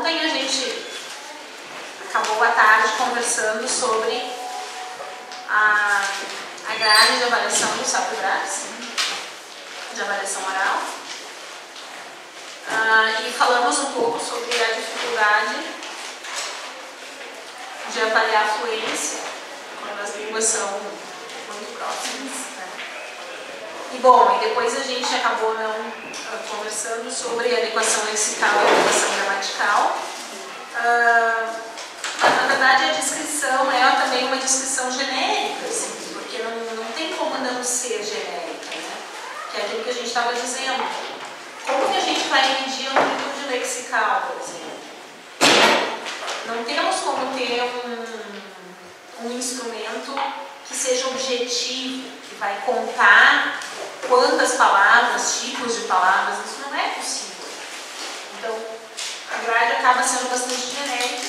ontem a gente acabou a tarde conversando sobre a grade de avaliação do SAPBRAS, de avaliação oral, e falamos um pouco sobre a dificuldade de avaliar a fluência quando as línguas são muito próximas, né? E bom, e depois a gente acabou não conversando sobre a adequação lexical e a adequação gramatical. Mas na verdade a descrição é também uma descrição genérica, assim, porque não tem como não ser genérica, né? Que é aquilo que a gente estava dizendo. Como que a gente vai medir a amplitude lexical, por exemplo? Não temos como ter um instrumento que seja objetivo, que vai contar quantas palavras, tipos de palavras, isso não é possível. Então, a grade acaba sendo bastante genérica.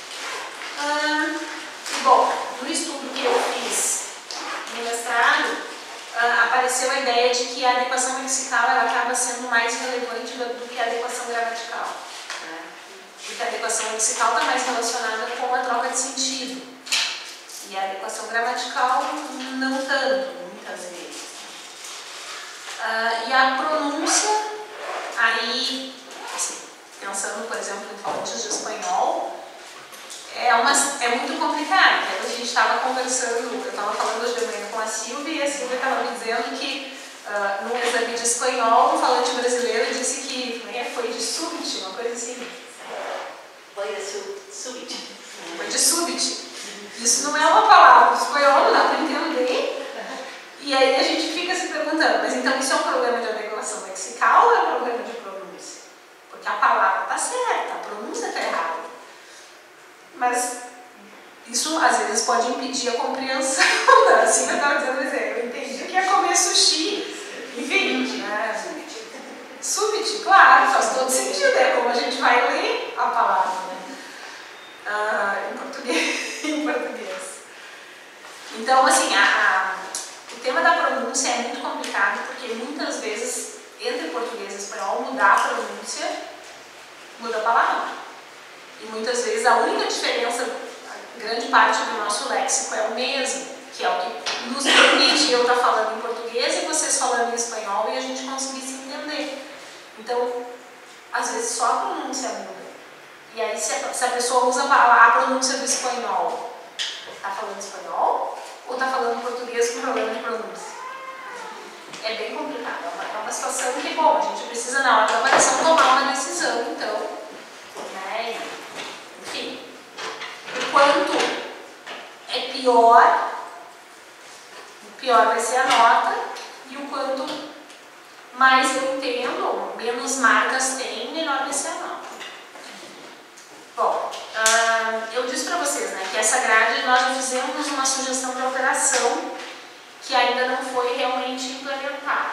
Bom, no estudo que eu fiz no mestrado, apareceu a ideia de que a adequação lexical ela acaba sendo mais relevante do que a adequação gramatical, né? Porque a adequação lexical está mais relacionada com a troca de sentido. E a adequação gramatical não tanto, muitas vezes. E a pronúncia, aí, assim, pensando, por exemplo, em falantes de espanhol, é muito complicado. A gente estava conversando, eu estava falando hoje de manhã com a Silvia, e a Silvia estava me dizendo que num exame de espanhol, um falante brasileiro disse que foi de súbito, uma coisa assim. Foi de súbito. Foi de súbito. Isso não é uma palavra, o espanhol não dá para entender. E aí a gente fica se perguntando, mas então isso é um problema de adequação lexical ou é um problema de pronúncia? Porque a palavra está certa, a pronúncia está errada. Mas isso às vezes pode impedir a compreensão. Assim eu estava dizendo, eu entendi que ia comer sushi. Enfim, né? Súbito, claro, faz todo sentido, é como a gente vai ler a palavra, né? Em português. Então, assim, o tema da pronúncia é muito complicado, porque muitas vezes, entre português e espanhol, mudar a pronúncia muda a palavra. E muitas vezes a única diferença, a grande parte do nosso léxico é o mesmo, que é o que nos permite eu estar falando em português e vocês falando em espanhol e a gente conseguir se entender. Então, às vezes só a pronúncia muda. E aí, se a pessoa usa a pronúncia do espanhol, está falando espanhol ou está falando português com problema de pronúncia? É bem complicado. É uma situação que, bom, a gente precisa, na hora da avaliação, tomar uma decisão, então, né? Enfim, o quanto é pior, o pior vai ser a nota, e o quanto mais eu entendo, ou menos marcas tem, melhor vai ser a nota. Bom, eu disse para vocês, né, que essa grade nós já fizemos uma sugestão de alteração que ainda não foi realmente implementada.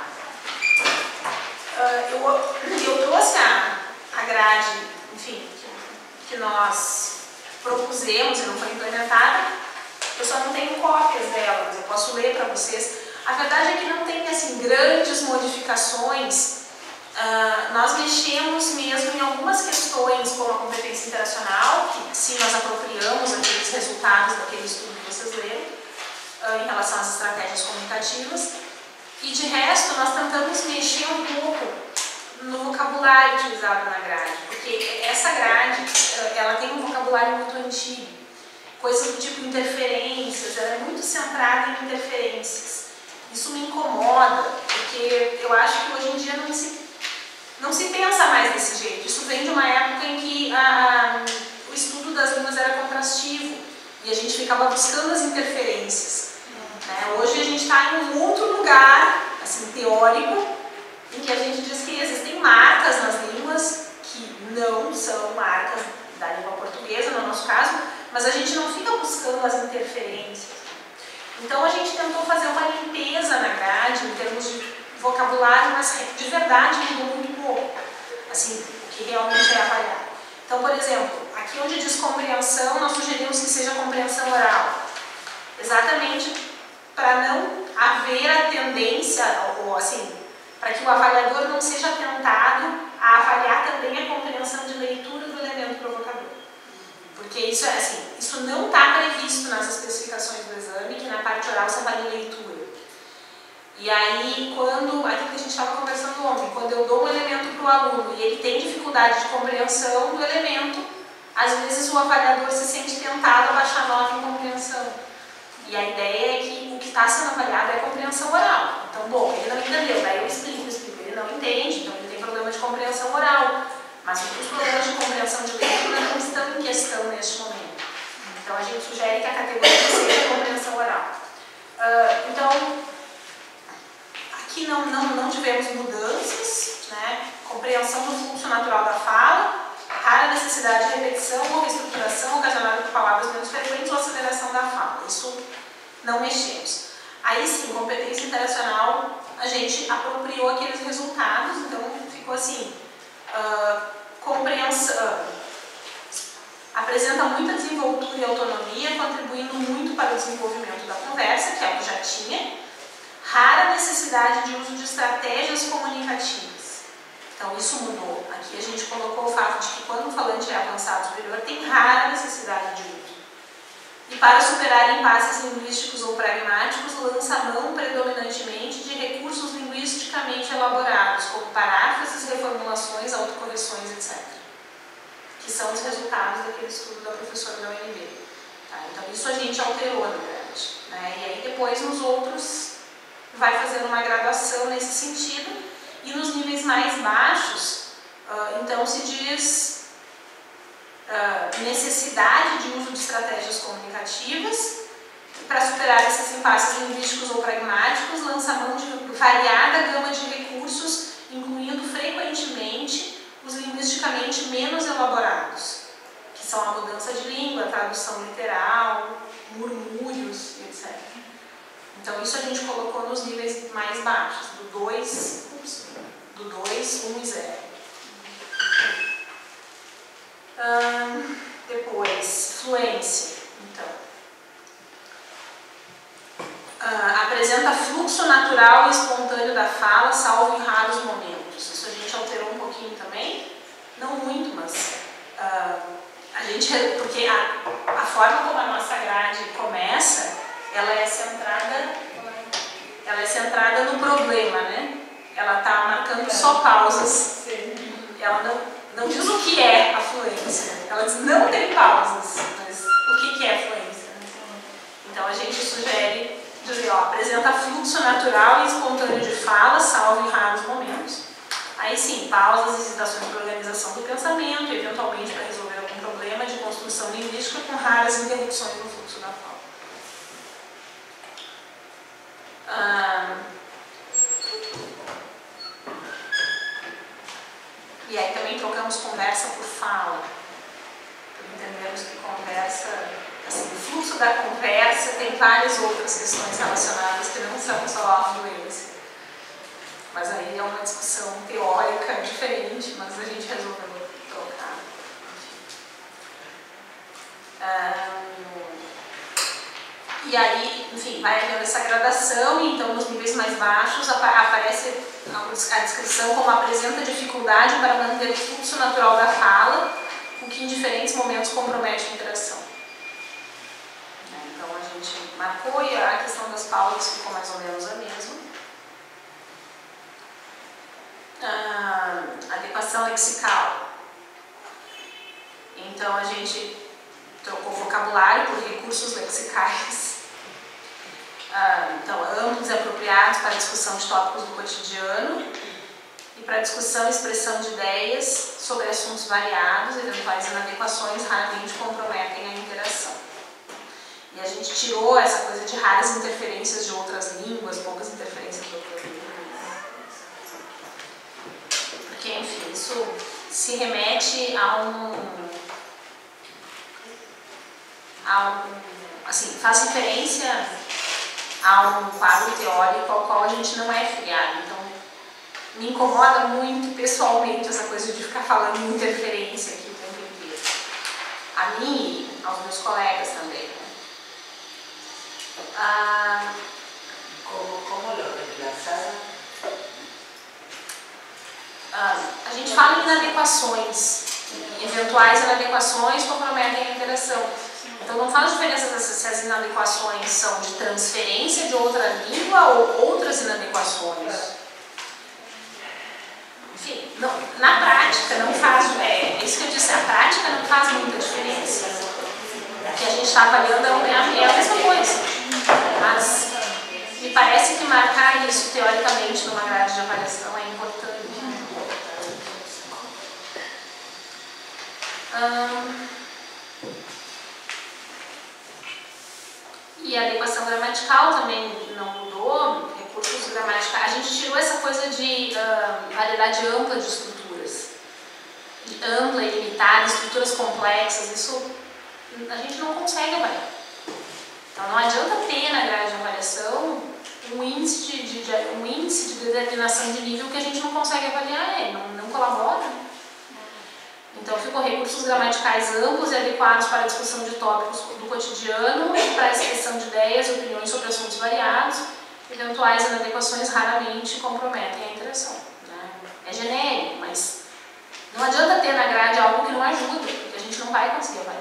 Eu trouxe a grade, enfim, que nós propusemos e não foi implementada. Eu só não tenho cópias dela, mas eu posso ler para vocês. A verdade é que não tem assim grandes modificações. Nós mexemos mesmo em algumas questões, como a competência interacional, que sim, nós apropriamos aqueles resultados daquele estudo que vocês leram, em relação às estratégias comunicativas, e de resto nós tentamos mexer um pouco no vocabulário utilizado na grade, porque essa grade, ela tem um vocabulário muito antigo, coisas do tipo interferências, ela é muito centrada em interferências. Isso me incomoda, porque eu acho que hoje em dia não se pensa mais desse jeito. Isso vem de uma época em que o estudo das línguas era contrastivo e a gente ficava buscando as interferências, né? Hoje a gente está em um outro lugar, assim, teórico, em que a gente diz que existem marcas nas línguas que não são marcas da língua portuguesa, no nosso caso, mas a gente não fica buscando as interferências. Então a gente tentou fazer uma limpeza na grade em termos de vocabulário, mas de verdade mudou muito pouco, assim, o que realmente é avaliado. Então, por exemplo, aqui onde diz compreensão, nós sugerimos que seja compreensão oral, exatamente para não haver a tendência, ou assim, para que o avaliador não seja tentado a avaliar também a compreensão de leitura do elemento Porque isso é assim, isso não está previsto nas especificações do exame, que na parte oral você avalia leitura. E aí, aquilo que a gente estava conversando ontem, quando eu dou um elemento para o aluno e ele tem dificuldade de compreensão do elemento, às vezes o avaliador se sente tentado a baixar nota em compreensão. E a ideia é que o que está sendo avaliado é a compreensão oral. Então, bom, ele não entendeu, daí eu explico, ele não entende, então ele tem problema de compreensão oral. Mas os problemas de compreensão de leitura não estão em questão neste momento. Então, a gente sugere que a categoria seja compreensão oral. Então, aqui não tivemos mudanças, né? Compreensão do fluxo natural da fala, rara necessidade de repetição ou reestruturação ocasionada por palavras menos frequentes ou aceleração da fala. Isso não mexemos. Aí sim, competência interacional, a gente apropriou aqueles resultados, então ficou assim, compreensão, apresenta muita desenvoltura e autonomia, contribuindo muito para o desenvolvimento da conversa, que é o que já tinha, rara necessidade de uso de estratégias comunicativas. Então isso mudou. Aqui a gente colocou o fato de que quando o falante é avançado superior, tem rara necessidade de uso. E para superar impasses linguísticos ou pragmáticos, lança mão predominantemente de recursos linguisticamente elaborados, como paráfrases, reformulações, autocorreções, etc. Que são os resultados daquele estudo da professora da UNB. Tá? Então isso a gente alterou, na verdade. Né? E aí depois nos outros vai fazendo uma graduação nesse sentido. E nos níveis mais baixos, então se diz necessidade de uso de estratégias comunicativas para superar esses impasses linguísticos ou pragmáticos, lança mão de variada gama de recursos, incluindo frequentemente os linguisticamente menos elaborados, que são a mudança de língua, a tradução literal, murmúrios, etc. Então isso a gente colocou nos níveis mais baixos, do 2, 1 e 0. Depois, fluência. Então, apresenta fluxo natural e espontâneo da fala, salvo em raros momentos. Isso a gente alterou um pouquinho também, não muito, mas a gente, porque a forma como a nossa grade começa, ela é centrada no problema, né? Ela está marcando só pausas. Ela não diz o que é a fluência. Ela diz não tem pausas. Mas o que é fluência? Então a gente sugere dizer, apresenta fluxo natural e espontâneo de fala, salvo em raros momentos. Aí sim, pausas, hesitações para organização do pensamento, eventualmente para resolver algum problema de construção linguística com raras interrupções no fluxo da fala. E aí também trocamos conversa por fala. Entendemos que conversa, assim, o fluxo da conversa tem várias outras questões relacionadas que não são só a fluência. Mas aí é uma discussão teórica diferente, mas a gente resolveu trocar. E aí, enfim, vai havendo essa gradação, e então nos níveis mais baixos aparece a descrição como apresenta dificuldade para manter o fluxo natural da fala, o que em diferentes momentos compromete a interação. Então a gente marcou e a questão das pausas ficou mais ou menos a mesma. Adequação lexical. Então a gente trocou vocabulário por recursos lexicais. Então, amplos e apropriados para a discussão de tópicos do cotidiano e para a discussão e expressão de ideias sobre assuntos variados, eventuais inadequações raramente comprometem a interação. E a gente tirou essa coisa de raras interferências de outras línguas, poucas interferências de outras línguas. Porque, enfim, isso se remete assim, faz referência a um quadro teórico ao qual a gente não é filiado. Então, me incomoda muito pessoalmente essa coisa de ficar falando em interferência aqui o tempo inteiro. A mim e aos meus colegas também. ¿Cómo lo reemplazaron? A gente fala em inadequações. eventuais inadequações comprometem a interação. Então não faz diferença se as inadequações são de transferência de outra língua ou outras inadequações. Enfim, não, na prática não faz, isso que eu disse, a prática não faz muita diferença. O que a gente está avaliando é a mesma coisa, mas me parece que marcar isso teoricamente numa grade de avaliação é importante. E a adequação gramatical também não mudou, recursos gramaticais. A gente tirou essa coisa de variedade ampla de estruturas. Ampla e limitada, estruturas complexas, isso a gente não consegue avaliar. Então não adianta ter na grade de avaliação um índice de determinação de nível que a gente não consegue avaliar, não colabora. Então ficam recursos gramaticais amplos e adequados para a discussão de tópicos do cotidiano, para a expressão de ideias e opiniões sobre assuntos variados. Eventuais inadequações raramente comprometem a interação. Né? É genérico, mas não adianta ter na grade algo que não ajuda, porque a gente não vai conseguir avaliar.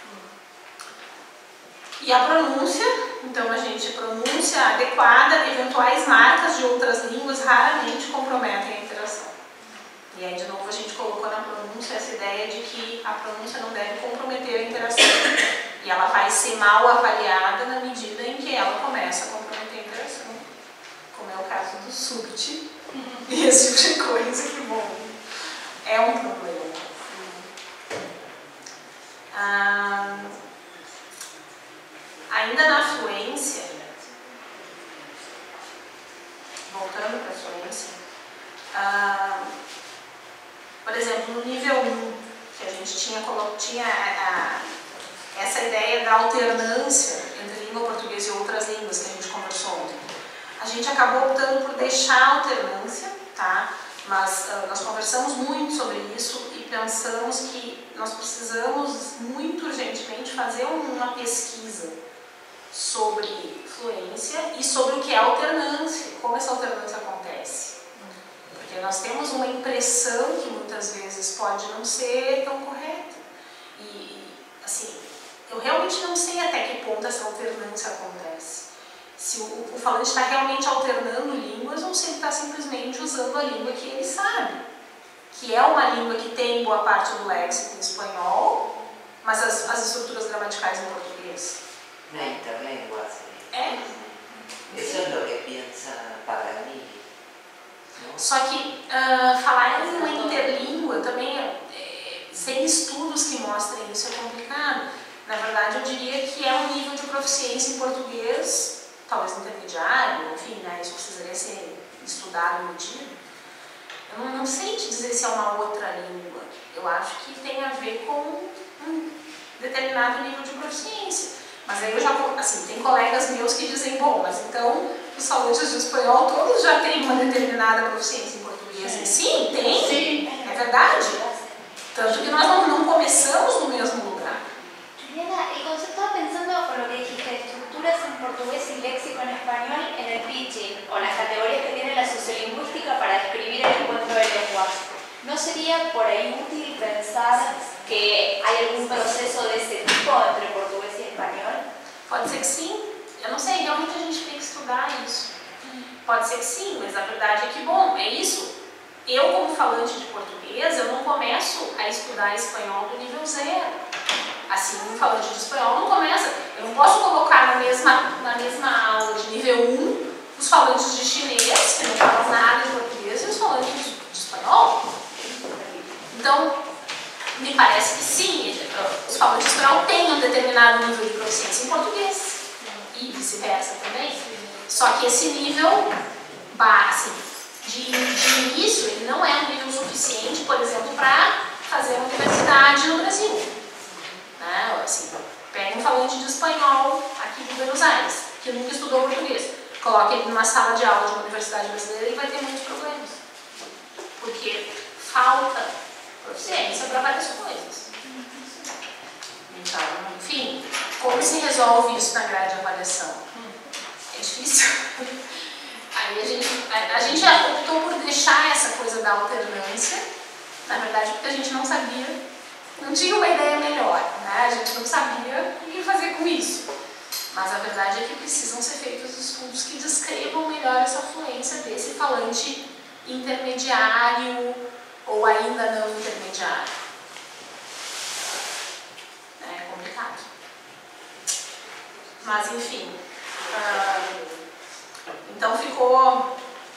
E a pronúncia, então pronúncia adequada, eventuais marcas de outras línguas raramente comprometem a interação. E aí, de novo, a gente colocou na pronúncia essa ideia de que a pronúncia não deve comprometer a interação. E ela vai ser mal avaliada na medida em que ela começa a comprometer a interação. Como é o caso do subte e esse tipo de coisa que, bom, é um problema. Ainda na fluência, voltando para a fluência, por exemplo, no nível 1, que a gente tinha essa ideia da alternância entre língua portuguesa e outras línguas que a gente conversou ontem. A gente acabou optando por deixar a alternância, tá? Mas nós conversamos muito sobre isso e pensamos que nós precisamos muito urgentemente fazer uma pesquisa sobre fluência e sobre o que é alternância, como essa alternância acontece. Porque nós temos uma impressão que muitas vezes pode não ser tão correta. E, assim, eu realmente não sei até que ponto essa alternância acontece. Se o falante está realmente alternando línguas ou se ele está simplesmente usando a língua que ele sabe. Que é uma língua que tem boa parte do léxico em espanhol, mas as estruturas gramaticais em português. Una interlengua, sí. Eso es lo que piensa Paganini. Só que falar em uma interlíngua também, sem estudos que mostrem isso, é complicado. Na verdade, eu diria que é um nível de proficiência em português, talvez intermediário, enfim, né, isso precisaria ser estudado e medido. Eu não sei te dizer se é uma outra língua. Eu acho que tem a ver com um determinado nível de proficiência. Mas aí eu já, assim, tem colegas meus que dizem, bom, mas então os falantes de espanhol todos já têm uma determinada proficiência em português. Sim, tem. Sim. É verdade. Tanto que nós não começamos no mesmo lugar. Juliana, el concepto, estaba pensando con lo que dijiste, estructuras en portugués y léxico en español en el pitching, o las categorías que tiene la sociolingüística para describir el encuentro de lenguas. ¿No sería por ahí útil pensar que hay algún proceso de ese tipo entre portugués y español? Pode ser que sim. Eu não sei, realmente a gente tem que estudar isso. Pode ser que sim, mas a verdade é que, bom, é isso. Eu, como falante de português, eu não começo a estudar espanhol do nível 0. Assim, um falante de espanhol não começa. Eu não posso colocar na mesma aula de nível 1 os falantes de chinês, que não falam nada de português, e os falantes de espanhol. Então, me parece que sim, os falantes de espanhol têm um determinado nível de proficiência em português. E vice-versa também. Só que esse nível base de início, ele não é um nível suficiente, por exemplo, para fazer uma universidade no Brasil. Né? Assim, pega um falante de espanhol aqui de Buenos Aires, que nunca estudou português. Coloca ele numa sala de aula de uma universidade brasileira e vai ter muitos problemas. Porque falta proficiência para várias coisas. Então, enfim, como se resolve isso na grade de avaliação? É difícil. Aí a gente optou por deixar essa coisa da alternância, na verdade porque a gente não sabia não tinha uma ideia melhor, né? A gente não sabia o que fazer com isso. Mas a verdade é que precisam ser feitos estudos que descrevam melhor essa fluência desse falante intermediário ou ainda não intermediário. É complicado. Mas enfim, então ficou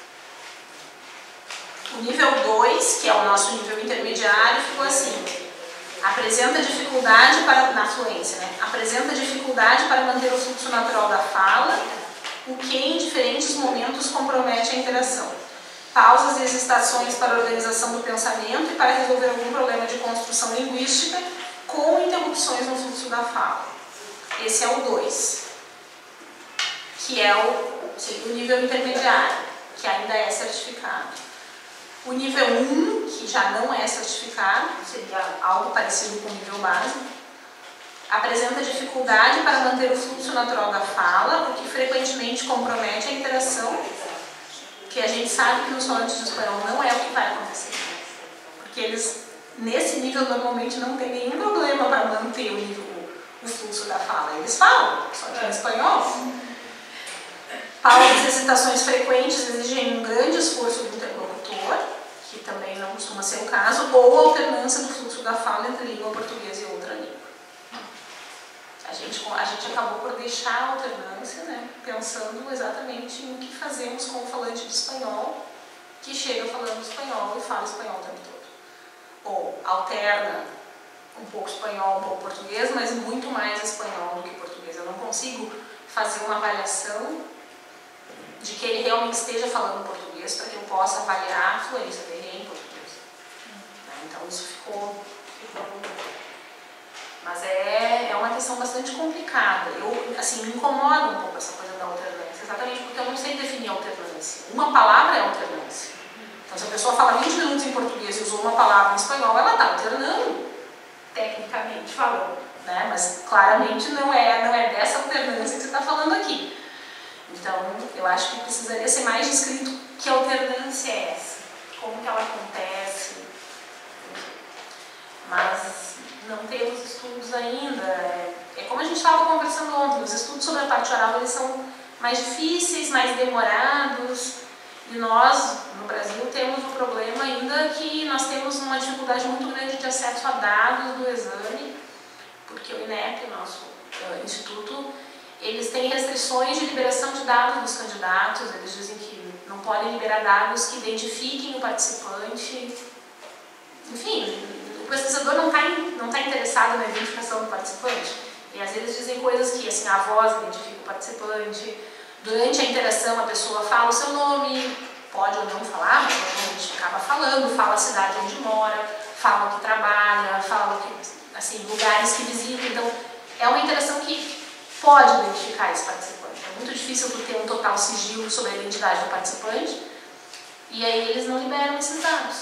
o nível 2, que é o nosso nível intermediário, ficou assim: apresenta dificuldade na fluência, né? Apresenta dificuldade para manter o fluxo natural da fala, o que em diferentes momentos compromete a interação. Pausas e hesitações para a organização do pensamento e para resolver algum problema de construção linguística com interrupções no fluxo da fala. Esse é o 2, que é o nível intermediário, que ainda é certificado. O nível 1, que já não é certificado, seria algo parecido com o nível básico, apresenta dificuldade para manter o fluxo natural da fala, o que frequentemente compromete a interação, que a gente sabe que nos falantes de espanhol não é o que vai acontecer. Porque eles, nesse nível, normalmente não tem nenhum problema para manter o fluxo da fala. Eles falam, só que em espanhol. Pausas e hesitações frequentes exigem um grande esforço do interlocutor, que também não costuma ser o caso, ou alternância do fluxo da fala entre língua portuguesa e outra língua. A gente acabou por deixar a alternância, né, pensando exatamente no que fazemos com o falante de espanhol, que chega falando espanhol e fala espanhol o tempo todo. Ou alterna um pouco espanhol, um pouco português, mas muito mais espanhol do que português. Eu não consigo fazer uma avaliação de que ele realmente esteja falando português para que eu possa avaliar a fluência dele em português. Então isso ficou. Mas é uma questão bastante complicada. Me incomoda um pouco essa coisa da alternância, exatamente porque eu não sei definir alternância. Uma palavra é alternância. Então, se a pessoa fala 20 minutos em português e usou uma palavra em espanhol, ela está alternando, tecnicamente falando, né? Mas claramente não é dessa alternância que você está falando aqui. Então, eu acho que precisaria ser mais descrito que alternância é essa, como que ela acontece, mas não temos estudos ainda. É como a gente estava conversando ontem, os estudos sobre a parte oral eles são mais difíceis, mais demorados, e nós, no Brasil, temos um problema ainda que nós temos uma dificuldade muito grande de acesso a dados do exame, porque o INEP, o nosso instituto, eles têm restrições de liberação de dados dos candidatos, eles dizem que não podem liberar dados que identifiquem o participante. Enfim, o pesquisador não está interessado na identificação do participante. E às vezes dizem coisas que, assim, a voz identifica o participante. Durante a interação a pessoa fala o seu nome, pode ou não falar, mas normalmente acaba falando, fala a cidade onde mora, fala o que trabalha, fala o que, assim, lugares que visita. Então, é uma interação que pode identificar esse participante. É muito difícil tu ter um total sigilo sobre a identidade do participante, e aí eles não liberam esses dados.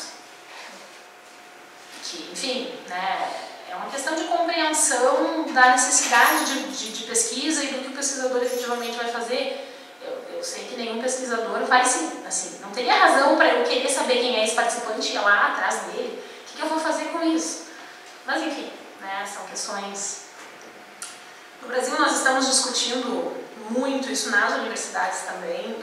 Que, enfim, né, é uma questão de compreensão da necessidade de pesquisa e do que o pesquisador efetivamente vai fazer. Eu sei que nenhum pesquisador vai, assim, não teria razão para eu querer saber quem é esse participante e ir lá atrás dele. O que eu vou fazer com isso? Mas, enfim, né, são questões. No Brasil, nós estamos discutindo muito isso nas universidades também.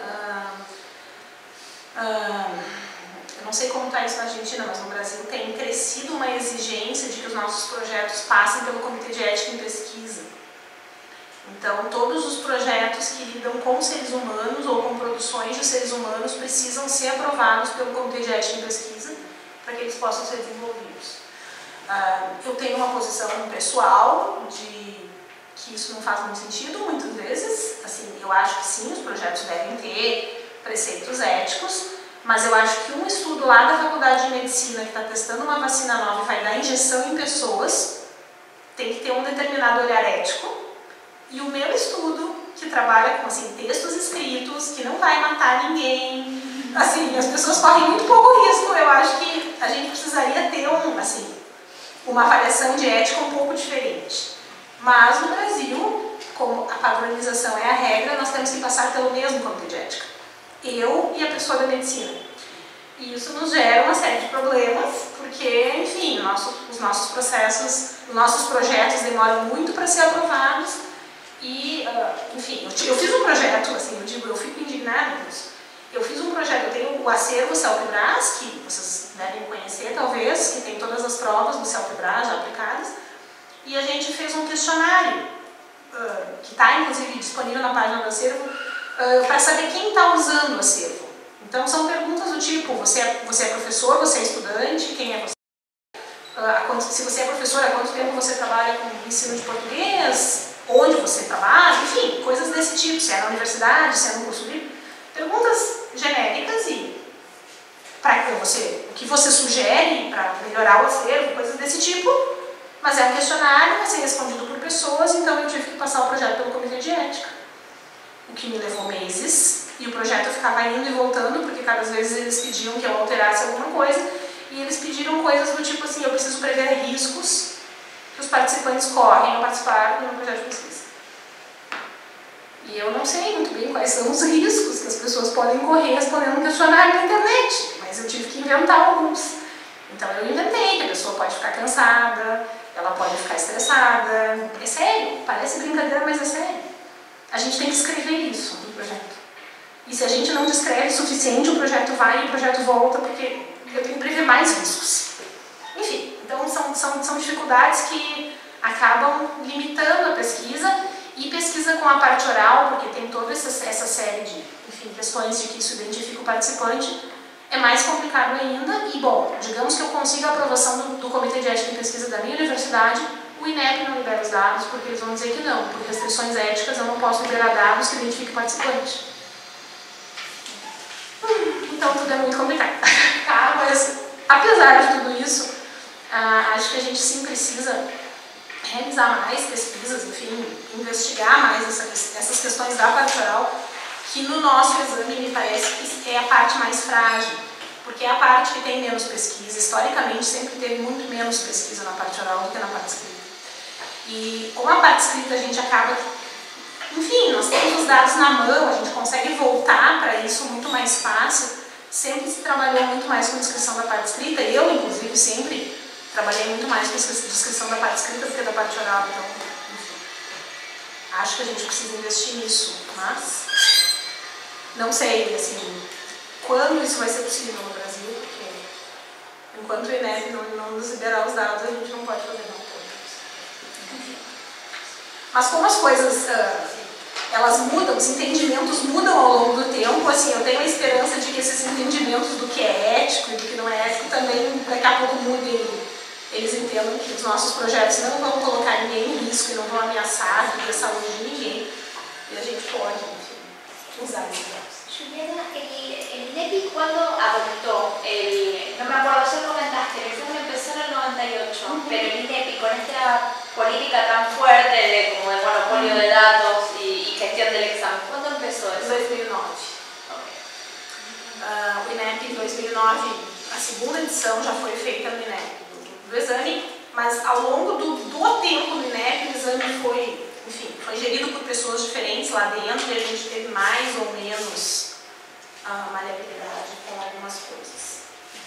Eu não sei como está isso na Argentina, mas no Brasil tem crescido uma exigência de que os nossos projetos passem pelo Comitê de Ética em Pesquisa. Então, todos os projetos que lidam com seres humanos ou com produções de seres humanos precisam ser aprovados pelo Comitê de Ética em Pesquisa para que eles possam ser desenvolvidos. Eu tenho uma posição pessoal de que isso não faz muito sentido, muitas vezes. Assim, eu acho que sim, os projetos devem ter preceitos éticos, mas eu acho que um estudo lá da Faculdade de Medicina que está testando uma vacina nova e vai dar injeção em pessoas, tem que ter um determinado olhar ético. E o meu estudo, que trabalha com, assim, textos escritos, que não vai matar ninguém, assim, as pessoas correm muito pouco risco. Eu acho que a gente precisaria ter uma avaliação de ética um pouco diferente. Mas no Brasil, como a padronização é a regra, nós temos que passar pelo mesmo comitê de ética. Eu e a pessoa da medicina. E isso nos gera uma série de problemas, porque, enfim, os nossos processos, os nossos projetos demoram muito para ser aprovados e, enfim, eu fiz um projeto, assim, eu fico indignada com isso. Eu fiz um projeto, eu tenho o acervo CELPE-BRAS, que vocês devem conhecer talvez, que tem todas as provas do CELPE-BRAS já aplicadas, e a gente fez um questionário, que está inclusive disponível na página do acervo, para saber quem está usando o acervo. Então são perguntas do tipo, você é professor, você é estudante, quem é você? Se você é professor, há quanto tempo você trabalha com ensino de português? Onde você trabalha? Enfim, coisas desse tipo, se é na universidade, se é no curso livre. Perguntas genéricas e o que você sugere para melhorar o acervo, coisas desse tipo. Mas é um questionário, vai ser respondido por pessoas, então eu tive que passar o projeto pelo comitê de ética. O que me levou meses, e o projeto ficava indo e voltando, porque cada vez eles pediam que eu alterasse alguma coisa, e eles pediram coisas do tipo assim, eu preciso prever riscos que os participantes correm ao participar do meu projeto de pesquisa. E eu não sei muito bem quais são os riscos que as pessoas podem correr respondendo um questionário na internet, mas eu tive que inventar alguns. Então eu inventei que a pessoa pode ficar cansada, ela pode ficar estressada. É sério, parece brincadeira, mas é sério. A gente tem que escrever isso no projeto. E se a gente não descreve o suficiente, o projeto vai e o projeto volta, porque eu tenho que prever mais riscos. Enfim, então são dificuldades que acabam limitando a pesquisa, e pesquisa com a parte oral, porque tem toda essa série de, enfim, questões de que isso identifica o participante, é mais complicado ainda. E, bom, digamos que eu consiga a aprovação do Comitê de Ética em Pesquisa da minha universidade, o INEP não libera os dados, porque eles vão dizer que não, por restrições éticas eu não posso liberar dados que identifiquem o participante. Então tudo é muito complicado, tá? Mas apesar de tudo isso, acho que a gente sim precisa realizar mais pesquisas, enfim, investigar mais essas questões da parte oral, que no nosso exame me parece que é a parte mais frágil, porque é a parte que tem menos pesquisa. Historicamente sempre teve muito menos pesquisa na parte oral do que na parte escrita. E como a parte escrita a gente acaba, enfim, nós temos os dados na mão, a gente consegue voltar para isso muito mais fácil. Sempre se trabalhou muito mais com descrição da parte escrita, eu inclusive sempre trabalhei muito mais com descrição da parte escrita do que da parte oral, então, enfim, acho que a gente precisa investir nisso, mas não sei, assim, quando isso vai ser possível no Brasil, porque enquanto o INEP não nos liberar os dados, a gente não pode fazer nada. Mas como as coisas, elas mudam, os entendimentos mudam ao longo do tempo, assim, eu tenho a esperança de que esses entendimentos do que é ético e do que não é ético também daqui a pouco mudem. Eles entendam que os nossos projetos não vão colocar ninguém em risco e não vão ameaçar a vida e a saúde de ninguém. E a gente pode, enfim, usar isso. Juliana, el INEPI cuando adoptó, no me acuerdo, ya comentaste, el examen empezó en el 98, pero el INEPI con esta política tan fuerte de monopolio de datos y gestión del examen, ¿cuándo empezó eso? 2009. O INEP em 2009, a segunda edição já foi feita no INEP do exame, mas ao longo do tempo do INEP, o exame foi gerido por pessoas diferentes lá dentro, e a gente teve mais ou menos maleabilidade com algumas coisas.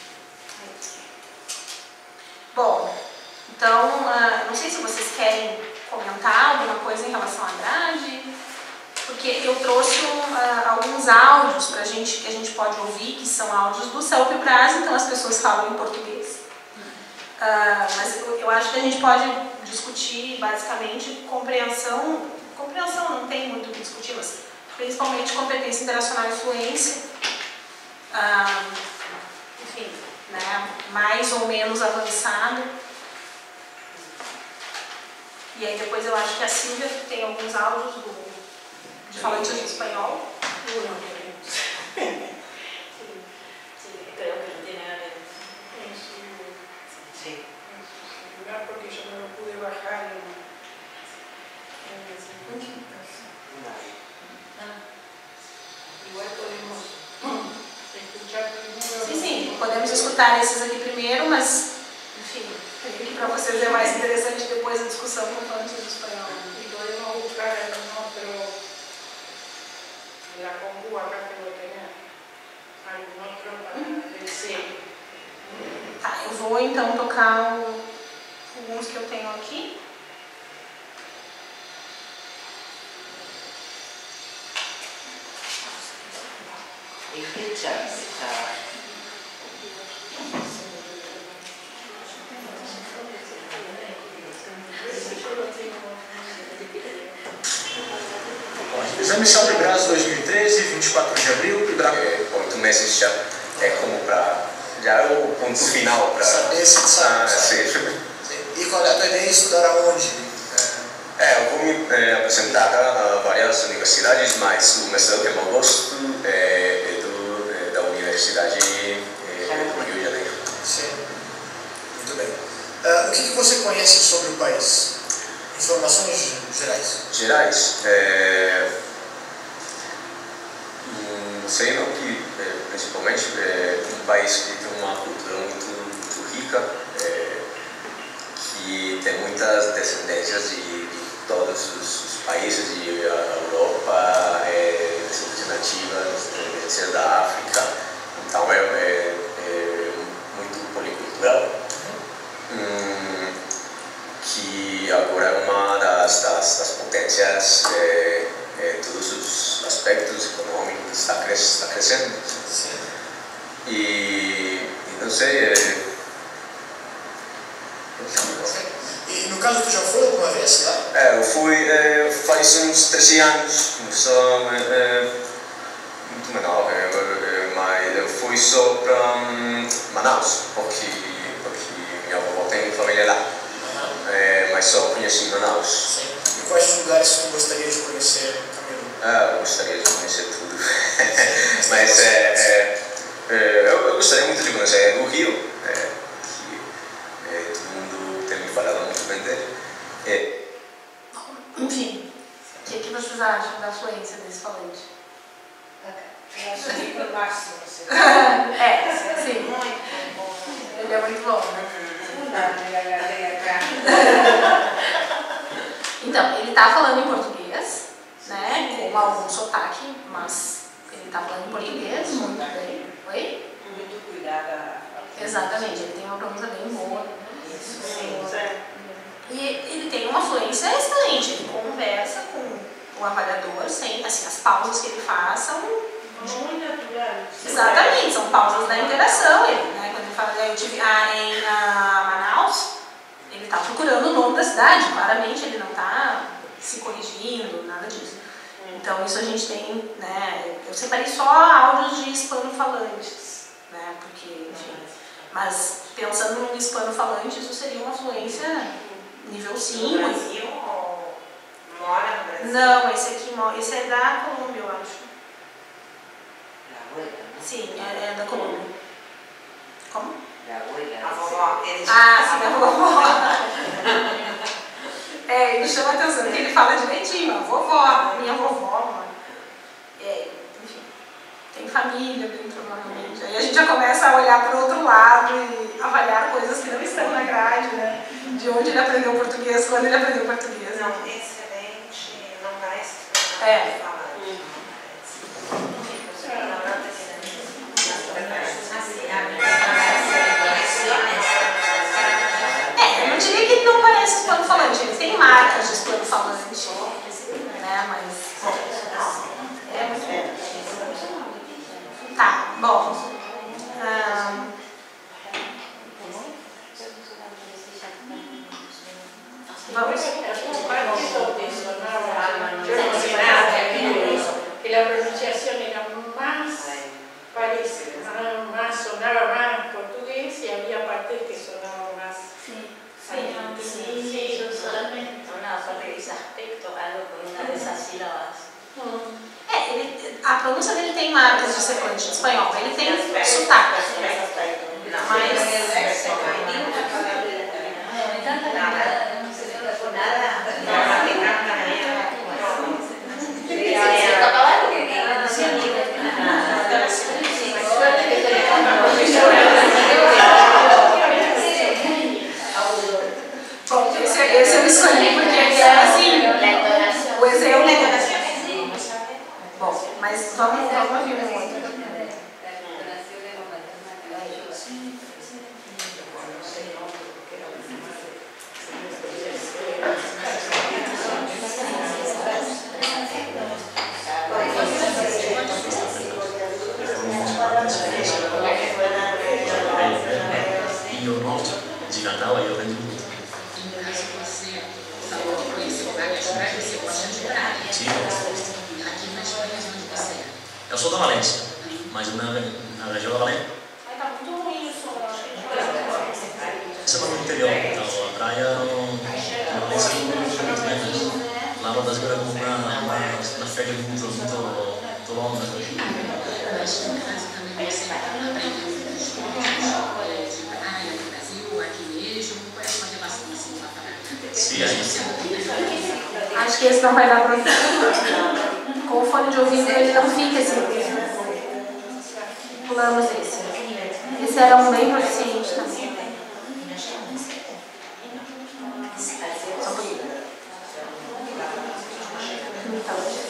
Bom, então, não sei se vocês querem comentar alguma coisa em relação à grade, porque eu trouxe alguns áudios que a gente pode ouvir, que são áudios do CELPE-BRAS, então as pessoas falam em português. Mas eu acho que a gente pode discutir basicamente compreensão não tem muito o que discutir, mas principalmente competência internacional e fluência, enfim, né, mais ou menos avançado. E aí depois eu acho que a Silvia tem alguns áudios de falantes de espanhol. Creo que no tiene nada que ver. Sí. Porque yo no lo pude bajar igual podemos escuchar primero. Sim, podemos escutar esses aqui primeiro, mas, enfim, para vocês é mais interessante depois a discussão com o falante de espanhol. Y podemos buscar en otro, la Congu acá que lo tenía, algún otro para Tá, eu vou então tocar alguns que eu tenho aqui. Em que chave está? Exame Salve Braço 2013, 24 de abril. Ponto Messi já é como para. Já é o ponto final para. Saber se sabe. Sim. E qual é a tua ideia de estudar aonde? Eu vou me apresentar a várias universidades, mas o mestrado que eu gosto é da Universidade do Rio de Janeiro. Sim. Muito bem. O que você conhece sobre o país? Informações gerais. Gerais? Não sei, não, que principalmente um país que tem uma cultura muito rica, que tem muitas descendências de todos os países de Europa, descendências nativas, descendências da África, então é muito policultural, que agora é uma das potências em todos os aspectos econômicos, está crescendo. Sim. E não sei. E no caso, tu já foi alguma vez lá? Eu fui faz uns 13 anos, não sou muito menor, mas eu fui só para Manaus, porque minha avó tem família lá, mas só conheci Manaus. Sim. E quais lugares tu gostaria de conhecer, Camilo? Eu gostaria de conhecer tudo, mas eu gostaria muito de conhecer o Rio, que todo mundo tem me falado muito bem dele. Enfim, o que vocês acham da fluência desse falante? Eu acho que no máximo. Sim. Ele é muito bom, né? Então, ele tá falando em português, né? Com algum sotaque, mas ele tá falando em português muito bem. Oi? Muito cuidado. Exatamente, ele tem uma pronúncia bem boa. Sim. E ele tem uma fluência excelente, ele conversa com o avaliador sem, assim, as pausas que ele faz são Muito natural. exatamente, são pausas da interação. Ele, né, quando ele fala, eu tive em Manaus, ele está procurando o nome da cidade, claramente ele não está se corrigindo, nada disso. Então isso a gente tem, né, eu separei só áudios de hispanofalantes, né, porque, enfim, mas pensando no hispanofalante, isso seria uma fluência nível 5. No Brasil ou mora no Brasil? Não, esse é da Colômbia, eu acho. Da abuela, né? Sim, é da Colômbia. Como? Da abuela. A vovó. Sim, da vovó. Ele chama atenção que ele fala direitinho, a vovó, minha vovó, mano. Enfim, tem família, bem provavelmente. Aí a gente já começa a olhar para o outro lado e avaliar coisas que não estão na grade, né? De onde ele aprendeu português, quando ele aprendeu português. Não, excelente, não parece que falar. Eu não diria que ele não parece hispano-falante, ele tem marcas de hispano-falante, né, mas é muito bom. Tá, bom. Vamos. Que la pronunciación era más parecida, sonaba más portugués y había partes que sonaban más. Sí, totalmente. Una parte de ese aspecto, algo con una de esas sílabas. A pronúncia dele tem marcas de sequente em espanhol, ele tem sotaque. Mas Me encanta nada, no se le con nada. Se tocaba algo que no decía ni nada. Suerte que te le bom, esse eu escolhi porque ele é assim, o exemplo. Bom, mas vamos ouvir um outro. Natal, aí eu lembro muito. Você falou que conheceu várias praias, você gosta de praia. Sim, eu gosto. Aqui na Espanha, onde você é? Eu sou da Valência, mas na região da Valência. Aí tá muito ruim o som, eu acho que Essa é no interior, então a praia na Valência não é muito bem, mas lá uma das vezes na férias muito longa. Mas no caso também você aprendeu muitas coisas de praia no Brasil, aqui mesmo. Qual é a sua relação assim com a praia? Sim, aí. acho que esse não vai dar pra ouvir. Com o fone de ouvido ele não fica assim. Pulamos esse. Esse era um bem proficiente também. Só um pouquinho. Então.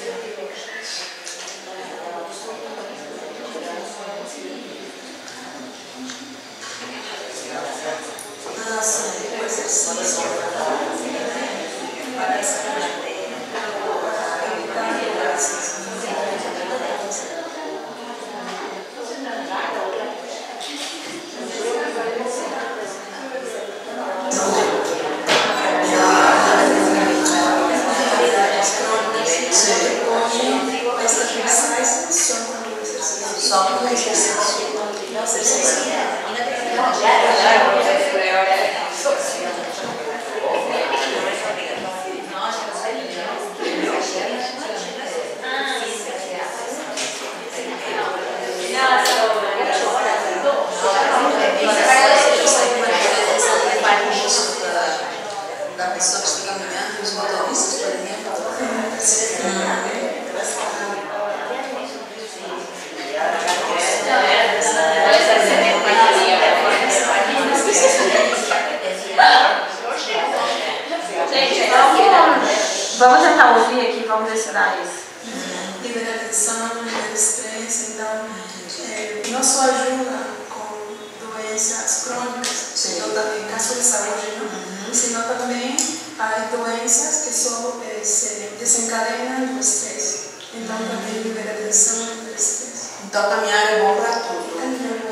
Vamos tentar ouvir aqui, vamos ver se dá isso. Liberalização, estresse, então, não só ajuda com doenças crônicas, então também casos de saúde, senão também há doenças que só se desencadenam do estresse. Então também liberalização do estresse. Então caminhar é bom para tudo.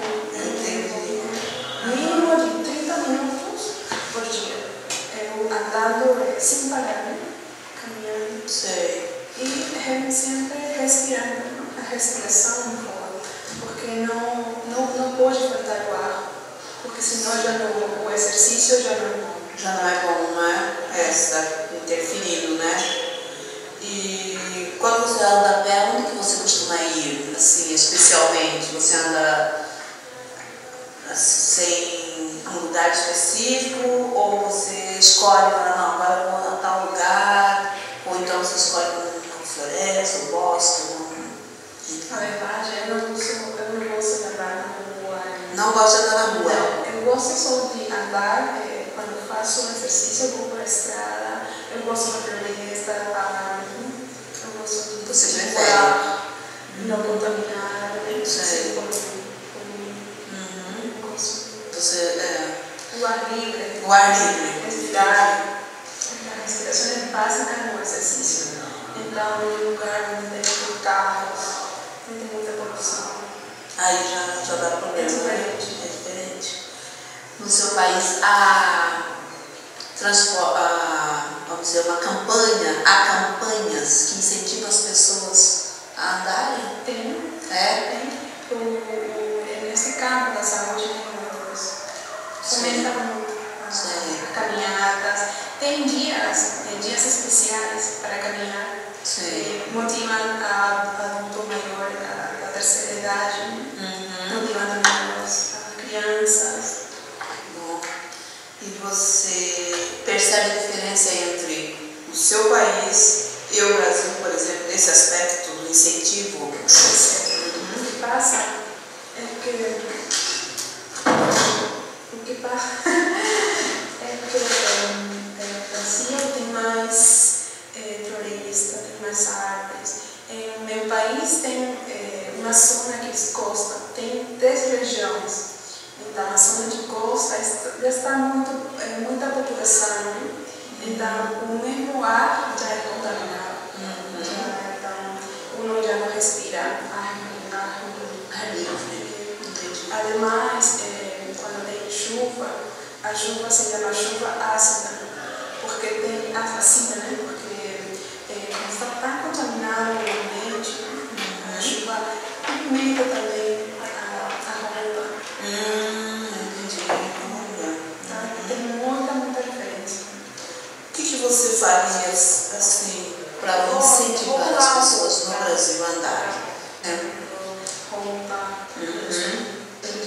Mínimo de 30 minutos por dia. Eu andando sem parar, caminhando. Sei. E sempre respirando, a respiração é boa, porque não pode faltar o ar, porque senão o exercício já não é bom. Já não é bom, não é? Está interferindo, né? E quando você anda a pé, onde que você costuma ir, assim, especialmente? Você anda sem um lugar específico, ou você escolhe para não, agora eu vou a tal lugar, ou então você escolhe uma floresta, um bosque? Na verdade, eu não gosto de andar na rua. Não gosto de andar na rua? Não, eu gosto só de andar, quando eu faço um exercício, eu vou para a estrada, eu gosto da floresta, eu gosto de você não contaminar, sei. O ar livre. O ar livre. Respirar. A respiração é básica no exercício. Então, em um lugar onde tem carros, não tem muita poluição. Aí já dá problema. É diferente. No seu país, vamos dizer, há campanhas que incentivam as pessoas a andarem? Tem. Tem. Nesse campo da saúde, fomenta muito caminhadas. Tem dias especiais para caminhar. Motivam a adulto maior, a terceira idade, motivando as crianças. Bom, e você percebe a diferença entre o seu país e o Brasil, por exemplo, nesse aspecto do incentivo? O que passa é que o Brasil tem mais florestas, tem mais árvores. No meu país tem uma zona que é costa, tem 10 regiões. Então a zona de costa já está muita população. Então o mesmo ar já é contaminado. Então uno já não respira ar livre. Ademais, quando tem chuva, a chuva se chama chuva ácida, porque tem ácida, né? Porque como está contaminado o ambiente, a chuva pigmenta também a roupa. Entendi. Tem muita diferença. O que você faria assim para incentivar as pessoas no Brasil a andarem? Roupa, dinheiro.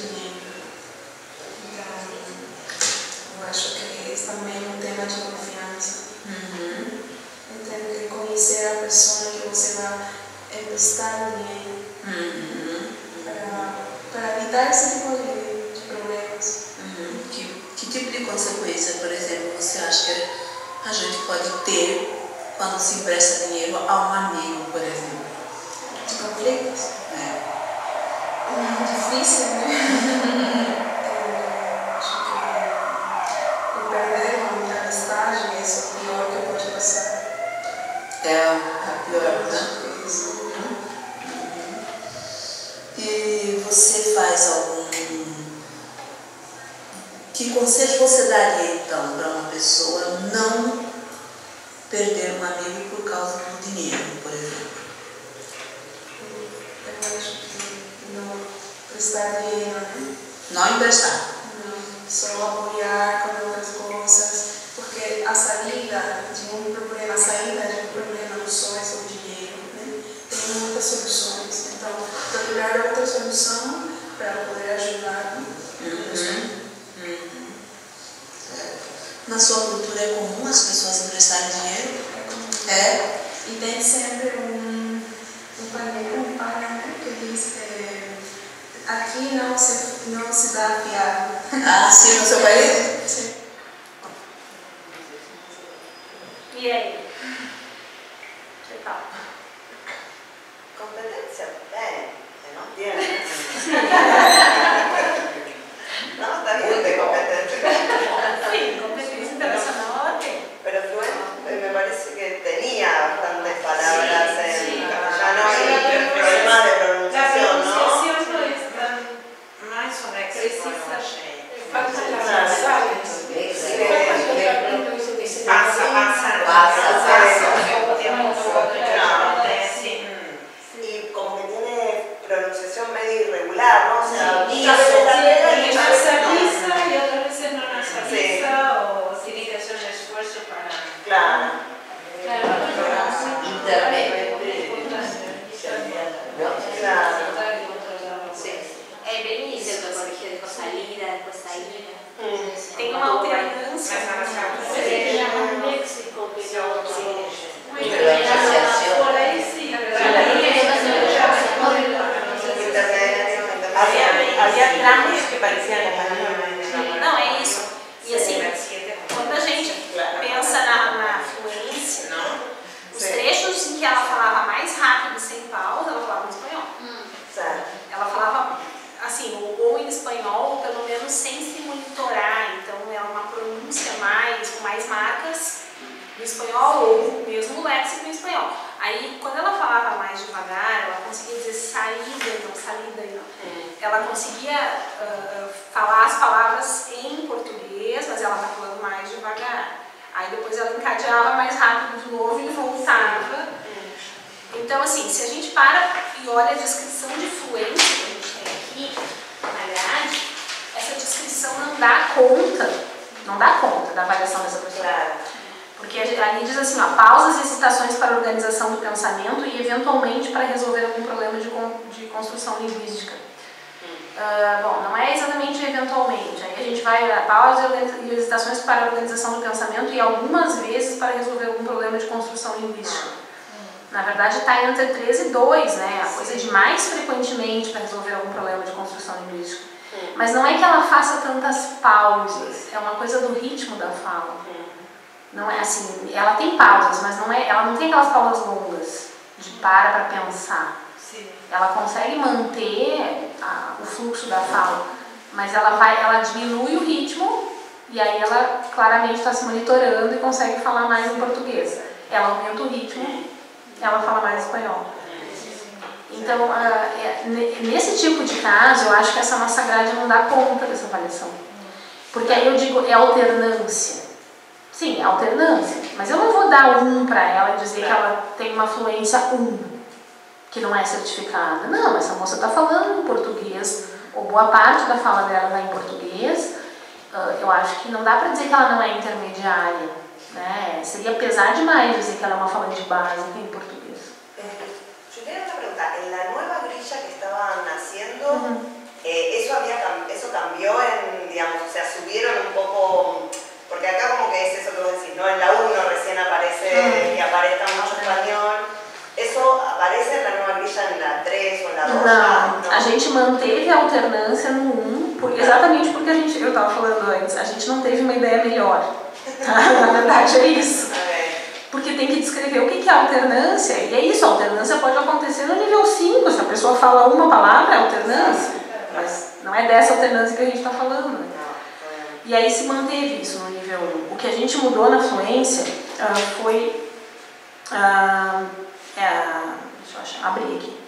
Eu acho que esse também é um tema de confiança. Tem que conhecer a pessoa que você vai emprestar dinheiro para evitar esse tipo de problemas. Que tipo de consequência, por exemplo, você acha que a gente pode ter quando se empresta dinheiro a um amigo, por exemplo? De conflitos? É muito difícil, né? Acho que perder uma amistade é o pior que pode passar. É a pior, né? E você faz algum... Que conselho você daria, então, para uma pessoa não perder um amigo por causa do dinheiro, por exemplo? Eu acho que não prestar dinheiro, né? Não emprestar. Não, só apoiar com outras coisas, porque a saída de um problema não só é o dinheiro, né? Tem muitas soluções, então procurar outra solução para poder ajudar. Na sua cultura é comum as pessoas emprestarem dinheiro? É comum. É? E tem sempre um pai que diz aqui não se dá fiado. Ah, sim, no seu país? Sim. E aí? Que tal? Competencia, no tiene. No, está bien de competencia. Sí, competencia internacional tem. Pero fluente, me parece que tenía bastantes palabras en castellano y problemas de pronunciación, ¿no? La pronunciación es más o menos precisa. Faltan las nasales. Y como que tiene pronunciación medio irregular, ¿no? O sea, muchas veces también nasaliza y otras veces no nasaliza o tiene que hacer un esfuerzo para... Claro. Intermedio. Claro. É bem Y se isso. autocorrige después salida, después saída. Tem uma alternância. Se llama léxico, pero Por ahí sí. Había tramos que parecían español. Não, é isso. E assim, quando a gente pensa na fluência, os trechos em que ela falava mais rápido, sem pausa, ela falava em espanhol. Certo. Ela falava assim, ou em espanhol, ou pelo menos sem se monitorar. Então, é uma pronúncia com mais marcas no espanhol, ou mesmo o léxico em espanhol. Aí, quando ela falava mais devagar, ela conseguia dizer saída e não salida e não. Ela conseguia falar as palavras em português, mas ela estava falando mais devagar. Aí depois ela encadeava mais rápido de novo e voltava. Então, assim, se a gente para e olha a descrição de fluência que a gente tem aqui na grade, essa descrição não dá conta da avaliação dessa pessoa. Porque ali diz assim, ó, pausas e hesitações para a organização do pensamento e eventualmente para resolver algum problema de construção linguística. Bom, não é exatamente eventualmente, aí a gente vai a pausas e hesitações para a organização do pensamento e algumas vezes para resolver algum problema de construção linguística. Na verdade está entre 3 e 2, né? A coisa de mais frequentemente para resolver algum problema de construção linguística. Mas não é que ela faça tantas pausas, é uma coisa do ritmo da fala. Não é assim, ela tem pausas, mas ela não tem aquelas pausas longas de para pensar. Ela consegue manter o fluxo da fala, mas ela diminui o ritmo e aí ela claramente está se monitorando e consegue falar mais em português. Ela aumenta o ritmo, ela fala mais espanhol. Então, nesse tipo de caso, eu acho que essa nossa grade não dá conta dessa avaliação. Porque aí eu digo, é alternância. Sim, é alternância. Mas eu não vou dar 1 para ela e dizer que ela tem uma fluência 1, que não é certificada. Não, essa moça está falando em português, ou boa parte da fala dela está em português. Eu acho que não dá para dizer que ela não é intermediária, né? Seria pesar demais dizer que ela é uma falante básica em português. Yo tenía una pregunta. En la nueva grilla que estaban haciendo, eso cambió en, digamos, o sea, subieron un poco, porque acá como que es eso que vos decís, ¿no? En la 1 recién aparece y aparezca mucho español. ¿Eso aparece en la nueva grilla en la 3 ou en la 2? Não, a gente manteve a alternância no 1, exatamente porque eu estava falando antes, a gente não teve uma ideia melhor. Na verdade é isso. Porque tem que descrever o que é alternância, e é isso, a alternância pode acontecer no nível 5, se a pessoa fala uma palavra é alternância, mas não é dessa alternância que a gente está falando. Né? E aí se manteve isso no nível 1. O que a gente mudou na fluência foi... deixa eu abrir aqui.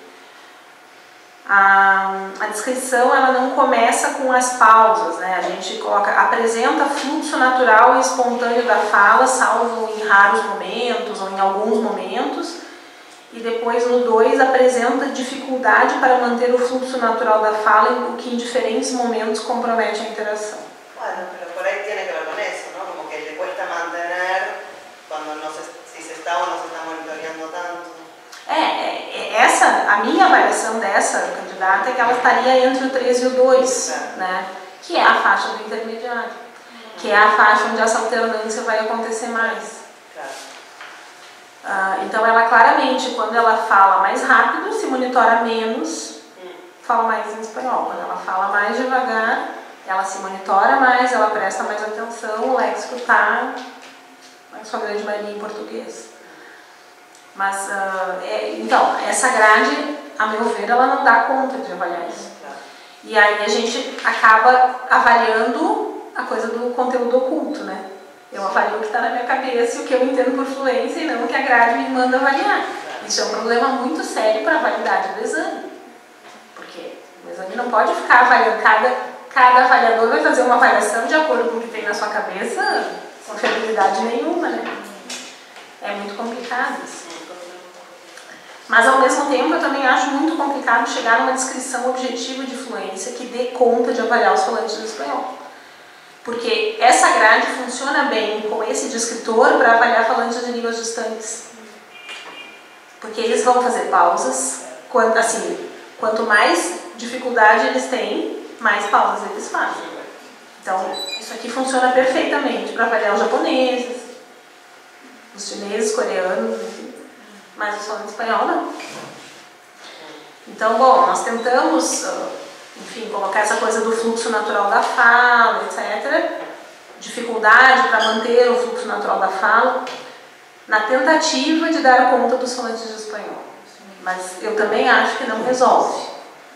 A descrição ela não começa com as pausas, né? A gente apresenta fluxo natural e espontâneo da fala, salvo em raros momentos ou em alguns momentos, e depois no 2 apresenta dificuldade para manter o fluxo natural da fala, o que em diferentes momentos compromete a interação. Bueno, pero por ahí tiene que ver con eso, ¿no? Como que le cuesta mantener cuando no si se está o no se está monitoreando tanto. A minha avaliação dessa candidata é que ela estaria entre o 3 e o 2, né? Que é a faixa do intermediário, que é a faixa onde essa alternância vai acontecer mais. Então ela claramente, quando ela fala mais rápido, se monitora menos, fala mais em espanhol. Quando ela fala mais devagar, ela se monitora mais, ela presta mais atenção, o léxico está, na sua grande maioria, em português. Mas, então, essa grade, a meu ver, ela não dá conta de avaliar isso. E aí a gente acaba avaliando a coisa do conteúdo oculto, né? Eu avalio o que está na minha cabeça e o que eu entendo por fluência e não o que a grade me manda avaliar. Isso é um problema muito sério para a validade do exame. Porque o exame não pode ficar avaliando, cada avaliador vai fazer uma avaliação de acordo com o que tem na sua cabeça, sem fiabilidade nenhuma, né? É muito complicado isso. Mas, ao mesmo tempo, eu também acho muito complicado chegar numa descrição objetiva de fluência que dê conta de avaliar os falantes do espanhol. Porque essa grade funciona bem com esse descritor para avaliar falantes de línguas distantes. Porque eles vão fazer pausas, quanto mais dificuldade eles têm, mais pausas eles fazem. Então, isso aqui funciona perfeitamente para avaliar os japoneses, os chineses, coreanos, enfim. Mas o falantes espanhol não. Então, bom, nós tentamos, enfim, colocar essa coisa do fluxo natural da fala, etc. Dificuldade para manter o fluxo natural da fala, na tentativa de dar conta dos falantes de espanhol. Mas eu também acho que não resolve.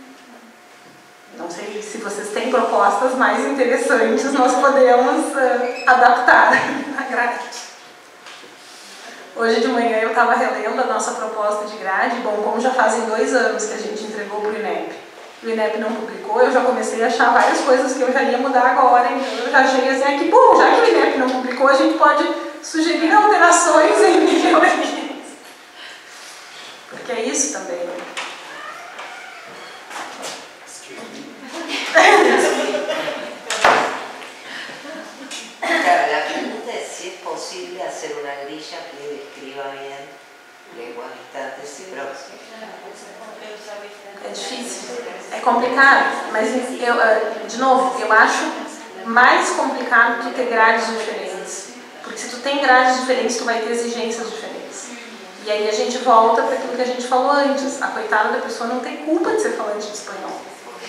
Não sei se vocês têm propostas mais interessantes, nós podemos adaptar a grade. Hoje de manhã eu estava relendo a nossa proposta de grade. Bom, como já fazem 2 anos que a gente entregou para o INEP, o INEP não publicou, eu já comecei a achar várias coisas que eu já ia mudar agora. Então eu já achei assim, que bom, já que o INEP não publicou, a gente pode sugerir alterações em nível aqui. Porque é isso também. Claro, la pregunta es si es posible hacer una grilla que describa bien lenguas distantes y próximas. É difícil, é complicado, mas de novo, eu acho mais complicado tu ter grades diferentes. Porque se tu tem grades diferentes, tu vai ter exigências diferentes. E aí a gente volta para aquilo que a gente falou antes. A coitada da pessoa não tem culpa de ser falante de espanhol.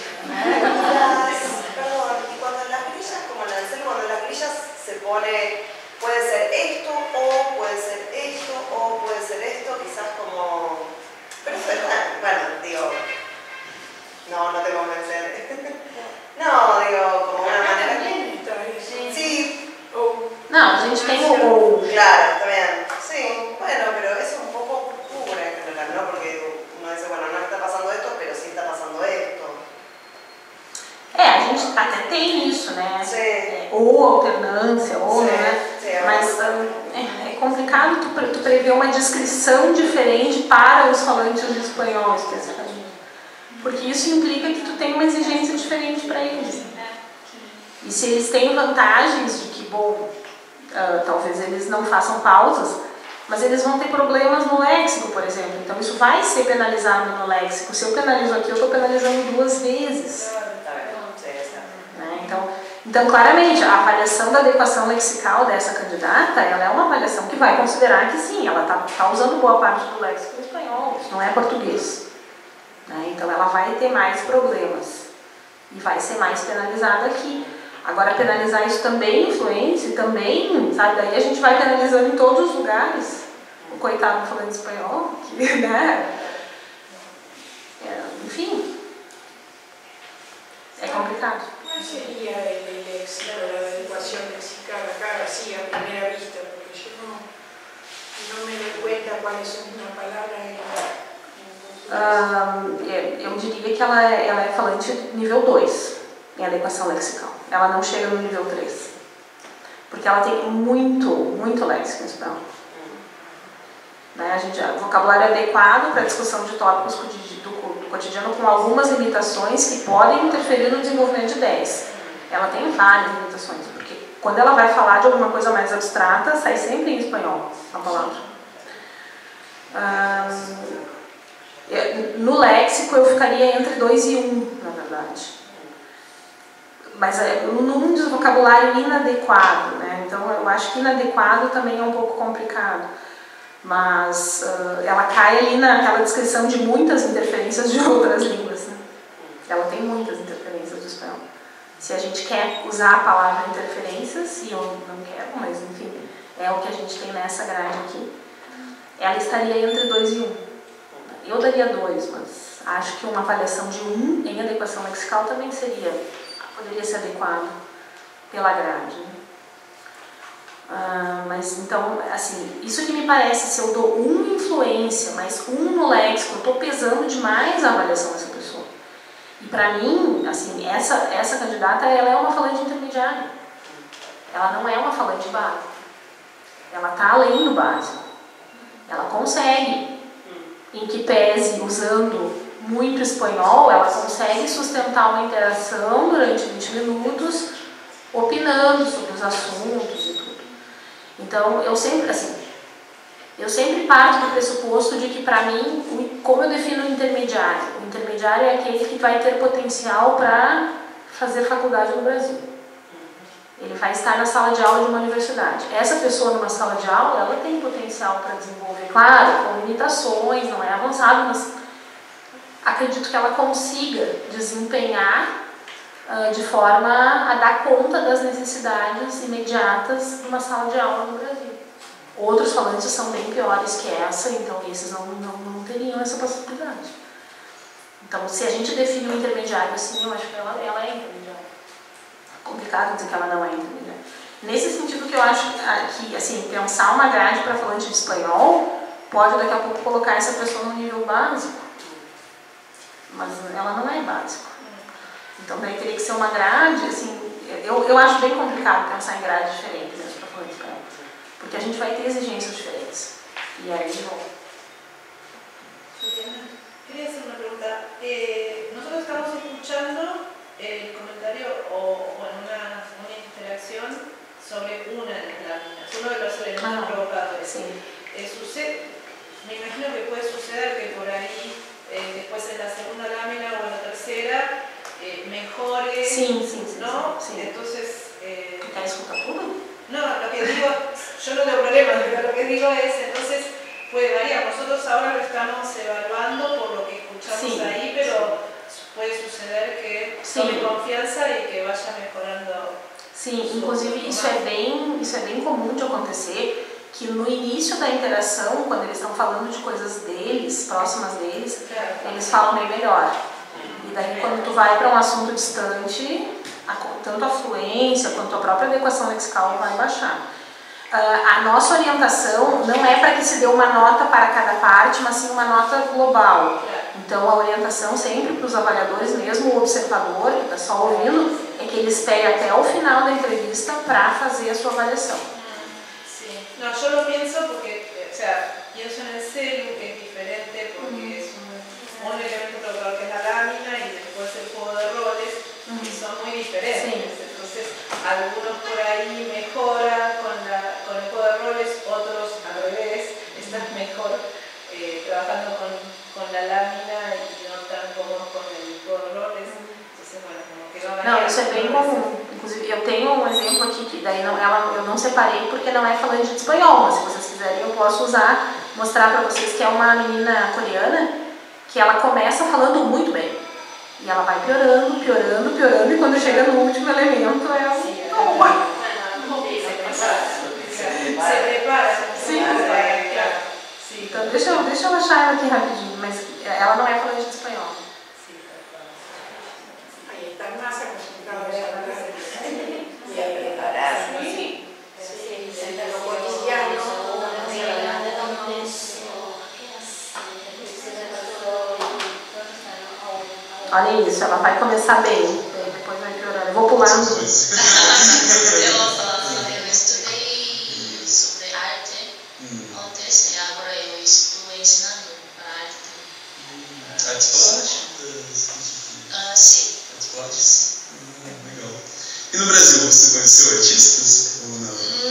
Perdón, y cuando en las grillas, como en la del cuando en las grillas se pone, puede ser esto, o puede ser esto, o puede ser esto, quizás como... Pero eso es, bueno, digo, no te convencer. No, digo, como una manera... Sí. Não, a gente tem o... Claro, está bien. Sí, bueno, pero eso un poco cubre en general, ¿no? Porque uno dice, bueno, no está pasando esto, pero sí está pasando esto. A até tem isso, né? Sim. Ou alternância, ou, Sim, né? sim, Mas é complicado tu prever uma descrição diferente para os falantes de espanhol, especificamente. Porque isso implica que tu tem uma exigência diferente para eles. E se eles têm vantagens de que, bom, talvez eles não façam pausas, mas eles vão ter problemas no léxico, por exemplo. Então isso vai ser penalizado no léxico. Se eu penalizo aqui, eu estou penalizando 2 vezes. Né? Então, claramente, a avaliação da adequação lexical dessa candidata, ela é uma avaliação que vai considerar que sim, ela está usando boa parte do léxico em espanhol, isso não é português. Né? Então ela vai ter mais problemas e vai ser mais penalizada aqui. Agora, penalizar isso também influência, também, sabe, daí a gente vai penalizando em todos os lugares. O coitado falando espanhol, que, né? Enfim, é complicado. ¿Cuál sería el léxico, la adecuación lexical acá, así a primera vista? Porque yo no me doy cuenta cuáles son una palabra eu diria que ela é falante nível 2 em adequação lexical. Ela não chega no nível 3. Porque ela tem muito léxico em espanhol. Né? O vocabulário é adequado para a discussão de tópicos do cotidiano com algumas limitações que podem interferir no desenvolvimento de ideias. Ela tem várias limitações, porque quando ela vai falar de alguma coisa mais abstrata, sai sempre em espanhol a palavra. No léxico eu ficaria entre 2 e 1, na verdade. Mas num vocabulário inadequado, né? Então eu acho que inadequado também é um pouco complicado. Mas ela cai ali naquela descrição de muitas interferências de outras línguas. Né? Ela tem muitas interferências do espanhol. Se a gente quer usar a palavra interferências, e eu não quero, mas enfim, é o que a gente tem nessa grade aqui, ela estaria entre 2 e 1. Eu daria 2, mas acho que uma avaliação de 1 em adequação lexical também poderia ser adequado pela grade. Né? Mas então, assim, isso que me parece, se eu dou 1 em influência, mas 1 no léxico, eu estou pesando demais a avaliação dessa pessoa. E para mim, assim, essa candidata, ela é uma falante intermediária. Ela não é uma falante básica. Ela está além do básico. Ela consegue, em que pese, usando muito espanhol, ela consegue sustentar uma interação durante 20 minutos, opinando sobre os assuntos e tudo. Então, eu sempre parto do pressuposto de que, para mim, como eu defino o intermediário? O intermediário é aquele que vai ter potencial para fazer faculdade no Brasil. Ele vai estar na sala de aula de uma universidade. Essa pessoa numa sala de aula, ela tem potencial para desenvolver, claro, com limitações, não é avançado, mas acredito que ela consiga desempenhar de forma a dar conta das necessidades imediatas de uma sala de aula no Brasil. Outros falantes são bem piores que essa, então esses não teriam essa possibilidade. Então, se a gente define um intermediário assim, eu acho que ela é intermediária. É complicado dizer que ela não é intermediária. Nesse sentido que eu acho que assim, pensar uma grade para falante de espanhol pode daqui a pouco colocar essa pessoa no nível básico, mas ela não é básico. Então, daí teria que ser uma grade, assim, eu acho bem complicado pensar em grades diferentes para falante de espanhol, porque a gente vai ter exigências diferentes. E aí, bom. Quería hacer una pregunta. Nosotros estamos escuchando el comentario o una interacción sobre una de las láminas, uno de los elementos provocadores. Sí. Me imagino que puede suceder que por ahí, después en la segunda lámina o en la tercera, mejore, ¿no? Sí. Entonces... ¿Te disfruta todo? No, lo que digo, yo no tengo problema, pero lo que digo es, entonces, puede variar. Nosotros ahora lo estamos evaluando por lo que escuchamos ahí, pero puede suceder que tome confianza y que vaya mejorando. Sim, inclusive isso é bem comum de acontecer, que no início da interação, quando eles estão falando de coisas deles, próximas deles, eles falam bem melhor. E daí quando tu vai para um assunto distante, tanto a fluência quanto a própria adequação lexical vai baixar. A nossa orientação não é para que se dê uma nota para cada parte, mas sim uma nota global. Então a orientação sempre para os avaliadores, mesmo o observador que está só ouvindo, é que ele espere até o final da entrevista para fazer a sua avaliação. Sí. No, yo lo pienso porque, o sea, pienso en el celu, que es diferente porque es un elemento preparado que es la lámina y después el juego de roles, y son muy diferentes. Sí. Entonces, algunos por ahí mejoran con el juego de roles, otros al revés, estás mejor trabajando con la lámina y no tan cómodos con el juego de roles. Entonces, bueno, como que va a Não, isso é bem comum. Inclusive, eu tenho um exemplo aqui que daí eu não separei porque não é falante de espanhol, mas se vocês quiserem eu posso mostrar para vocês que é uma menina coreana que ela começa falando muito bem. E ela vai piorando, piorando, piorando, e quando chega no último elemento é Se prepara. Sim. Então, deixa eu achar ela aqui rapidinho, mas ela não é falante de espanhol. Ahí están más acostumbrados a hablar y a preparar. Sí. En lo cotidiano. Olha isso, ela vai começar bem, depois vai piorando. Eu vou pular um pouco. Eu estudei sobre arte antes e agora eu estou ensinando para arte. Artes plásticas? Sim. Artes plásticas? Legal. E no Brasil, você conheceu artistas ou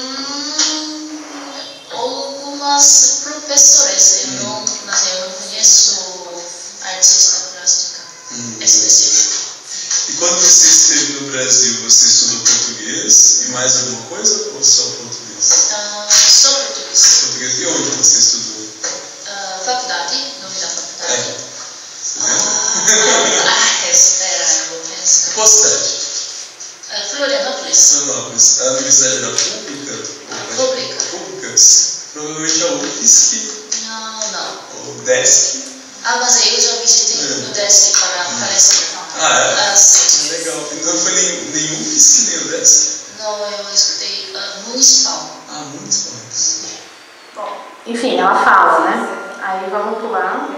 não? Algumas professoras, mas eu não conheço artista plástica específica. E quando você esteve no Brasil, você estudou português e mais alguma coisa ou só português? Só português. Português. E onde você estudou? Faculdade, nome da faculdade. Você lembra? Espera, eu vou pensar. Qual cidade? Florianópolis. Florianópolis. A universidade era pública? Pública. Pública. Provavelmente a UFSC. Não. Ou DESC. Mas eu já visitei o DESC para palestra. Sim. Legal. Não foi nem UFSC nem o DESC? Não, eu escutei municipal. Municipal. Bom, enfim, ela fala, né? Aí vamos pular.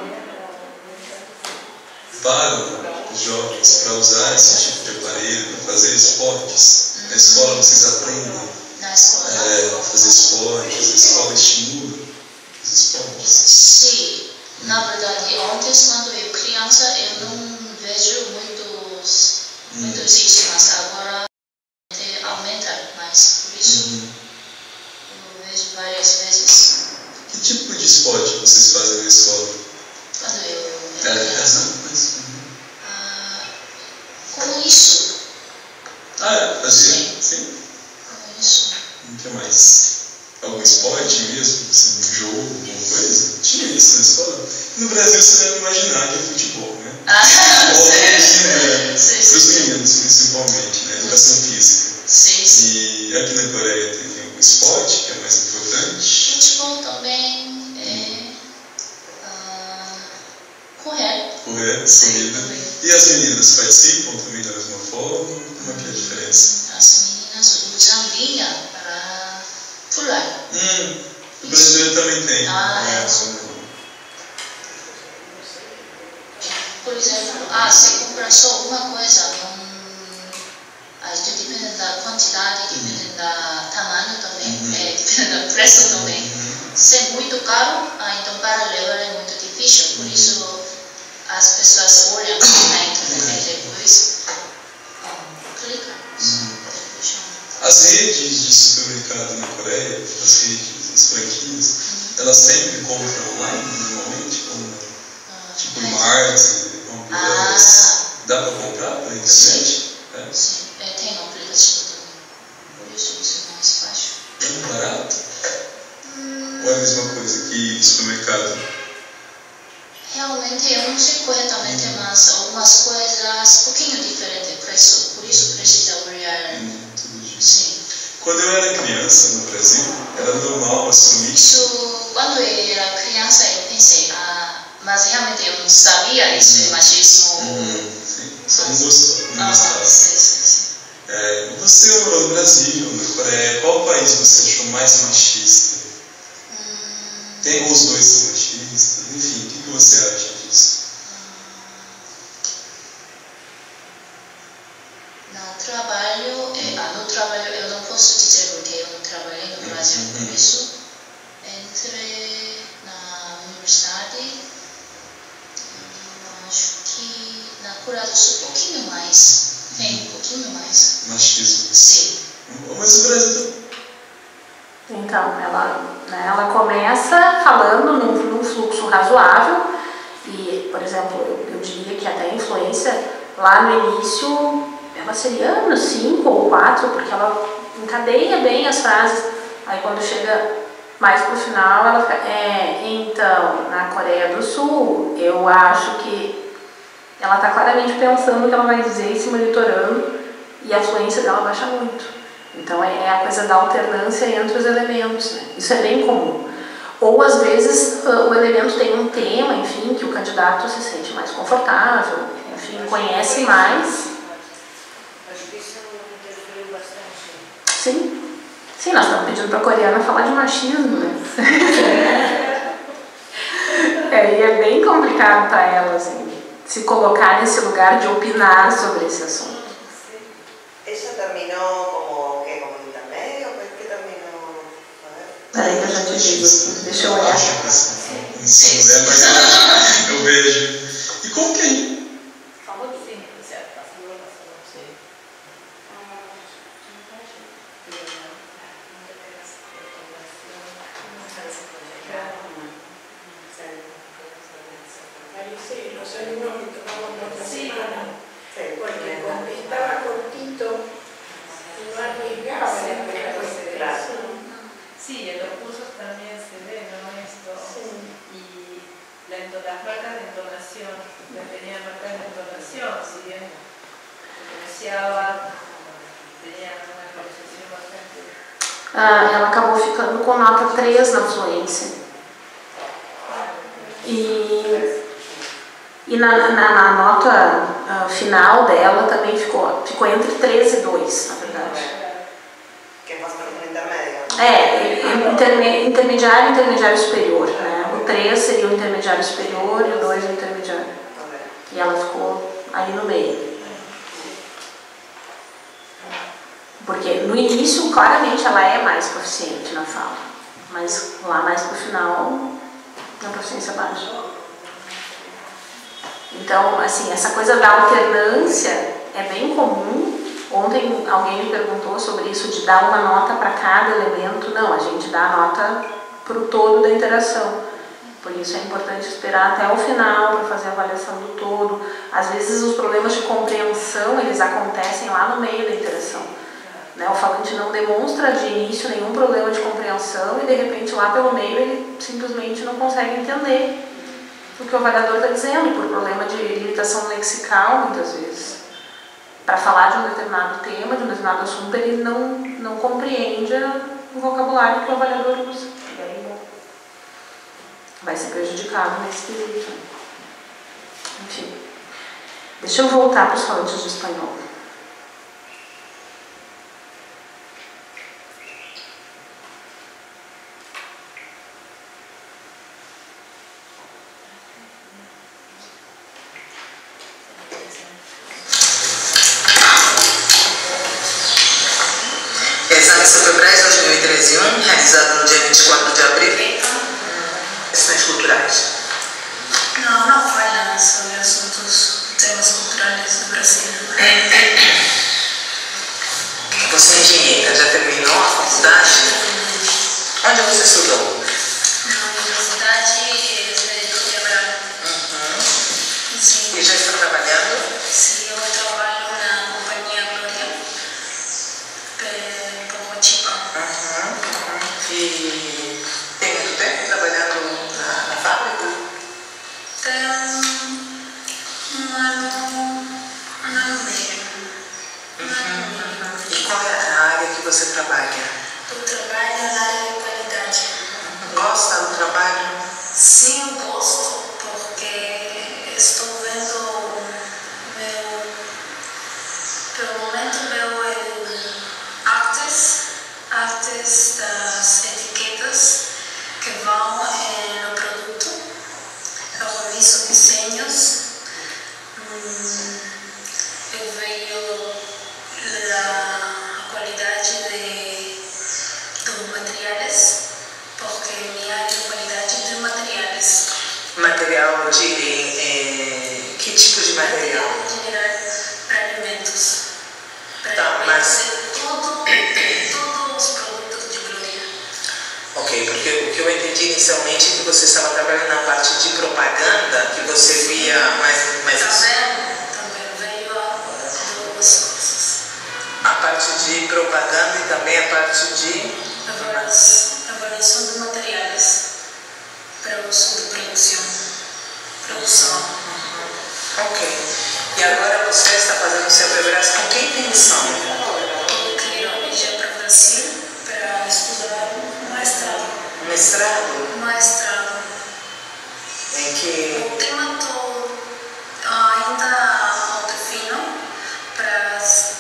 Para os jovens, para usar esse tipo de aparelho, para fazer esportes, na escola vocês aprendem na escola. A fazer esportes, a escola estimula os esportes? Sim. Na verdade, antes, quando eu criança, eu não vejo muitos isso, mas agora aumenta mais. Por isso, eu vejo várias vezes. Que tipo de esporte vocês fazem na escola? Quando eu era criança? Como isso. Fazia? Sim. Como isso. O que mais? Algum esporte mesmo? Assim, um jogo, alguma coisa? Tinha isso na escola? No Brasil você deve imaginar que é futebol, né? Para os meninos, principalmente, né? Educação física. Sim. E aqui na Coreia tem algum esporte que é mais importante? Futebol também é correr. Correr, corrida. E as meninas participam também da mesma forma? Como é que é a diferença? As meninas usam linha para pular. O brasileiro também tem. Por exemplo, se comprar só uma coisa, depende da quantidade, depende do tamanho também, depende do preço também. Se é muito caro, então para levar é muito difícil, por isso as pessoas olham na internet e depois clicam. As redes de supermercado na Coreia, as redes, as franquias, elas sempre compram online, normalmente? Tipo Mart, dá para comprar pela internet? Sim, tem um aplicativo também. Por isso é mais fácil. É muito barato? Ou é a mesma coisa que supermercado? Realmente eu não sei corretamente, mas algumas coisas um pouquinho diferente o preço. Por isso precisa olhar. Sim. Quando eu era criança no Brasil, era normal assumir. Quando eu era criança eu pensei, mas realmente eu não sabia isso é machismo. Sim, só não gostou. Não gostava. Sim. Você morou no Brasil, na Coreia, qual país você achou mais machista? Tem os dois são machistas, enfim, o que você acha disso? no trabalho eu não posso dizer porque eu não trabalhei no Brasil, por isso entrei na universidade, acho que na Coreia do Sul um pouquinho mais, um pouquinho mais. Machismo. Sim. Mas o Brasil... Então, ela começa falando num fluxo razoável e, por exemplo, eu diria que até a influência lá no início ela seria no 5 ou 4, porque ela encadeia bem as frases. Aí quando chega mais pro final, ela fica, então, na Coreia do Sul, eu acho que ela está claramente pensando o que ela vai dizer e se monitorando, e a fluência dela baixa muito. Então é a coisa da alternância entre os elementos, né? Isso é bem comum. Ou às vezes o elemento tem um tema, enfim, que o candidato se sente mais confortável, enfim, conhece mais. Acho que isso interferiu bastante. Sim. Sim, nós estamos pedindo para a coreana falar de machismo, né? E é bem complicado para ela, assim, se colocar nesse lugar de opinar sobre esse assunto. Ella terminó como intermedio, ¿qué terminó? Peraí que eu já te digo, deixa eu olhar. Eu vejo. E como que é? Falou de sim, certo? Passou, não sei. Parece, los alumnos que tomamos la otra semana, porque contestaba cortito y no arriesgaba la presentación. Sí, en los cursos también se ve, ¿no? Esto. Y las marcas de entonación, tenía marcas de entonación, si bien pronunciaba, tenía una conversación bastante. Ela acabou ficando com nota 3 na fluência. E na nota final dela também ficou entre 3 e 2, na verdade. Que é mais para o intermédio. Intermediário superior, né? O 3 seria o intermediário superior e o 2 o intermediário. E ela ficou ali no meio. Porque no início, claramente, ela é mais proficiente na fala. Mas lá mais pro final, a proficiência baixa. Então, assim, essa coisa da alternância é bem comum. Ontem alguém me perguntou sobre isso, de dar uma nota para cada elemento. Não, a gente dá a nota para o todo da interação. Por isso é importante esperar até o final para fazer a avaliação do todo. Às vezes os problemas de compreensão, eles acontecem lá no meio da interação. Né? O falante não demonstra de início nenhum problema de compreensão e de repente lá pelo meio ele simplesmente não consegue entender o que o avaliador está dizendo, por problema de limitação lexical muitas vezes. Para falar de um determinado tema, de um determinado assunto, ele não compreende o vocabulário que o avaliador usa. E aí vai ser prejudicado nesse quesito. Enfim, deixa eu voltar para os falantes de espanhol. Exame Superbras 2013, realizado no dia 24 de abril. Questões culturais. Não fala sobre assuntos, temas culturais do Brasil. Você é engenheira, já terminou a faculdade? Onde você estudou? Na Universidade de Abrão. E já está trabalhando? Sim, eu trabalho na companhia Glória, por Motipa. E tem muito tempo trabalhando na fábrica? Tem um ano e meio. E qual é a área que você trabalha? Eu trabalho na área de qualidade. Gosta do trabalho? Sim, eu gosto, porque estou vendo pelo momento artes das etiquetas que vão no produto. Eu reviso desenhos, eu vejo material. Para alimentos. Tá, mas... Todos os produtos de Glória. Ok, porque o que eu entendi inicialmente é que você estava trabalhando na parte de propaganda, que você via mais Também veio duas coisas. a parte de propaganda e também a parte de Avaliação de materiais para uso de produção. Ok. E agora você está fazendo o seu pré-braço com que intenção? Eu queria viajar para o Brasil para estudar mestrado. Mestrado. Em que? O tema todo ainda ao defino para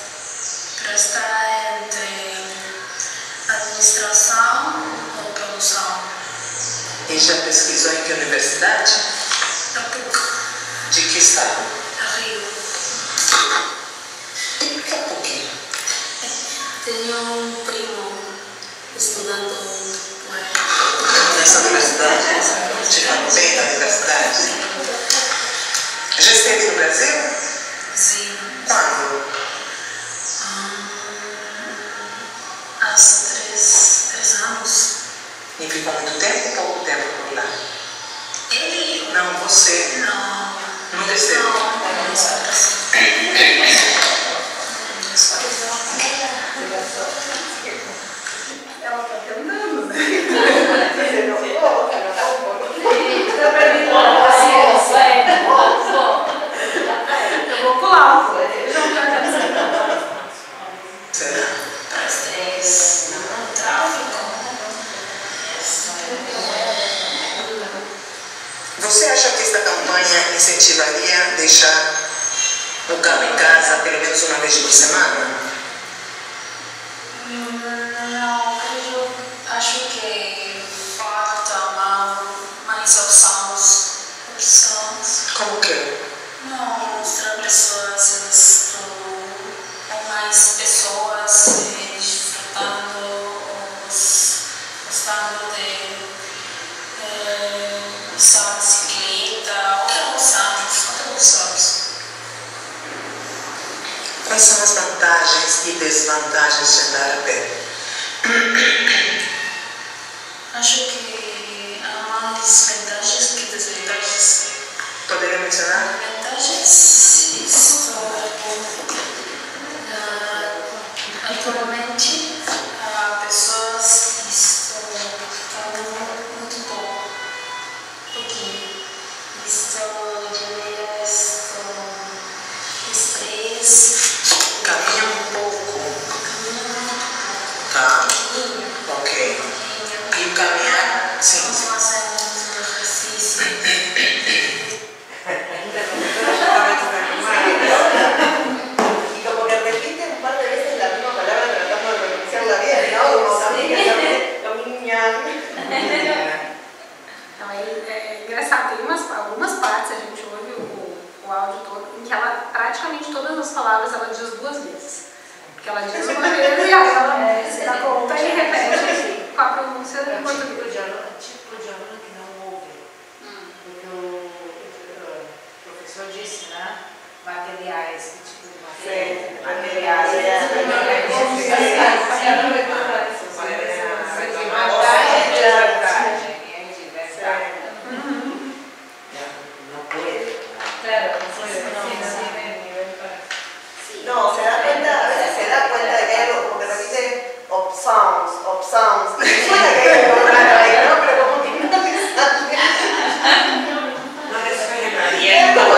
estar entre administração ou produção. E já pesquisou em que universidade? Da PUC. De que estado? Rio. Por que a PUC? Tenho um primo estudando nessa universidade? Te falo bem da universidade? Já esteve no Brasil? Sim. Quando? Há 3 anos. E ficou muito tempo ou pouco tempo por lá? Ele? Não, você. Não. Nunca esteve? Não. Ela está tentando, né? Eu vou pular. Será? Você acha que esta campanha incentivaria deixar o carro em casa pelo menos uma vez por semana? Não, eu acho que falta mais opções. Como que? Não, mostrar pessoas, ou mais pessoas desfrutando, gostando de usar bicicleta, outras opções. Quais são as vantagens e desvantagens de andar a pé? Acho que há mais vantagens que desvantagens. Poderia mencionar? Vantagens, atualmente, pessoas estão muito pouquinho. Estresse. Caminha um pouco. Tá. Ok. E o caminhar? Sim. Y como que repite un par de veces la misma palabra tratando de pronunciarla bien, ¿no? Como caminham. Então, é engraçado, tem algumas partes, a gente ouve o áudio todo, em que ela, praticamente todas as palavras, ela diz 2 vezes. Porque ela diz uma vez e aí ela se dá conta e repete com a pronúncia em português. Tipo de aluno que não ouve. Porque o professor disse, né? Materiais, que tipo de materiais? Materiais. No, se da cuenta, a veces se da cuenta de que hay algo, como que repite opções, y suena que hay algo raro ahí, ¿no? Pero como que no le sale. No le suena bien, como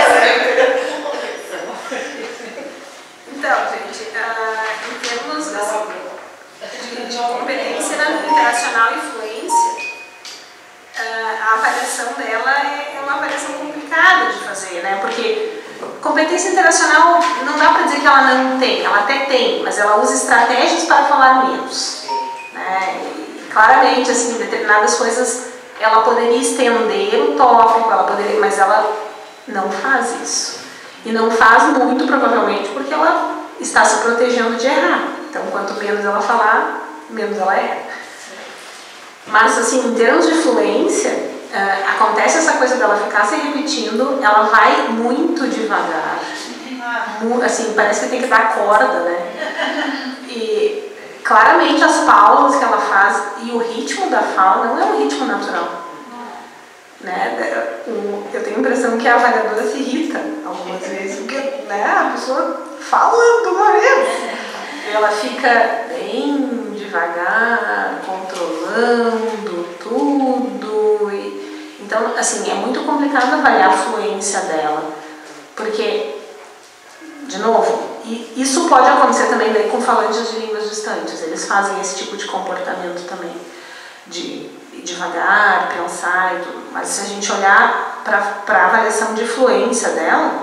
Então, gente, em termos de competência internacional e fluência, a avaliação dela é uma avaliação complicada de fazer, né? Porque competência internacional não dá para dizer que ela não tem, ela até tem, mas ela usa estratégias para falar menos, né? E, claramente, assim, determinadas coisas ela poderia estender o tópico, ela poderia, mas ela não faz isso. E não faz muito, provavelmente, porque ela está se protegendo de errar. Então, quanto menos ela falar, menos ela erra. Mas, assim, em termos de fluência, acontece essa coisa dela ficar se repetindo, ela vai muito devagar. Assim, parece que tem que dar corda, né? E claramente as pausas que ela faz e o ritmo da fala não é um ritmo natural. Né? Eu tenho a impressão que a avaliadora se irrita algumas vezes, porque, né, a pessoa fala toda vez. Ela fica bem devagar, controlando tudo. Então, assim, é muito complicado avaliar a fluência dela. Porque, de novo, isso pode acontecer também daí com falantes de línguas distantes. Eles fazem esse tipo de comportamento também, de devagar, pensar e tudo. Mas se a gente olhar para a avaliação de fluência dela,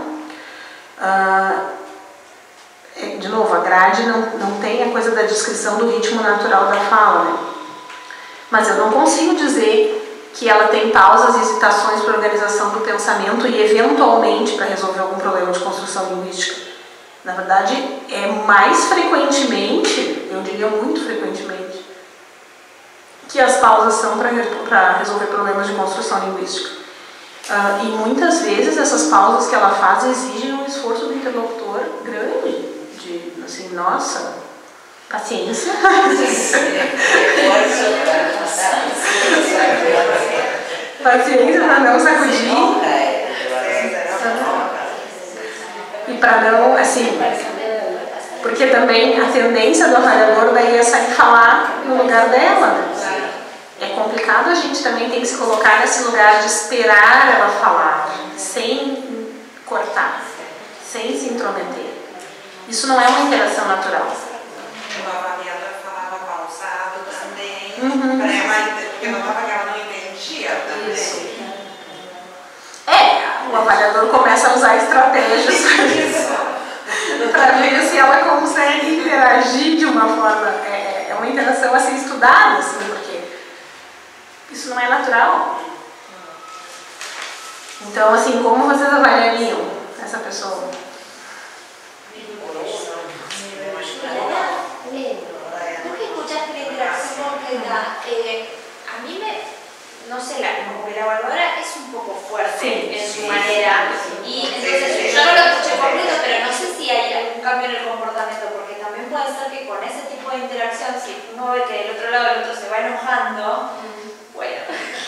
de novo, a grade não tem a coisa da descrição do ritmo natural da fala, né? Mas eu não consigo dizer que ela tem pausas e hesitações para organização do pensamento e eventualmente para resolver algum problema de construção linguística. Na verdade, é mais frequentemente, eu diria muito frequentemente, que as pausas são para resolver problemas de construção linguística. E muitas vezes essas pausas que ela faz exigem um esforço do interlocutor grande. Assim, nossa, paciência. Paciência para não sacudir. E para não, assim, porque também a tendência do avaliador daí é sair falar no lugar dela. Né? É complicado, a gente também tem que se colocar nesse lugar de esperar ela falar, sem cortar, sem se intrometer. Isso não é uma interação natural. Uma avaliadora falava pausado também, porque eu notava que ela não entendia também. Isso. O avaliador começa a usar estratégias para ver se ela consegue interagir de uma forma. É uma interação a ser estudada, assim, porque isso não é natural. Então, assim, como vocês avaliariam essa pessoa? Tú que escuchaste la interacción completa, a mí no sé, como que la evaluadora es un poco fuerte en su manera, y entonces yo no lo escuché completo, pero no sé si hay algún cambio en el comportamiento, porque también puede ser que con ese tipo de interacción, si uno ve que del otro lado el otro se va enojando, bueno,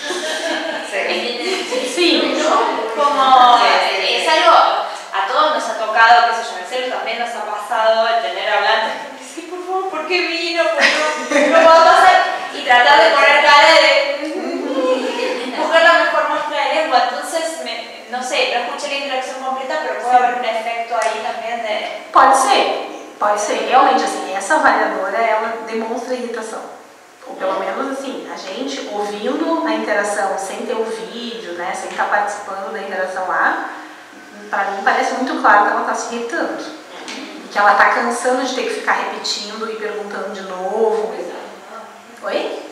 como es algo, a todos nos ha tocado, qué sé yo, en serio también nos ha pasado el tener hablantes. Sí, por favor, ¿por qué vino? ¿Por qué no va a pasar? Y tratar de poner cara de buscar la mejor muestra de lengua. Entonces, no sé, no escuché la interacción completa, pero puede haber un efecto ahí también de... Pode ser. Realmente, assim, essa avaliadora, ela demonstra irritação. Ou pelo menos, assim, a gente ouvindo a interação sem ter o vídeo, né, sem estar participando da interação lá, para mim parece muito claro que ela está se irritando. Que ela está cansando de ter que ficar repetindo e perguntando de novo. Oi?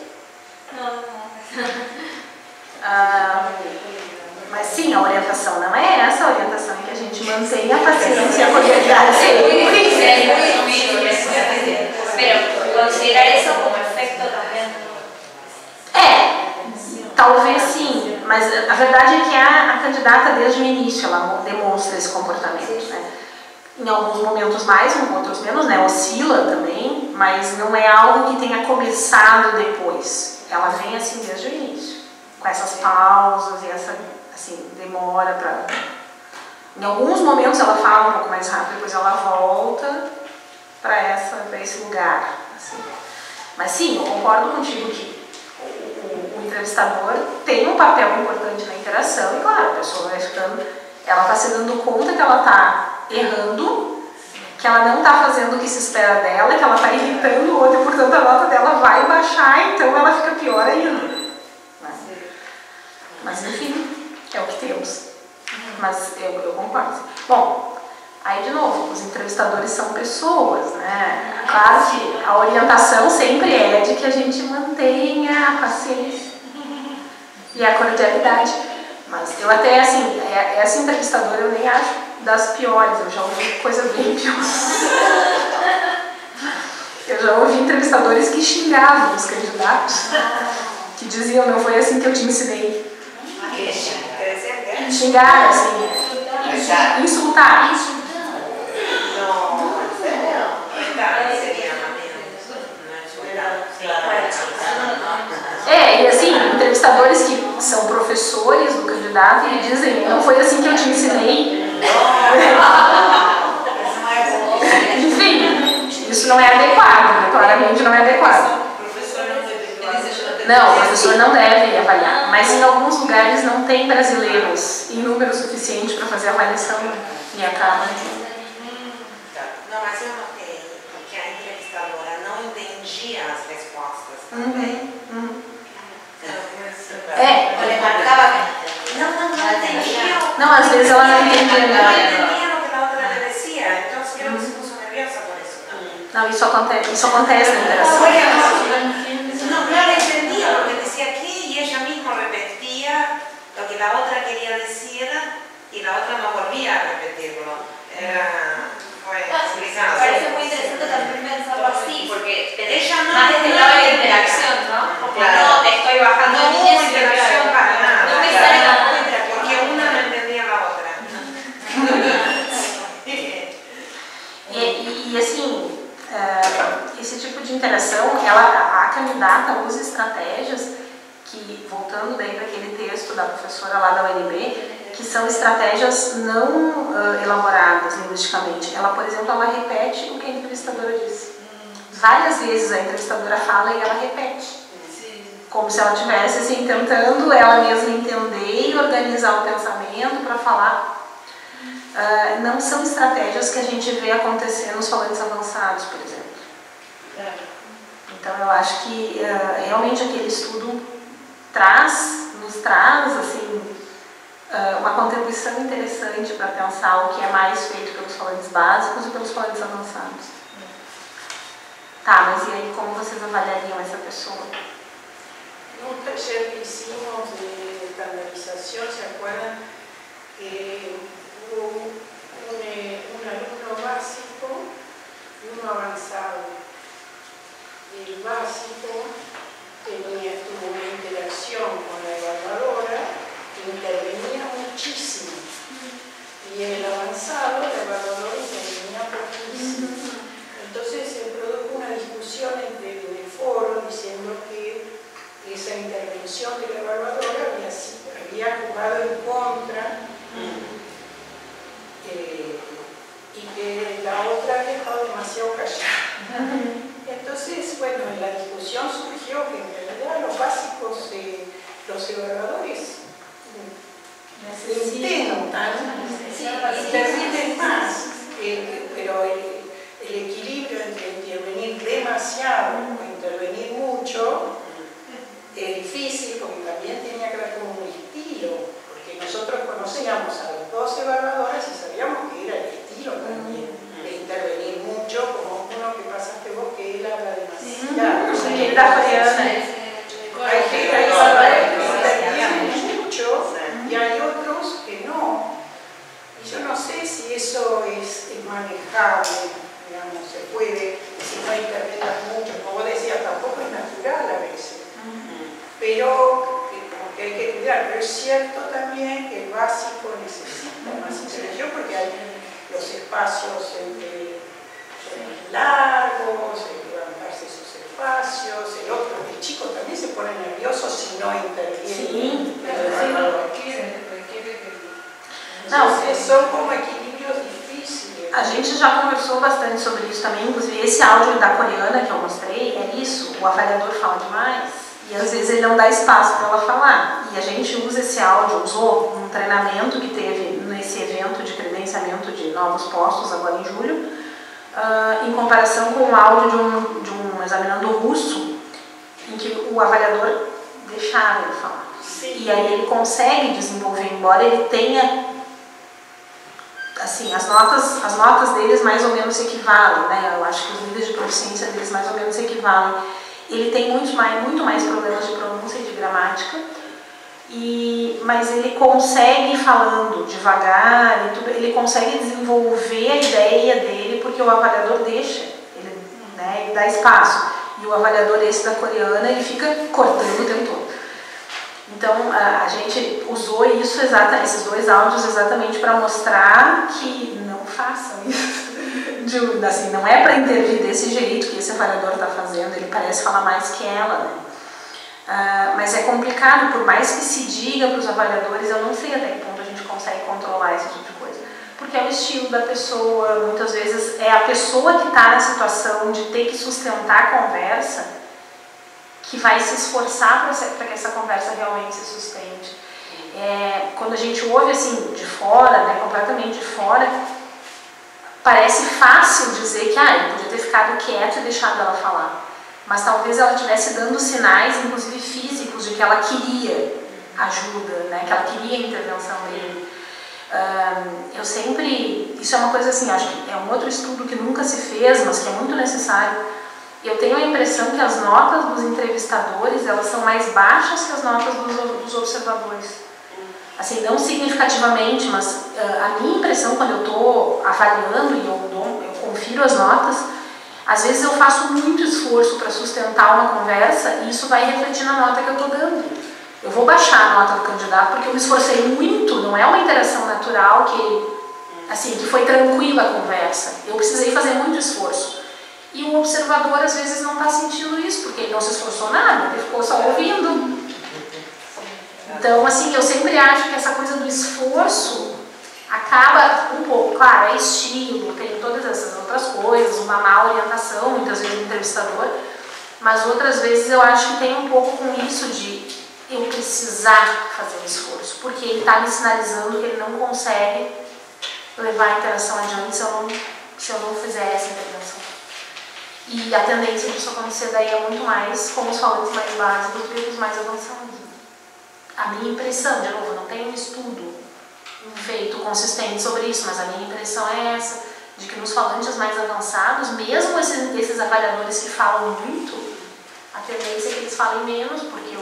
Mas sim, a orientação não é essa, a orientação é que a gente mantenha a paciência e a cordialidade sempre. Pero considerar isso como efeito também? Talvez sim, mas a verdade é que a candidata desde o início ela demonstra esse comportamento, né? Em alguns momentos mais, em outros menos, né? Oscila também, mas não é algo que tenha começado depois. Ela vem assim desde o início, com essas pausas e essa assim, demora para... Em alguns momentos ela fala um pouco mais rápido, depois ela volta para esse lugar. Assim. Mas sim, eu concordo contigo que o entrevistador tem um papel importante na interação e, claro, a pessoa vai ficando... Ela está se dando conta que ela está errando, que ela não está fazendo o que se espera dela, que ela está irritando o outro e, portanto, a nota dela vai baixar, então ela fica pior ainda. Mas, enfim, é o que temos. Mas eu concordo. Bom, aí, de novo, os entrevistadores são pessoas, né? Claro que a orientação sempre é de que a gente mantenha a paciência e a cordialidade. Mas eu até, assim, essa entrevistadora eu nem acho das piores, eu já ouvi coisa bem pior. Eu já ouvi entrevistadores que xingavam os candidatos, que diziam, não foi assim que eu te ensinei. xingar, assim, insultar. E assim, entrevistadores que são professores do candidato e dizem, não foi assim que eu te ensinei. Enfim, isso não é adequado, né? Claramente não é adequado. Não, o professor não deve avaliar, mas em alguns lugares não tem brasileiros em número suficiente para fazer a avaliação e acaba. Não, mas eu notei que a entrevistadora não entendia as respostas também. Não entendia. Não, às vezes ela não entendia. Não entendia o que a outra lhe dizia, então eu me puso nerviosa por isso. Não, isso acontece na interação. No, claro, entendía lo que decía aquí y ella misma repetía lo que la otra quería decir y la otra no volvía a repetirlo. Fue complicado. Parece muy interesante también pensarlo así, porque ella no más desde el lado de la interacción, ¿no? Como no te estoy bajando no líneas, hubo interacción para nada. no me sale la porque una no entendía a la otra. E assim, esse tipo de interação, a candidata usa estratégias que, voltando daí para aquele texto da professora lá da UNB, que são estratégias não elaboradas linguisticamente. Ela, por exemplo, ela repete o que a entrevistadora disse. Várias vezes a entrevistadora fala e ela repete. Como se ela estivesse assim, tentando ela mesma entender e organizar o pensamento para falar. Não são estratégias que a gente vê acontecer nos falantes avançados, por exemplo. Então eu acho que realmente aquele estudo nos traz assim, uma contribuição interessante para pensar o que é mais feito pelos falantes básicos e pelos falantes avançados. Tá, mas e aí como vocês avaliariam essa pessoa? En un taller que hicimos de estandarización, ¿se acuerdan? Hubo un alumno básico y uno avanzado. El básico tuvo una interacción con la evaluadora que intervenía muchísimo. Y en el avanzado, la evaluadora intervenía poquísimo. Entonces se produjo una discusión en el foro diciendo que esa intervención de la evaluadora había jugado en contra y que la otra había estado demasiado callada. Entonces, bueno, en la discusión surgió que en realidad los básicos, los evaluadores intentan, intervienen más, pero el equilibrio entre intervenir demasiado o intervenir mucho es difícil porque también tenía que ver con un estilo, porque nosotros conocíamos a las dos evaluadoras y sabíamos que era el estilo también, de intervenir mucho, como uno que pasaste vos, que él habla demasiado. Sí, la Mariana. Hay evaluadores que intervienen mucho y hay otros que no. Y yo no sé si eso es manejable, digamos, se puede, si no intervengas mucho, como vos decías, tampoco es natural a veces. Pero como que hay que cuidar, pero es cierto también que el básico necesita más intervención porque hay los espacios entre son más largos, hay que levantarse esos espacios, el chico también se pone nervioso si no interviene. Entonces son como equilibrios difíciles. A gente já conversou bastante sobre isso também, inclusive esse áudio da coreana que eu mostrei, é isso, o avaliador fala demais. E às vezes ele não dá espaço para ela falar. E a gente usa esse áudio, usou um treinamento que teve nesse evento de credenciamento de novos postos agora em julho, em comparação com o áudio de um examinando russo, em que o avaliador deixava ele falar. Sim. E aí ele consegue desenvolver, embora ele tenha, assim, as notas deles mais ou menos se equivalem, né? Eu acho que os níveis de proficiência deles mais ou menos se equivalem. Ele tem muito mais problemas de pronúncia e de gramática, mas ele consegue, falando devagar e tudo, ele consegue desenvolver a ideia dele porque o avaliador deixa, ele dá espaço. E o avaliador esse da coreana, ele fica cortando o tempo todo. Então, a gente usou isso esses 2 áudios exatamente para mostrar que não façam isso. Assim, não é para intervir desse jeito que esse avaliador está fazendo, ele parece falar mais que ela, né? Mas é complicado, por mais que se diga para os avaliadores, eu não sei até que ponto a gente consegue controlar esse tipo de coisa. Porque é o estilo da pessoa, muitas vezes é a pessoa que está na situação de ter que sustentar a conversa que vai se esforçar para que essa conversa realmente se sustente. Quando a gente ouve assim de fora, né, completamente de fora, parece fácil dizer que ele podia ter ficado quieto e deixado ela falar. Mas talvez ela estivesse dando sinais, inclusive físicos, de que ela queria ajuda, né? Que ela queria a intervenção dele. Isso é uma coisa assim, acho que é um outro estudo que nunca se fez, mas que é muito necessário. Eu tenho a impressão que as notas dos entrevistadores, elas são mais baixas que as notas dos observadores. Assim, não significativamente, mas a minha impressão quando eu estou avaliando e eu confiro as notas, às vezes eu faço muito esforço para sustentar uma conversa e isso vai refletir na nota que eu estou dando. Eu vou baixar a nota do candidato porque eu me esforcei muito, não é uma interação natural que foi tranquila a conversa. Eu precisei fazer muito esforço. E o observador às vezes não está sentindo isso, porque ele não se esforçou nada, ele ficou só ouvindo. Então, assim, eu sempre acho que essa coisa do esforço acaba um pouco, claro, é estilo, tem todas essas outras coisas, uma má orientação, muitas vezes do entrevistador, mas outras vezes eu acho que tem um pouco com isso de eu precisar fazer um esforço, porque ele está me sinalizando que ele não consegue levar a interação adiante se eu não fizer essa intervenção. E a tendência disso acontecer daí é muito mais com os falantes mais básicos do que os mais avançados. A minha impressão, de novo, eu não tenho um estudo feito consistente sobre isso, mas a minha impressão é essa, de que nos falantes mais avançados, mesmo esses avaliadores que falam muito, a tendência é que eles falem menos, porque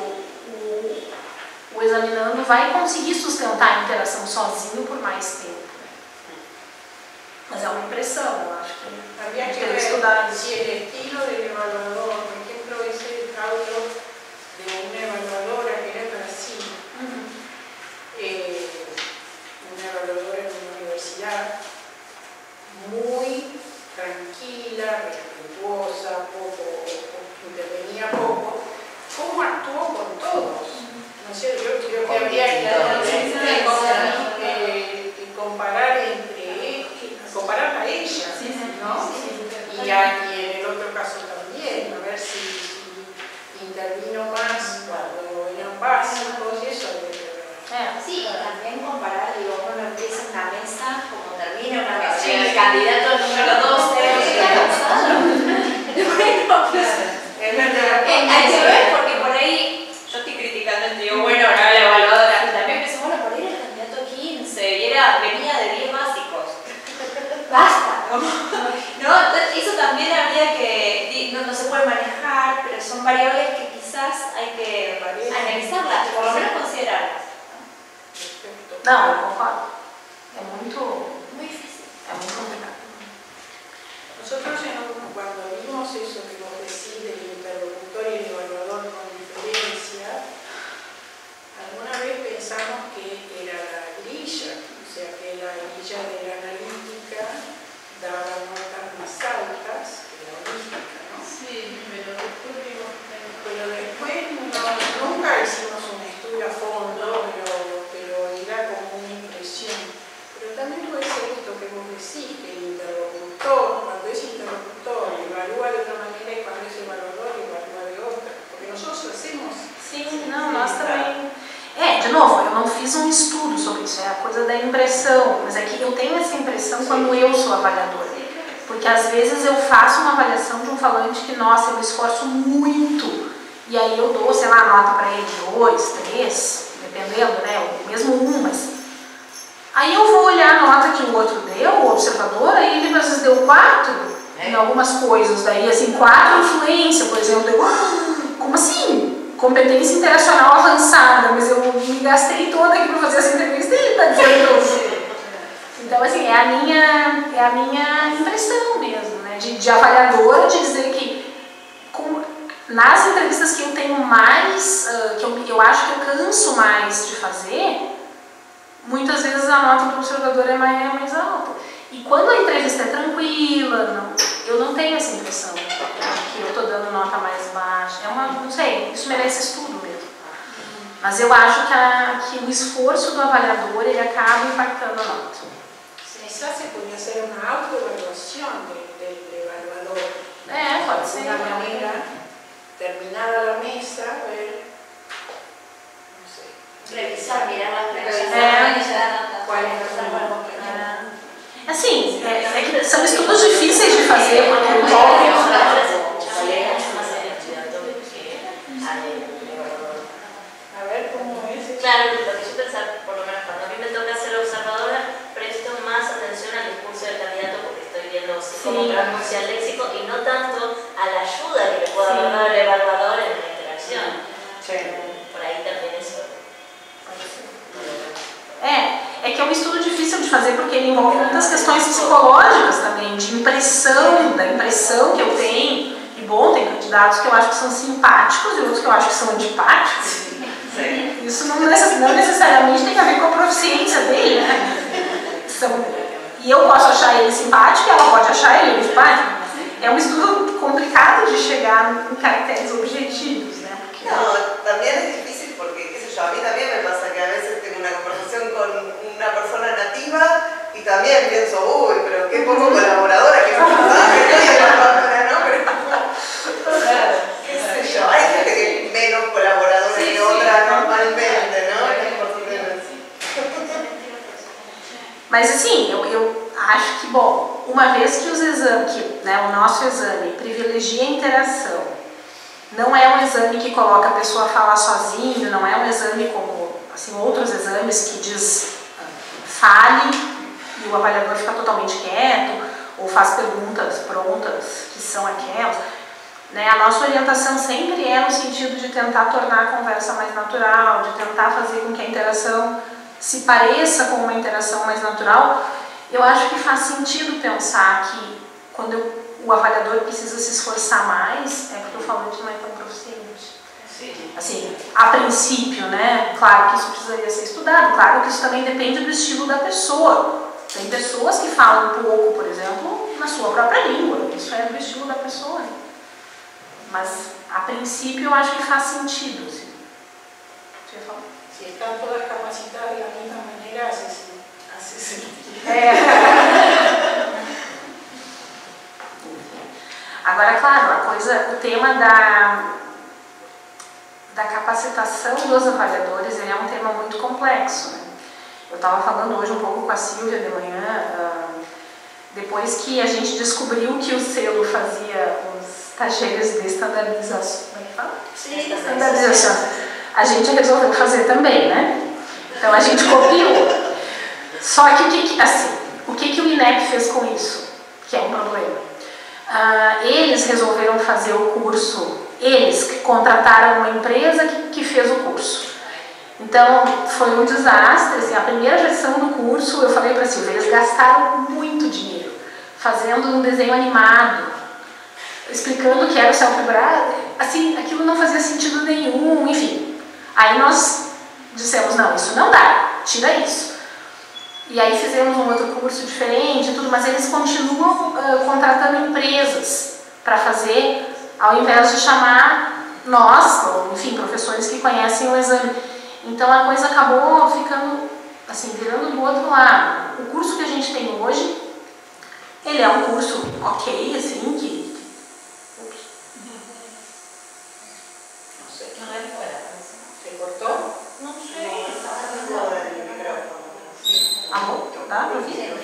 o examinando vai conseguir sustentar a interação sozinho por mais tempo. Mas é uma impressão, eu acho que había que ver estudar si el estilo del evaluador, por ejemplo, ese audio de una evaluadora que era en Brasil, una evaluadora en una universidad muy tranquila, respetuosa, intervenía poco, ¿cómo actuó con todos? ¿No es cierto? Yo creo que habría que comparar a ella, ¿no? Y en el otro caso también, a ver si intervino más cuando eran básicos y eso. Sí, también comparar, digo, uno empieza en una mesa, como termina una mesa, el candidato número 2 es verdad. Hay que ver, porque por ahí yo estoy criticando, digo, bueno, no la evaluadora, también pensé, bueno, por ahí era el candidato 15, y venía de 10 básicos. Basta, ¿no? Eso también habría que, no se puede manejar, pero son variables que quizás hay que analizarlas, por lo menos considerarlas. Não, eu concordo. É muito difícil. É muito complicado. Nosotros cuando vimos eso que vos decís del interlocutor y el evaluador con diferencia, alguna vez pensamos que era la grilla, o sea que la grilla de la analítica daba notas más altas que la holística, ¿no? Sí, pero después nunca hicimos un estudio a fondo, pero era como una impresión. Pero también puede ser esto que vos decís, que el interlocutor, cuando es interlocutor, evalúa de una manera y cuando es evaluador, evalúa de otra. Porque nosotros hacemos... Sim, não, nós também... de novo, eu não fiz um estudo sobre isso, é a coisa da impressão, mas é que eu tenho essa impressão quando eu sou avaliadora. Porque às vezes eu faço uma avaliação de um falante que, nossa, eu me esforço muito, e aí eu dou, sei lá, nota para ele 2, 3, dependendo, né, mesmo 1, mas... Aí eu vou olhar a nota que o outro deu, o observador, aí ele às vezes deu 4 em algumas coisas, daí assim, 4 influência, por exemplo, deu, como assim? Competência interacional avançada, mas eu me gastei toda aqui para fazer essa entrevista e ele está dizendo. Então, assim, é a minha impressão mesmo, né, de avaliadora, de dizer que nas entrevistas que eu tenho mais, que eu acho que eu canso mais de fazer, muitas vezes a nota do observador é mais alta. E quando a entrevista é tranquila, eu não tenho essa impressão que eu estou dando nota mais baixa. Não sei, isso merece estudo mesmo. Mas eu acho que o esforço do avaliador, ele acaba impactando a nota. Quizás se podría hacer una autoevaluación del evaluador. Pode ser. De una manera, terminada la mesa, ver, no sé. Revisar, mirar las preguntas. ¿Cuál es la mejor? Assim, que são estudos difíceis de fazer, porque envolvem... A ver, ¿cómo es? Claro, lo que yo pensaba, por lo menos cuando a mí me toca ser observadora, presto más atención al discurso del candidato porque estoy viendo cómo pronuncia el léxico y no tanto a la ayuda que le pueda dar el evaluador en la interacción. Por ahí también eso. É que é um estudo difícil de fazer porque ele envolve muitas questões psicológicas também, de impressão, da impressão que eu tenho. E bom, tem candidatos que eu acho que são simpáticos e outros que eu acho que são antipáticos. Isso não necessariamente tem a ver com a proficiência dele, né? E eu posso achar ele simpático e ela pode achar ele antipático. É um estudo complicado de chegar em caracteres objetivos, né? Porque... No, también es difícil porque, qué sé yo, a mí también me pasa que a veces tengo una conversación con una persona nativa y también pienso, uy, pero qué poco colaboradora que no, ¿no? Pero claro, qué sé yo, hay gente que es menos colaboradora que otra normalmente, ¿no? Mas assim, eu acho que, bom, uma vez que os exames, o nosso exame privilegia a interação, não é um exame que coloca a pessoa a falar sozinho, não é um exame como assim, outros exames que diz fale e o avaliador fica totalmente quieto ou faz perguntas prontas que são aquelas. A nossa orientação sempre é no sentido de tentar tornar a conversa mais natural, de tentar fazer com que a interação se pareça com uma interação mais natural. Eu acho que faz sentido pensar que quando o avaliador precisa se esforçar mais, é porque o falante não é tão proficiente. Assim, a princípio, né? Claro que isso precisaria ser estudado, claro que isso também depende do estilo da pessoa. Tem pessoas que falam pouco, por exemplo, na sua própria língua, isso é do estilo da pessoa. Mas, a princípio, eu acho que faz sentido. Assim. Você ia falar? Si están todas capacitadas de la misma manera, hace sentido. Agora, claro, o tema da capacitação dos avaliadores, ele é um tema muito complexo, né? Eu estava falando hoje um pouco com a Silvia de manhã, depois que a gente descobriu que o selo fazia os taxeiros de estandarização. Como é que fala? Sim, estandarização. A gente resolveu fazer também, né? Então a gente copiou. Só que o que o INEP fez com isso? Que é um problema. Eles resolveram fazer o curso, eles contrataram uma empresa que fez o curso. Então foi um desastre, assim, a primeira versão do curso, eu falei para a Silvia, eles gastaram muito dinheiro fazendo um desenho animado, explicando o que era o self-branding, assim, aquilo não fazia sentido nenhum, enfim. Aí nós dissemos, não, isso não dá, tira isso. E aí fizemos um outro curso diferente, tudo, mas eles continuam contratando empresas para fazer, ao invés de chamar nós, ou, enfim, professores que conhecem o exame. Então a coisa acabou ficando, assim, virando do outro lado. O curso que a gente tem hoje, ele é um curso ok, assim, que... Não sei. Não é fora. ¿Se cortou? Não sei. Amor, dá para ouvir?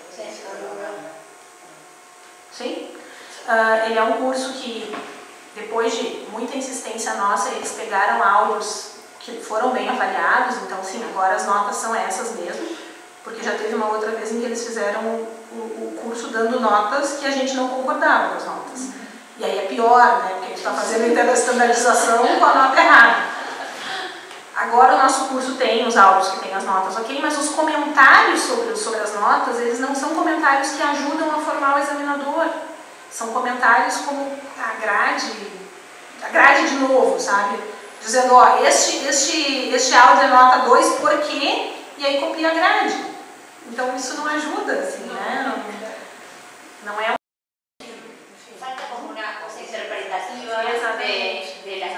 Sim. Ele é um curso que, depois de muita insistência nossa, eles pegaram áudios que foram bem avaliados, então sim, agora as notas são essas mesmo, porque já teve uma outra vez em que eles fizeram o curso dando notas que a gente não concordava com as notas. E aí é pior, né, porque a gente está fazendo a estandarização com a nota errada. Agora o nosso curso tem os áudios que tem as notas, ok? Mas os comentários sobre as notas, eles não são comentários que ajudam a formar o examinador. São comentários como a grade a grade de novo, sabe? Dizendo, ó, este áudio é nota 2 por quê? E aí copia a grade. Então isso não ajuda, assim, né? Não é falta como una cosa interpretativa de la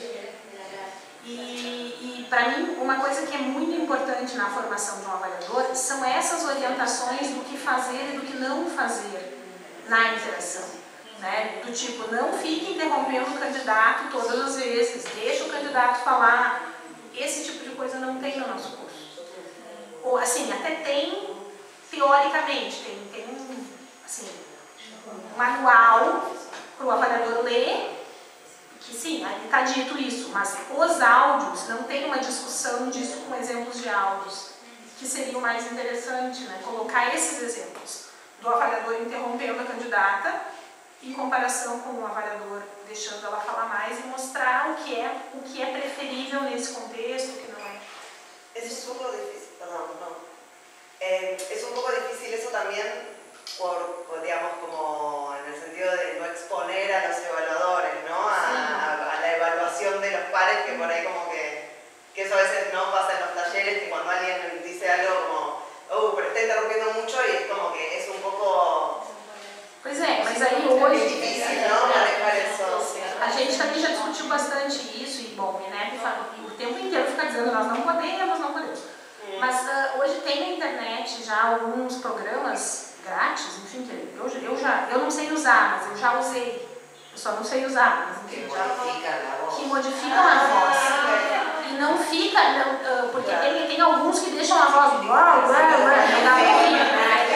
E para mim, uma coisa que é muito importante na formação de um avaliador são essas orientações do que fazer e do que não fazer na interação. Né? Do tipo, não fique interrompendo o candidato todas as vezes, deixa o candidato falar. Esse tipo de coisa não tem no nosso curso. Ou assim, até tem, teoricamente, tem assim, um manual para o avaliador ler, que sim, ali está dito isso, mas os áudios, não tem uma discussão disso com exemplos de áudios, que seria o mais interessante, né? Colocar esses exemplos do avaliador interrompendo a candidata, em comparação com o avaliador deixando ela falar mais e mostrar o que é preferível nesse contexto, o que não é. Es un poco difícil, perdón, no. Es un poco difícil eso también por, digamos, como en el sentido de no exponer a los evaluadores, ¿no? A la evaluación de los pares, que por ahí como que eso a veces no pasa en los talleres, que cuando alguien dice algo como, pero está interrumpiendo mucho y es como que es un poco... Pois é, mas aí hoje a gente também já discutiu bastante isso e, bom, o INEP o tempo inteiro fica dizendo nós não podemos. Mas hoje tem na internet já alguns programas grátis, enfim, que eu não sei usar, mas eu já usei. Eu só não sei usar, mas enfim, que modificam a voz. E não fica, porque tem alguns que deixam a voz não dá pra ouvir,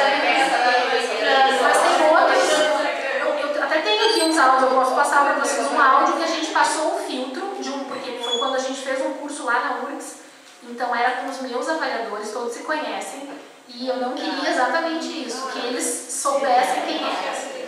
mas tem outros, eu até tenho aqui uns áudios, eu posso passar para vocês um áudio que a gente passou o filtro, porque foi quando a gente fez um curso lá na URGS, então era com os meus avaliadores, todos se conhecem, e eu não queria exatamente isso, que eles soubessem quem é.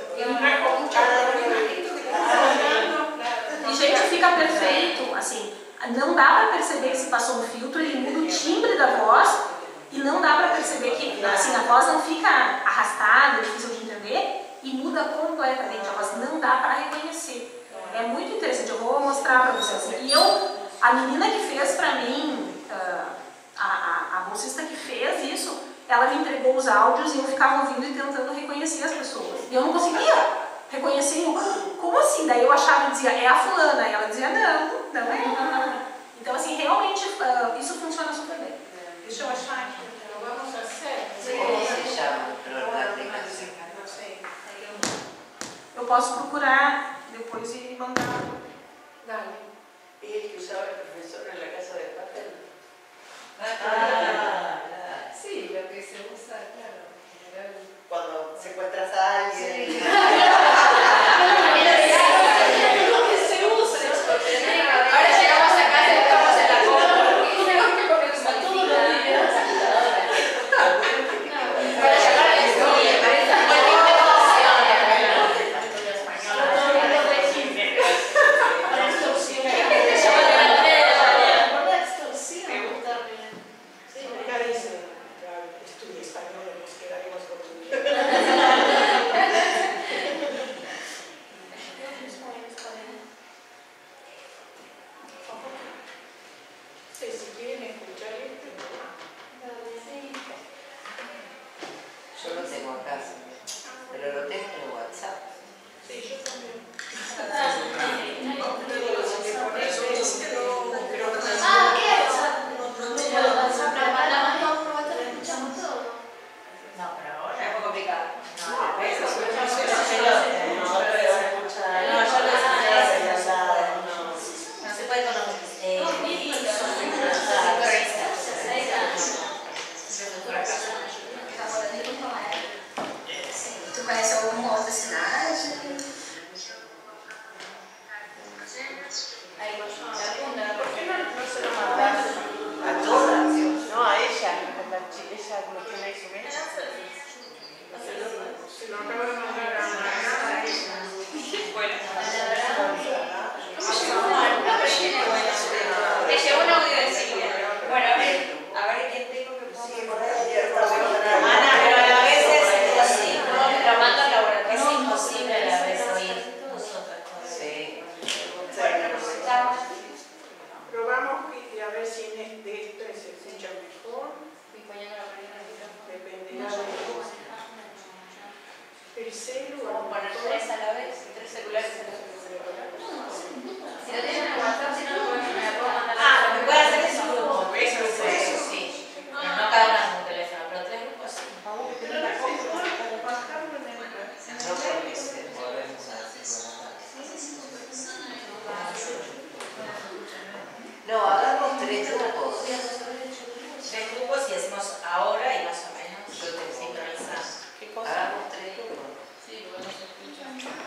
E gente, fica perfeito, assim, não dá para perceber que se passou um filtro, ele muda o timbre da voz, e não dá para perceber que assim, a voz não fica arrastada, difícil de entender, e muda completamente, a voz não dá para reconhecer. É muito interessante, eu vou mostrar para vocês. E a menina que fez para mim, a bolsista que fez isso, ela me entregou os áudios e eu ficava ouvindo e tentando reconhecer as pessoas. E eu não conseguia reconhecer, como assim? Daí eu achava e dizia, é a fulana, e ela dizia, não é. Então assim, realmente isso funciona super bem. Deixa eu achar aqui. Vamos hacer. Eu posso procurar depois e mandar. Dale. ¿Y el que usaba el profesor en la casa de papel? Sí, lo que se usa, claro. Cuando secuestras a alguien. Sí. Ahora llegamos a casa y estamos en la compra. Para llegar a la historia, 3 grupos y hacemos ahora y más o menos sincronizamos. ¿Qué cosa? Hagamos 3 grupos. Sí, bueno, se escucha.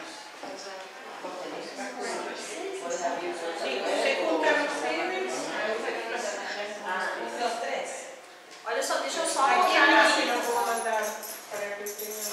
Se juntan ustedes. Los 3. Olha só, deixa eu só Aqui focar não, aqui. não vou mandar para que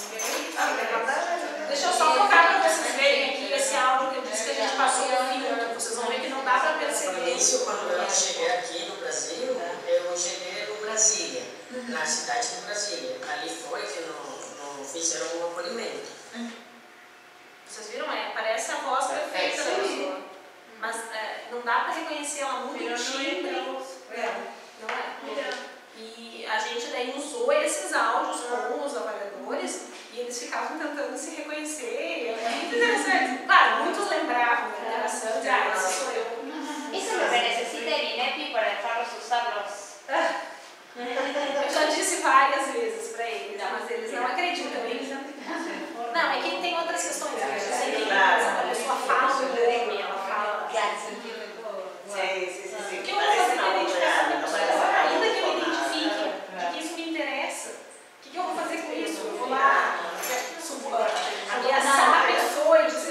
Deixa eu só focar para vocês verem aqui esse áudio que eu disse que a gente passou no filtro. Vocês vão ver que não dá para perceber. Isso, quando eu cheguei aqui no Brasil, eu cheguei no Brasília, na cidade de Brasília. Ali foi que não fizeram um acolhimento. Vocês viram? Parece a voz perfeita da pessoa. Mas não dá para reconhecer, ela muda o timbre. Não é? E a gente daí usou esses áudios com os avaliadores e eles ficavam tentando se reconhecer. É muito interessante. Claro, muitos lembravam da interação de esse sou eu. Eso es lo que necesita el INEPI para dejarlos usarlos. Eu já disse várias vezes para eles, mas eles não acreditam. Não, é que tem outras questões. Eu sei que a pessoa fala o nome, ela fala. O que eu vou fazer para identificar essa pessoa? Ainda que eu identifique, que isso me interessa. O que eu vou fazer com isso? Eu vou lá, ameaçar a pessoa e dizer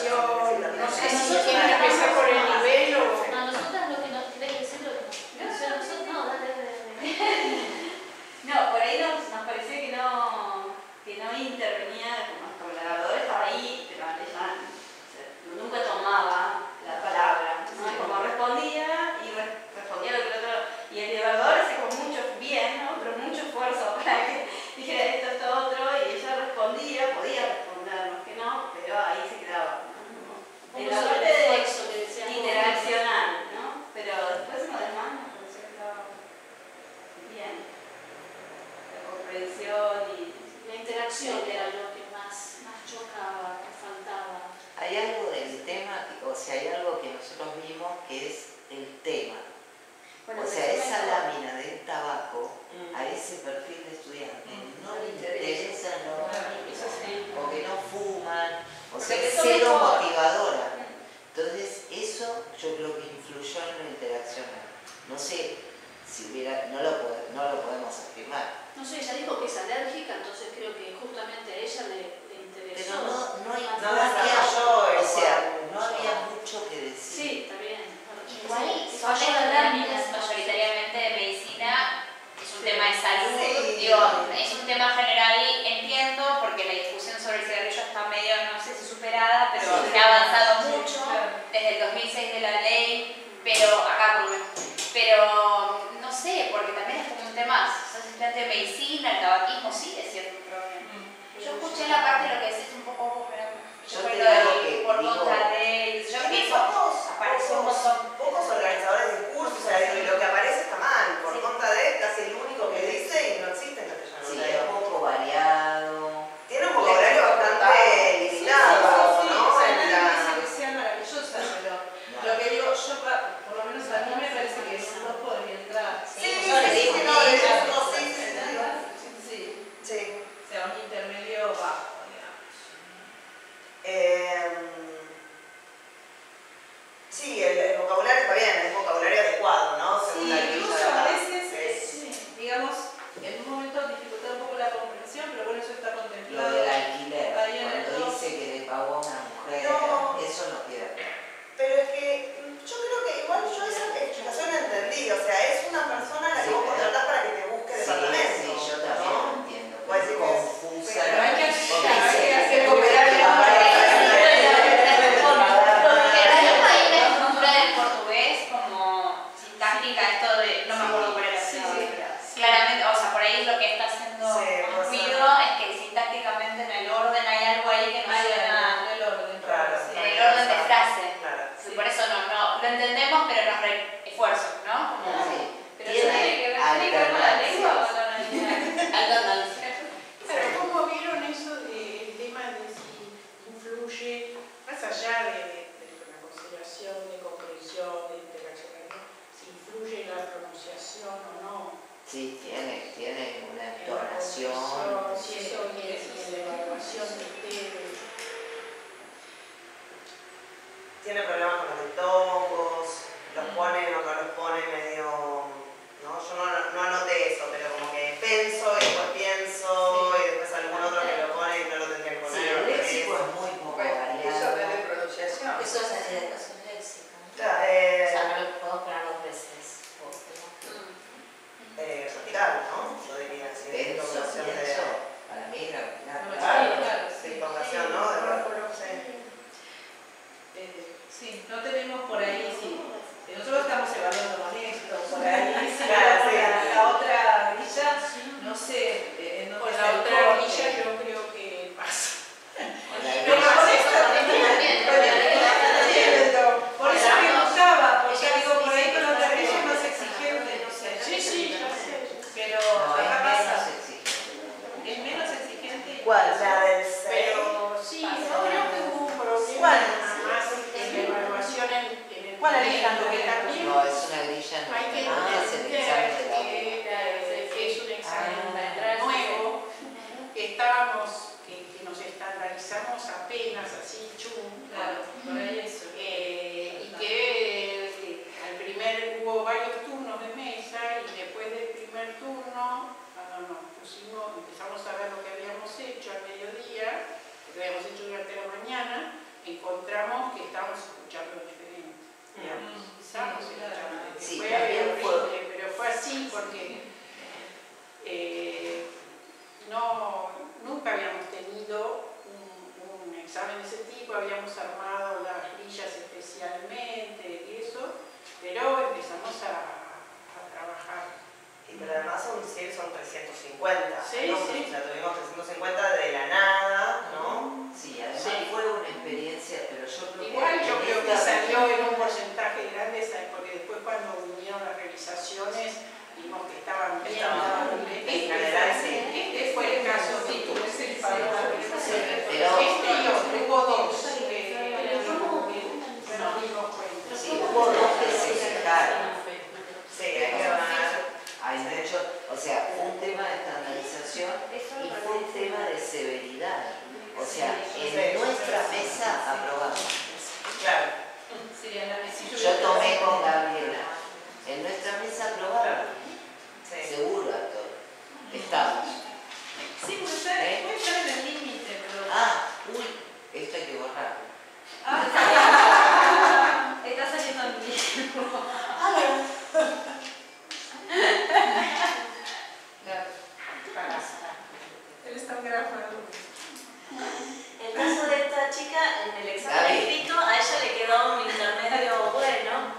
interacción, no sé si quieren empezar por el nivel o... A nosotras lo que nos querés decir, no, por ahí nos parecía que no intervenía, como la evaluadora estaba ahí, pero ella nunca tomaba la palabra, ¿no? Como respondía y respondía lo que el otro, y el evaluador hacía con mucho bien, ¿no? Pero mucho esfuerzo para que dijera esto, otro, y ella respondía, podía respondernos que no, pero ahí se quedaba, ¿no? En la parte de interaccional, ¿no? Pero después en lo demás me pareció que estaba bien. La comprensión y la interacción era lo que más chocaba, que faltaba. Hay algo del tema, o sea, hay algo que nosotros vimos que es el tema. Bueno, o sea, esa lámina del tabaco a ese perfil de estudiante no le interesa, o que no fuman, o sea, es cero motivadora. Entonces, eso yo creo que influyó en la interacción. No sé si hubiera, no lo podemos afirmar. No sé, ella dijo que es alérgica, entonces creo que justamente a ella le interesó. Pero no había mucho que decir. Sí, está bien. Igual son láminas mayoritariamente de medicina, es un tema de salud, digo, es un tema general, entiendo, porque la discusión sobre el cigarrillo está medio, no sé si superada, pero se ha avanzado mucho desde el 2006 de la ley, pero acá por lo menos. Pero no sé, porque también es como un tema, sos estudiante de medicina, el tabaquismo sigue siendo un problema. Yo escuché la parte de lo que decís un poco, pero yo creo que por contra de yo creo que apareció un montón. Pocos organizadores de cursos, o sea, lo que aparece está mal, por contra de casi el único que dice y no existe en castellano. Sí, es poco variado. Tiene un vocabulario bastante limitado, ¿no? O sea, nadie dice que sea maravillosa, pero lo que digo, yo por lo menos a mí me parece que esos dos podrían entrar. Sí. O sea, un intermedio bajo, digamos. Sí, el vocabulario está bien, es vocabulario adecuado, ¿no? Sí, incluso a veces, digamos, en un momento dificulta un poco la comprensión, pero bueno, eso está contemplado. Lo del alquiler, ahí en cuando el dice que le pagó a una mujer, eso no queda claro. Pero es que yo creo que igual yo esa explicación la entendí, o sea, es una persona a la que vos contratás para que te busque departamento. Sí, yo también lo entiendo. Puede ser confusa. Pero hay que hacer cooperar en hay una estructura del portugués como sintáctica, esto de, no me acuerdo cuál era, claramente, o sea, por ahí lo que está haciendo ruido es que sintácticamente en el orden hay algo ahí que no suena en el orden, en el orden de frase. Por eso no lo entendemos, pero nos esfuerzo, ¿no? Pero eso tiene que ver con la lengua o con la lengua. Pero ¿cómo vieron eso del tema de si influye, más allá de la consideración de comprensión, de interacción, si influye en la pronunciación o no? Sí, tiene una entonación. Si eso quiere decir en la evaluación de ustedes. Tiene problemas con los diptongos, los pone o no los pone medio... ¿no? Yo no anoté eso, pero como que pienso y después pienso y después algún otro que lo pone y no lo tendría que poner. Sí, el léxico es muy poco variado. Eso es de pronunciación. Eso es de educación léxica. Claro, o sea, no lo puedo poner dos veces. Vertical, ¿no? Yo diría, sí. Pienso, para mí era invocación, ¿no? Sí, no tenemos por ahí, sí. Nosotros estamos evaluando con esto, por ahí, sí, la otra grilla, no sé, no con la otra grilla yo creo que pasa. Pero por eso por eso me gustaba, porque digo, por ahí con la otra grilla es más exigente, no sé. Sí, ya sé. Pero acá pasa. Es menos exigente. ¿Cuál? La del 6. Pero sí, yo creo que hubo un problema más en la evaluación en el momento, que también No, es una grilla hay que es el examen de la que es un examen nuevo, que nos estandarizamos apenas así, chum, Claro, por ahí eso. y que hubo varios turnos de mesa y después del primer turno empezamos a ver lo que habíamos hecho al mediodía, lo que habíamos hecho durante la mañana, encontramos que estábamos escuchando diferente. Quizás nos escuchamos Sí, fue también fue. horrible, pero fue así porque nunca habíamos tenido un examen de ese tipo, habíamos armado las grillas especialmente y eso, pero empezamos a trabajar. Pero además son 350, Sí, ¿no? sí. O sea, tuvimos 350 de la nada, ¿no? Sí, además fue una experiencia, pero yo creo Igual que... yo creo que salió en un porcentaje grande, porque después cuando vinieron las realizaciones vimos que estaban bien. En general, sí. Este fue el caso que tuve ese paro. Pero Este y otro, hubo dos que nos dimos cuenta. sí, hubo dos que se quejaron. Sí, hay que ganar. Hay mucho, o sea, fue un tema de estandarización y fue un tema de severidad. O sea, en nuestra mesa aprobamos. Claro. Yo tomé con Gabriela. En nuestra mesa aprobamos. Sí. Seguro, actor. Estamos. Sí, puede estar en el límite, pero... Uy, esto hay que borrar. Está saliendo en vivo. Él está grabando. El caso de esta chica, en el examen escrito, a ella le quedó un intermedio bueno,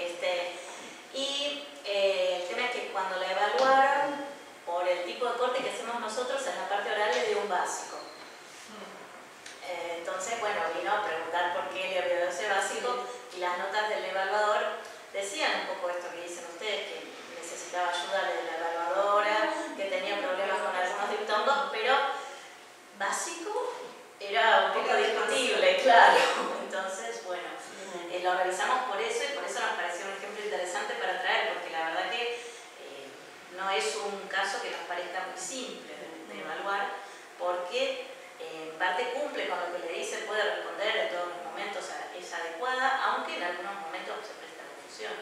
y el tema es que cuando la evaluaron, por el tipo de corte que hacemos nosotros, en la parte oral le dio un básico. Entonces, bueno, vino a preguntar por qué le había dado ese básico, y las notas del evaluador decían un poco esto que dicen ustedes, que necesitaba ayuda de la evaluadora, que tenía problemas con algunos diptongos, pero básico era un poco discutible, claro. Entonces, bueno, lo revisamos por eso, y por eso nos pareció un ejemplo interesante para traer, porque la verdad que no es un caso que nos parezca muy simple de evaluar, porque en parte cumple con lo que le dice, puede responder en todos los momentos, es adecuada, aunque en algunos momentos se presta confusión.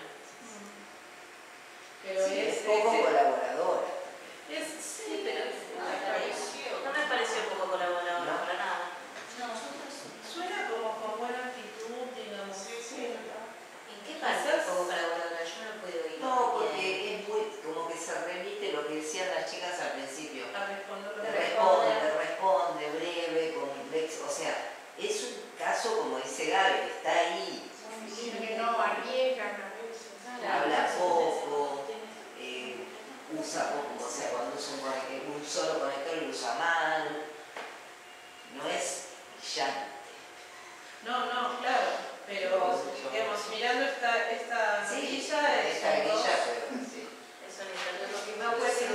Pero sí, es poco colaboradora. Sí, pero no me pareció poco colaboradora para nada. Suena como con buena actitud, digamos. ¿En qué parte es poco colaboradora? Yo no he podido ir. No, porque es muy, como que se remite lo que decían las chicas al principio. Responde, breve, complejo. O sea, es un caso, como dice Gaby, está ahí. Que no arriesgan a veces. Habla poco, usa poco, o sea, cuando usa un solo conector lo usa mal. No es brillante. No, claro, pero digamos, mirando esta grilla, pero sí. Eso le interesa. Lo que no puede ser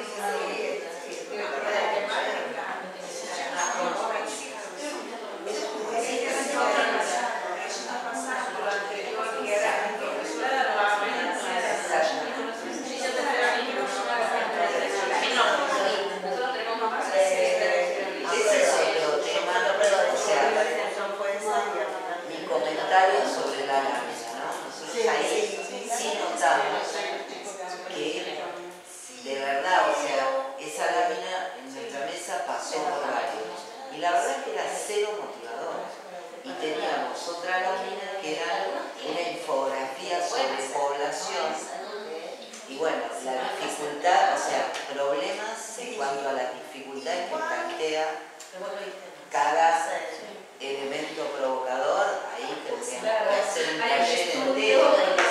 sobre la lámina, ¿no? Nosotros ahí sí notamos que de verdad, o sea, esa lámina en nuestra mesa pasó por varios. Y la verdad es que era cero motivadora. Y teníamos otra lámina que era una infografía sobre población. Y bueno, la dificultad, o sea, problemas en cuanto a las dificultades que plantea cada elemento provocador, ahí tendríamos que hacer un taller entero.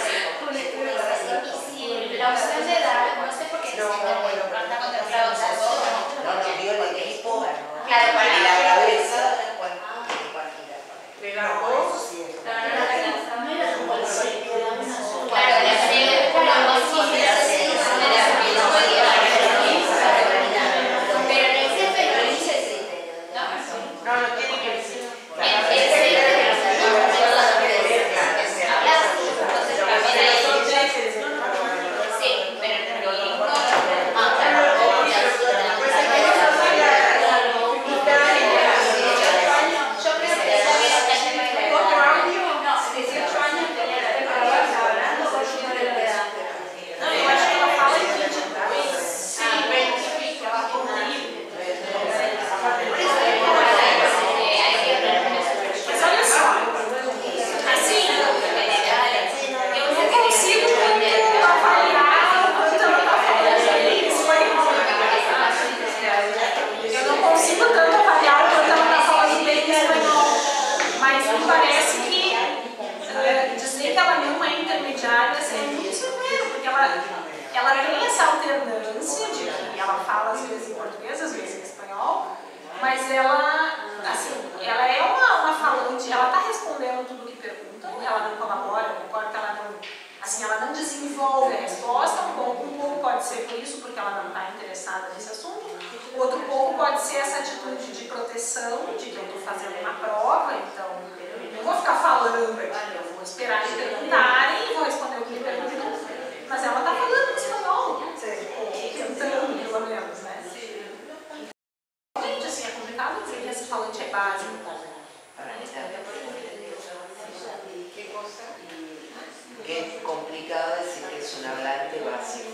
La opción de dar, no sé por qué no está contemplado No nos dio el equipo claro, y la cabeza. ¿Le da voz? claro, la serie con la voz pero en el CFE no dice criterio. No tiene que decir. Sí, pero yo creo que essa alternância de que ela fala às vezes em português, às vezes em espanhol, mas ela, assim, ela é uma falante, ela está respondendo tudo o que perguntam, ela não colabora, eu concordo que ela não, assim, ela não desenvolve a resposta, um pouco pode ser por isso, porque ela não está interessada nesse assunto, outro pouco pode ser essa atitude de proteção, de que eu estou fazendo uma prova, então eu não vou ficar falando aqui, eu vou esperar eles perguntarem e vou responder o que me perguntam, mas ela está falando em espanhol, ou tentando, pelo menos, né? Realmente, assim, é complicado dizer que esse falante é básico. Es complicado decir que es un hablante básico.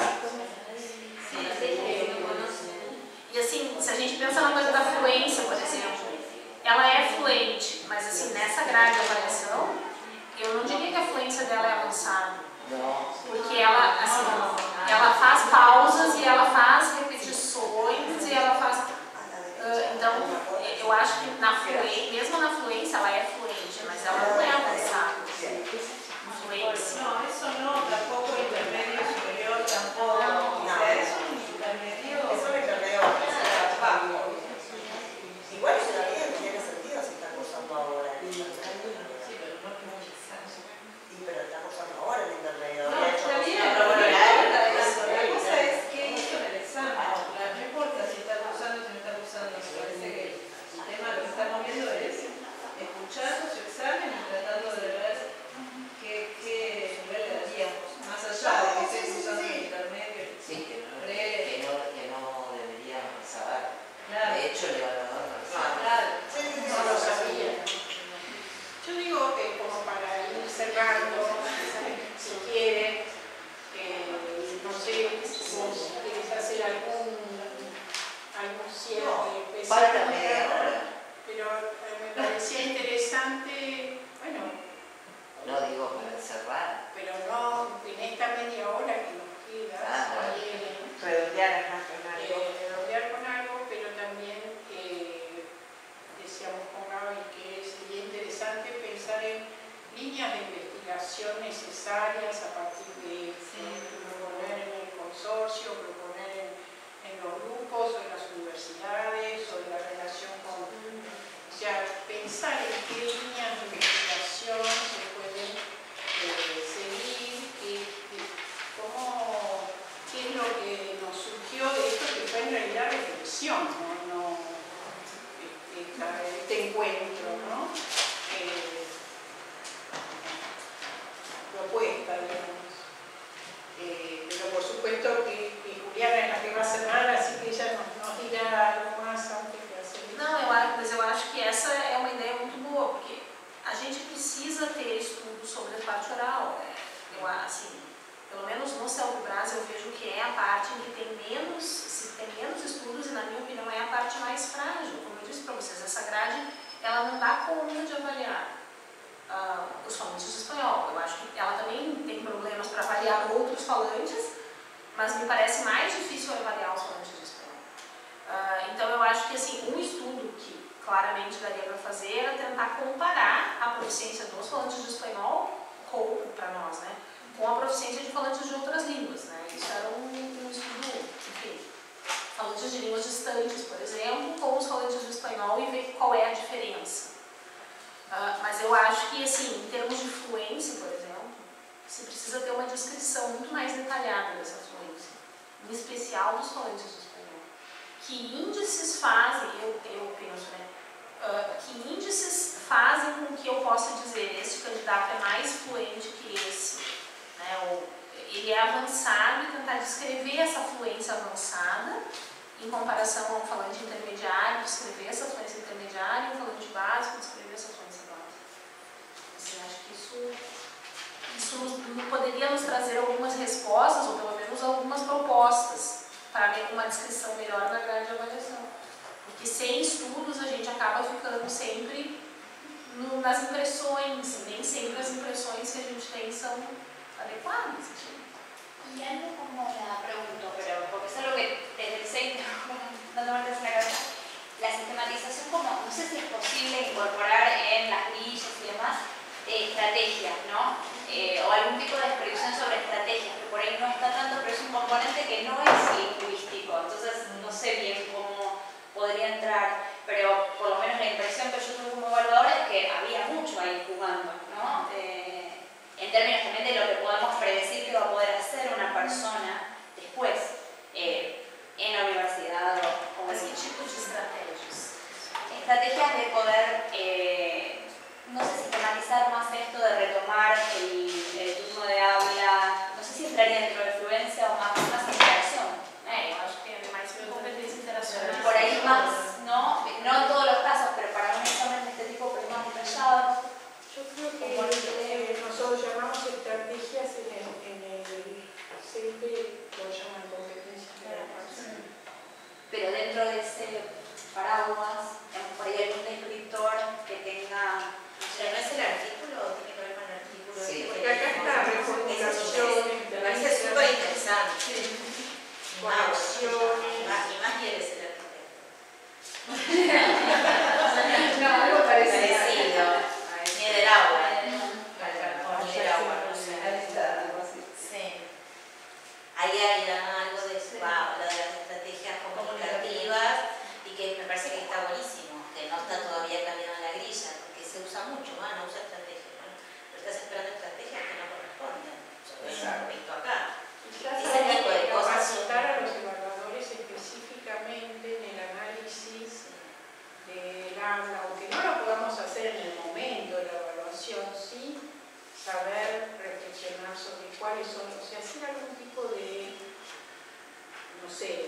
E assim, se a gente pensa na coisa da fluência, por exemplo, ela é fluente, mas assim, nessa grade de avaliação, eu não diria que a fluência dela é avançada. Porque ela, assim, ela faz pausas e ela faz repetições e ela faz... então, eu acho que mesmo na fluência, ela é fluente, mas ela não é avançada. Fluência. No, eso no, tampoco intermedio superior, tampoco. O sea, es un intermedio. Es un intermedio bajo. Igual está bien, tiene sentido si está cursando ahora el intermedio. Sí, pero no es muy exacto. Y pero está cursando ahora el intermedio. No, está bien, pero no importa eso. La cosa es qué hizo en el examen. No importa si está cursando o si no está cursando. Me parece que el tema lo que estamos viendo es escuchando su examen y tratando de ver qué nivel le daríamos. Más allá de que esté cursando el intermedio. Sí, que no debería saber. Claro. De hecho, el evaluador no lo sabe. Claro. No lo sabía. Yo digo que como para ir cerrando, si quiere, no sé si vos querés hacer algún cierre. Falta media hora. Pero me parecía interesante, bueno. No digo para cerrar. Pero no en esta media hora que nos queda, redondear con algo, pero también decíamos con Gaby que sería interesante pensar en líneas de investigación necesarias a partir de proponer en el consorcio, proponer en los grupos o en las universidades o en la relación con... O sea, pensar en qué líneas de investigación se pueden seguir, qué es lo que nos surgió de esto que fue en realidad reflexión, no este encuentro, ¿no? Propuesta, digamos. Pero por supuesto que Juliana es la que va a cerrar, así que ella nos dirá algo más antes de hacer isso. Não, mas eu acho que essa é uma ideia muito boa, porque a gente precisa ter estudo sobre a parte oral. Eu, assim, pelo menos no Celebras eu vejo que é a parte em que tem menos estudos e, na minha opinião, é a parte mais frágil. Como eu disse para vocês, essa grade, ela não dá conta de avaliar os falantes de espanhol. Eu acho que ela também tem problemas para avaliar outros falantes, mas me parece mais difícil avaliar os falantes de espanhol. Então eu acho que assim, um estudo que claramente daria para fazer era tentar comparar a proficiência dos falantes de espanhol para nós, né, com a proficiência de falantes de outras línguas, né. Isso era um estudo, enfim, falantes de línguas distantes, por exemplo, com os falantes de espanhol e ver qual é a diferença. Mas eu acho que, assim, em termos de fluência, por exemplo, você precisa ter uma descrição muito mais detalhada dessa fluência, em especial dos falantes de espanhol. Que índices fazem, eu penso, né, que índices fazem com que eu possa dizer este candidato é mais fluente que esse, né, ou ele é avançado e tentar descrever essa fluência avançada em comparação a um falante intermediário, descrever essa fluência intermediária, e um falante básico, descrever essa fluência básica. Assim, acho que isso poderia nos trazer algumas respostas, ou pelo menos algumas propostas, para ter uma descrição melhor na grade de avaliação. Porque sem estudos a gente acaba ficando sempre nas impressões, nem sempre as impressões que a gente tem são adequadas. Y algo como la pregunto, pero porque es algo que desde el centro, dando vueltas en la cabeza, la sistematización como, no sé si es posible incorporar en las grillas y demás, estrategias, ¿no? O algún tipo de descripción sobre estrategias, que por ahí no está tanto, pero es un componente más, ¿no? No en todos los casos, pero para un examen de este tipo, pero más detallado. Yo creo que nosotros llamamos estrategias en el CIP, lo llaman competencias de pero dentro de ese paraguas, por ahí hay un descriptor que tenga... Pero no es el artículo, tiene que ver con el artículo. Sí, porque acá está reformulación. Me parece súper interesante. Y más quieres el arquitecto. No, algo parecido. Ni del agua. Ni del agua, no sé. Sí. Ahí hay algo de eso, lo de las estrategias comunicativas, y que me parece que está buenísimo, que no está todavía cambiado en la grilla, porque se usa mucho, no usa estrategias, ¿no? Pero estás esperando estrategias que no corresponden. Yo lo he visto acá. Ese tipo de cosas son... capacitar a los evaluadores específicamente en el análisis del aula, aunque no lo podamos hacer en el momento de la evaluación, sí saber reflexionar sobre cuáles son, o sea, hacer algún tipo de, no sé,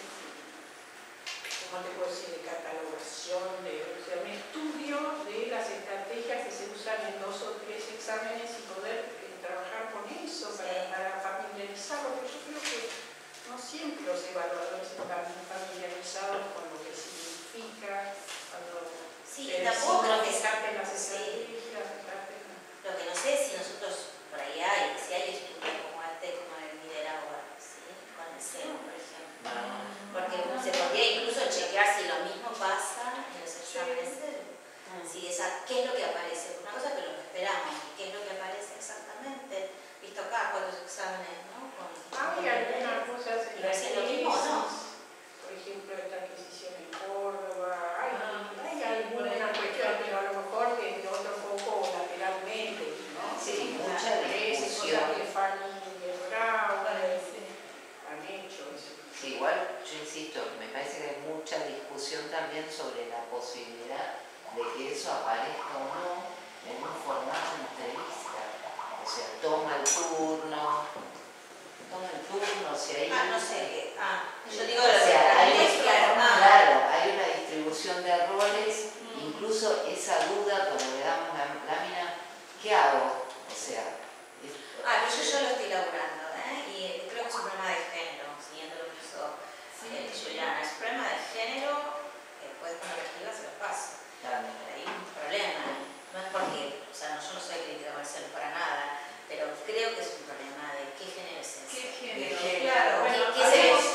¿cómo te puedo decir?, de catalogación, o sea, un estudio de las estrategias que se usan en 2 o 3 exámenes y poder trabajar con eso para familiarizarlo, porque yo creo que no siempre los evaluadores están familiarizados con lo que significa cuando Sí, tampoco creo que descarten las estrategias. Lo que no sé es si nosotros, por ahí hay, si hay estudios como el liderazgo, ¿sí? Con el SEO, por ejemplo. Porque se podría incluso chequear si lo mismo pasa en los exámenes SEO. Si ¿qué es lo que aparece? Una cosa que lo que esperamos, ¿qué es lo que aparece exactamente? Visto acá cuántos exámenes, ¿no? Hay algunas cosas en las lo mismo, ¿no? por ejemplo, esta adquisición en Córdoba, hay alguna cuestión, pero a lo mejor desde otro foco lateralmente, ¿no? Sí, mucha discusión. Cosas que Fanny y Brown han hecho eso. Sí, igual, yo insisto, me parece que hay mucha discusión también sobre la posibilidad de que eso aparezca o no en un formato de entrevista. O sea, toma el turno, si hay... no sé. Yo digo, o sea, claro, hay una distribución de roles, incluso esa duda cuando le damos la lámina, ¿qué hago? O sea... pero yo lo estoy elaborando, y creo que es un problema de género, siguiendo lo que hizo Juliana. Es un problema de género, después cuando lo escriba se lo paso. Claro. Hay un problema, no es porque, o sea, yo no soy crítica comercial para nada, pero creo que es un problema de qué género es ese. ¿Qué género? Claro, ¿qué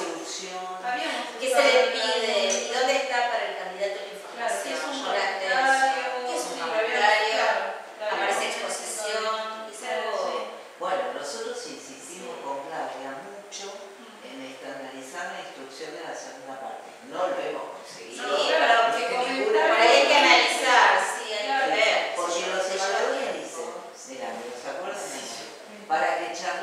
se le pide? ¿Y dónde está para el candidato la información? ¿Qué es un comentario? ¿Aparece exposición? ¿Es algo? Bueno, nosotros insistimos con Claudia mucho en estandarizar la instrucción de la segunda parte. No lo hemos conseguido. Pero por ahí hay que analizar, sí, hay que ver. Porque los evaluadores dicen, mira, ¿se acuerdan de eso? Para que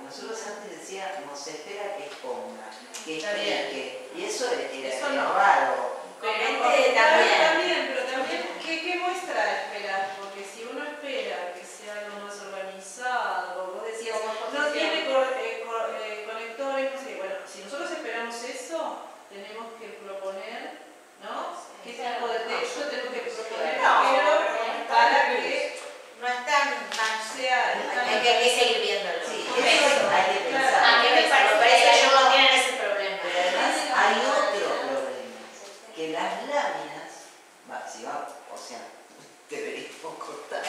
nosotros antes decíamos, se espera que exponga, que Está bien. explique, y eso era Eso no. raro. También, pero también, ¿qué muestra esperar? Porque si uno espera que sea lo más organizado, vos decías, no tiene conectores, no sé, bueno, si nosotros esperamos eso, tenemos que proponer, ¿no? ¿Qué tipo de texto tenemos que proponer? Pero para que no es tan sea... Hay que seguir viéndolo. Sí, eso hay que pensar. A mí me parece que ellos no tienen ese problema. Pero además hay otro problema, que las láminas, si va, o sea, deberíamos cortar.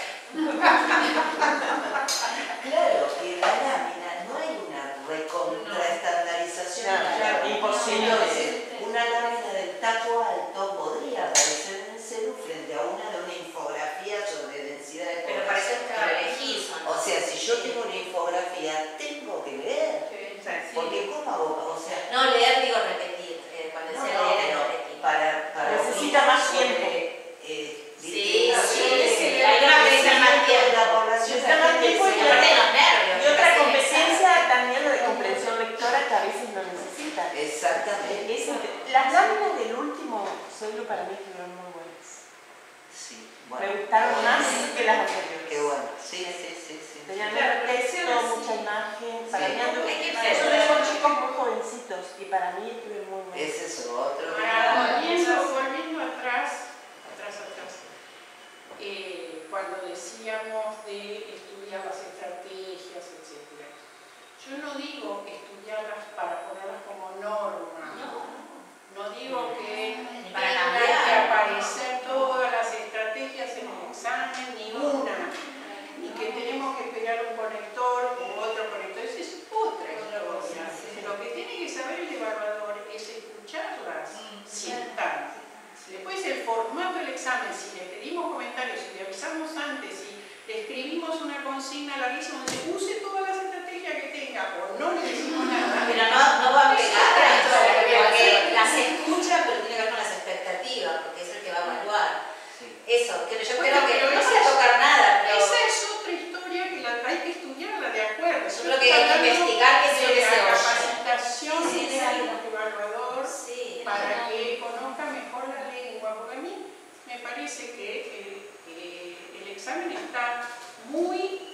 Claro, que la lámina no hay una recontraestandarización. Imposible. Entonces, una lámina del taco alto podría aparecer en el celu frente a una de una infografía sobre densidad de población. Pero parece que elegís. O sea, si yo tengo una infografía, tengo que leer. Porque ¿cómo hago? O sea, No, leer digo repetir. Cuando decía leer es repetir. Para necesita más tiempo. Sí, hay una necesita más tiempo. La población necesita más tiempo y otra competencia también lo de comprensión lectora que a veces no necesita. Exactamente. Las láminas del último suelo para mí fueron muy buenas. Sí, bueno. Me gustaron más que las anteriores. Qué bueno, sí. Tenían mucho texto, mucha imagen. Para mí, son chicos muy jovencitos y para mí estuvieron muy buenos. Ese es otro. Volviendo atrás. Cuando decíamos de estudiar las estrategias, etc. Yo no digo estudiarlas para ponerlas como norma. No digo que tengan que aparecer todas las estrategias en el examen, ni una. Y que tenemos que pegar un conector u otro conector. Esa es otra historia. Lo que tiene que saber el evaluador es escucharlas, sentar. Después el formato del examen, si le pedimos comentarios, si le avisamos antes, si le escribimos una consigna larguísima donde use todas las estrategias que tenga o no le decimos nada. Pero no va a pegar a esto, porque las escucha, pero tiene que ver con las expectativas, porque es el que va a evaluar. Eso, que yo creo que no se va a tocar nada, pero... Esa es otra historia que hay que estudiarla de acuerdo. Yo creo que hay que investigar qué es lo que se oye. La capacitación del evaluador para que conozca mejor la lengua, porque a mí me parece que el examen está muy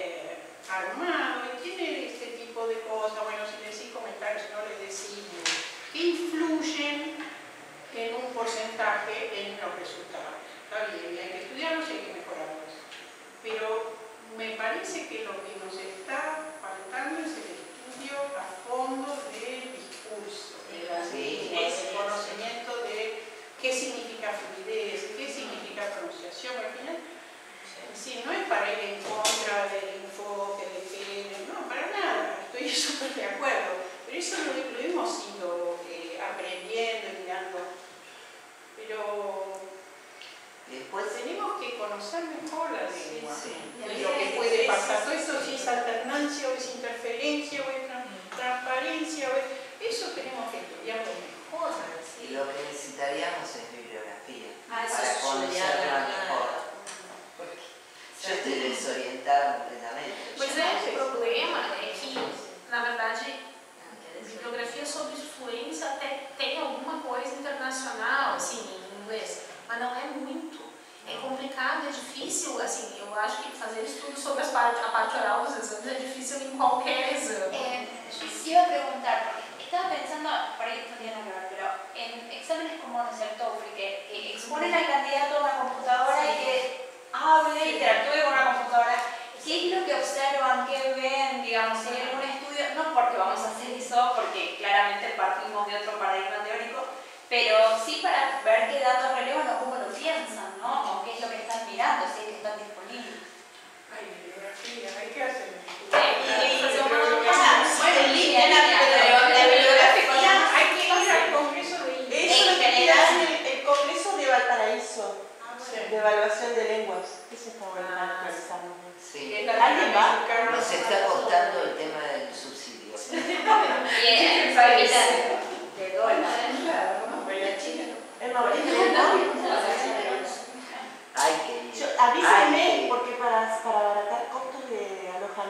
armado y tiene este tipo de cosas, bueno, si decís comentarios, no les decís, que influyen en un porcentaje en los resultados. Está bien, hay que estudiarlos y hay que mejorarlos. Pero me parece que lo que nos está faltando es el estudio a fondo del discurso, de las lenguas, el conocimiento de qué significa fluidez, qué significa pronunciación. Al final, sí, no es para ir en contra del enfoque, del género, no, para nada, estoy súper de acuerdo. Pero eso lo hemos ido aprendiendo y mirando. Pero después tenemos que conocer mejor la lengua. Lo que puede pasar, todo eso si es alternancia o es interferencia o es transparencia, eso tenemos que estudiarlo mejor. Y lo que necesitaríamos es bibliografía para conocerla mejor. Yo estoy desorientada completamente. Pois é, o problema é que, na verdade, bibliografia sobre fluência até tem alguma coisa internacional, assim, em inglês, mas não é muito. É complicado, é difícil, assim, eu acho que fazer estudo sobre a parte oral dos exames é difícil em qualquer exame. Sí iba a preguntar, porque estaba pensando, por ahí esto tiene que ver, pero en exámenes como, no sé, el TOEFL, que exponen al candidato a una computadora y que hable, interactúe con una computadora, ¿qué es lo que observan, qué ven, digamos, si hay algún estudio? No porque vamos a hacer eso, porque claramente partimos de otro paradigma teórico, pero sí para ver qué datos relevan o cómo lo piensan, ¿no? O qué es lo que están mirando, si es que están disponibles. Hay bibliografía, hay que hacer un en línea, la bibliografía, hay que ir al Congreso de Inglés. Eso es el Congreso de Valparaíso, de evaluación de lenguas. Eso está bueno actualizando. Sí. ¿Alguien va? Nos está costando el tema del subsidio. Bien, de dólares. Es más bonito. Hay que ir. Avísenme, porque para abaratar costos de alojamiento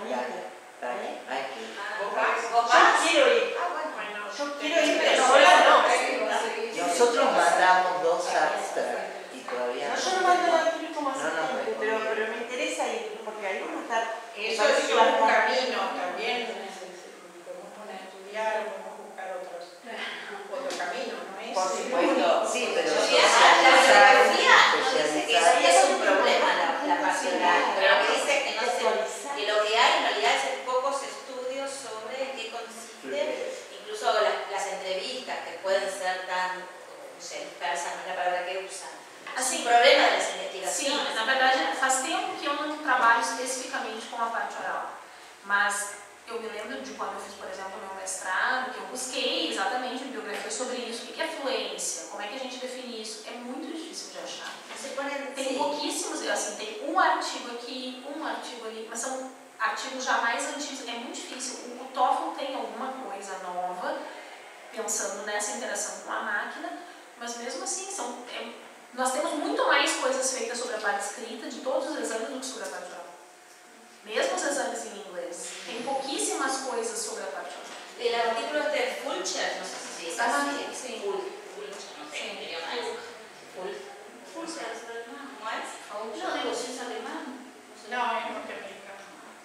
sé, dispersan, es la palabra que usan. Assim, es un problema de las investigaciones. Sim, na verdade faz tempo que eu não trabalho especificamente com a parte oral, mas eu me lembro de quando eu fiz, por exemplo, o meu mestrado, que eu busquei exatamente bibliografia sobre isso, o que é fluência, como é que a gente define isso, é muito difícil de achar. Tem pouquíssimos, assim, tem um artigo aqui, um artigo ali, mas são artigos já mais antigos, é muito difícil. O TOEFL tem alguma coisa nova, pensando nessa interação com a máquina, mas mesmo assim, nós temos muito mais coisas feitas sobre a parte escrita de todos os exames do que sobre a parte oral. Mesmo os exames em inglês, tem pouquíssimas coisas sobre a parte oral. El artículo de Fulcher, no sé si es así. Sí. Fulcher, no sé, diría más. Fulcher es alemán, ¿cómo es? No, digo, si es alemán. No, es norteamericano.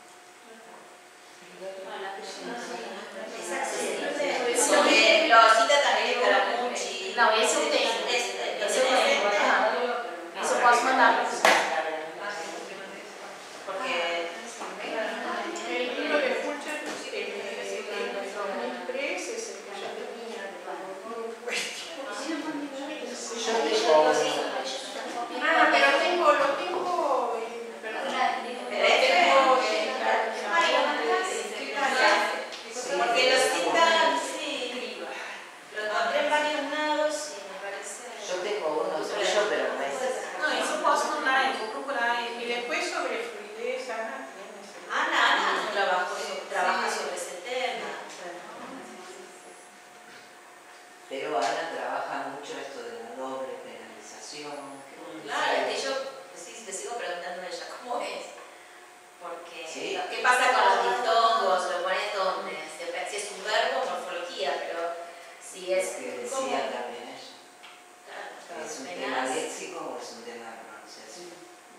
Es accesible. Lo cita también Scaramucci. Não, esse eu tenho. Esse eu tenho. Esse eu posso mandar para vocês. Porque el libro de Fulcher, el impress es el que ya tenía el valor cuestión. Pero lo tengo porque lo citan, sí, lo encontré en varios lados y me parece... Yo tengo uno suyo, pero no es ese. Não, isso eu posso mandar, eu vou procurar. y después sobre fluidez, Ana tiene ese. Ana trabaja sobre ese tema. Pero Ana trabaja mucho esto de la doble penalización. Claro, es que yo te sigo preguntando a ella cómo es. Porque, ¿sí? ¿qué pasa con los diptongos? ¿Lo pones dónde? Si es un verbo, morfología, pero si es... Que decía ¿cómo? también ella. Claro, ¿Es un tema léxico o es un tema de pronunciación?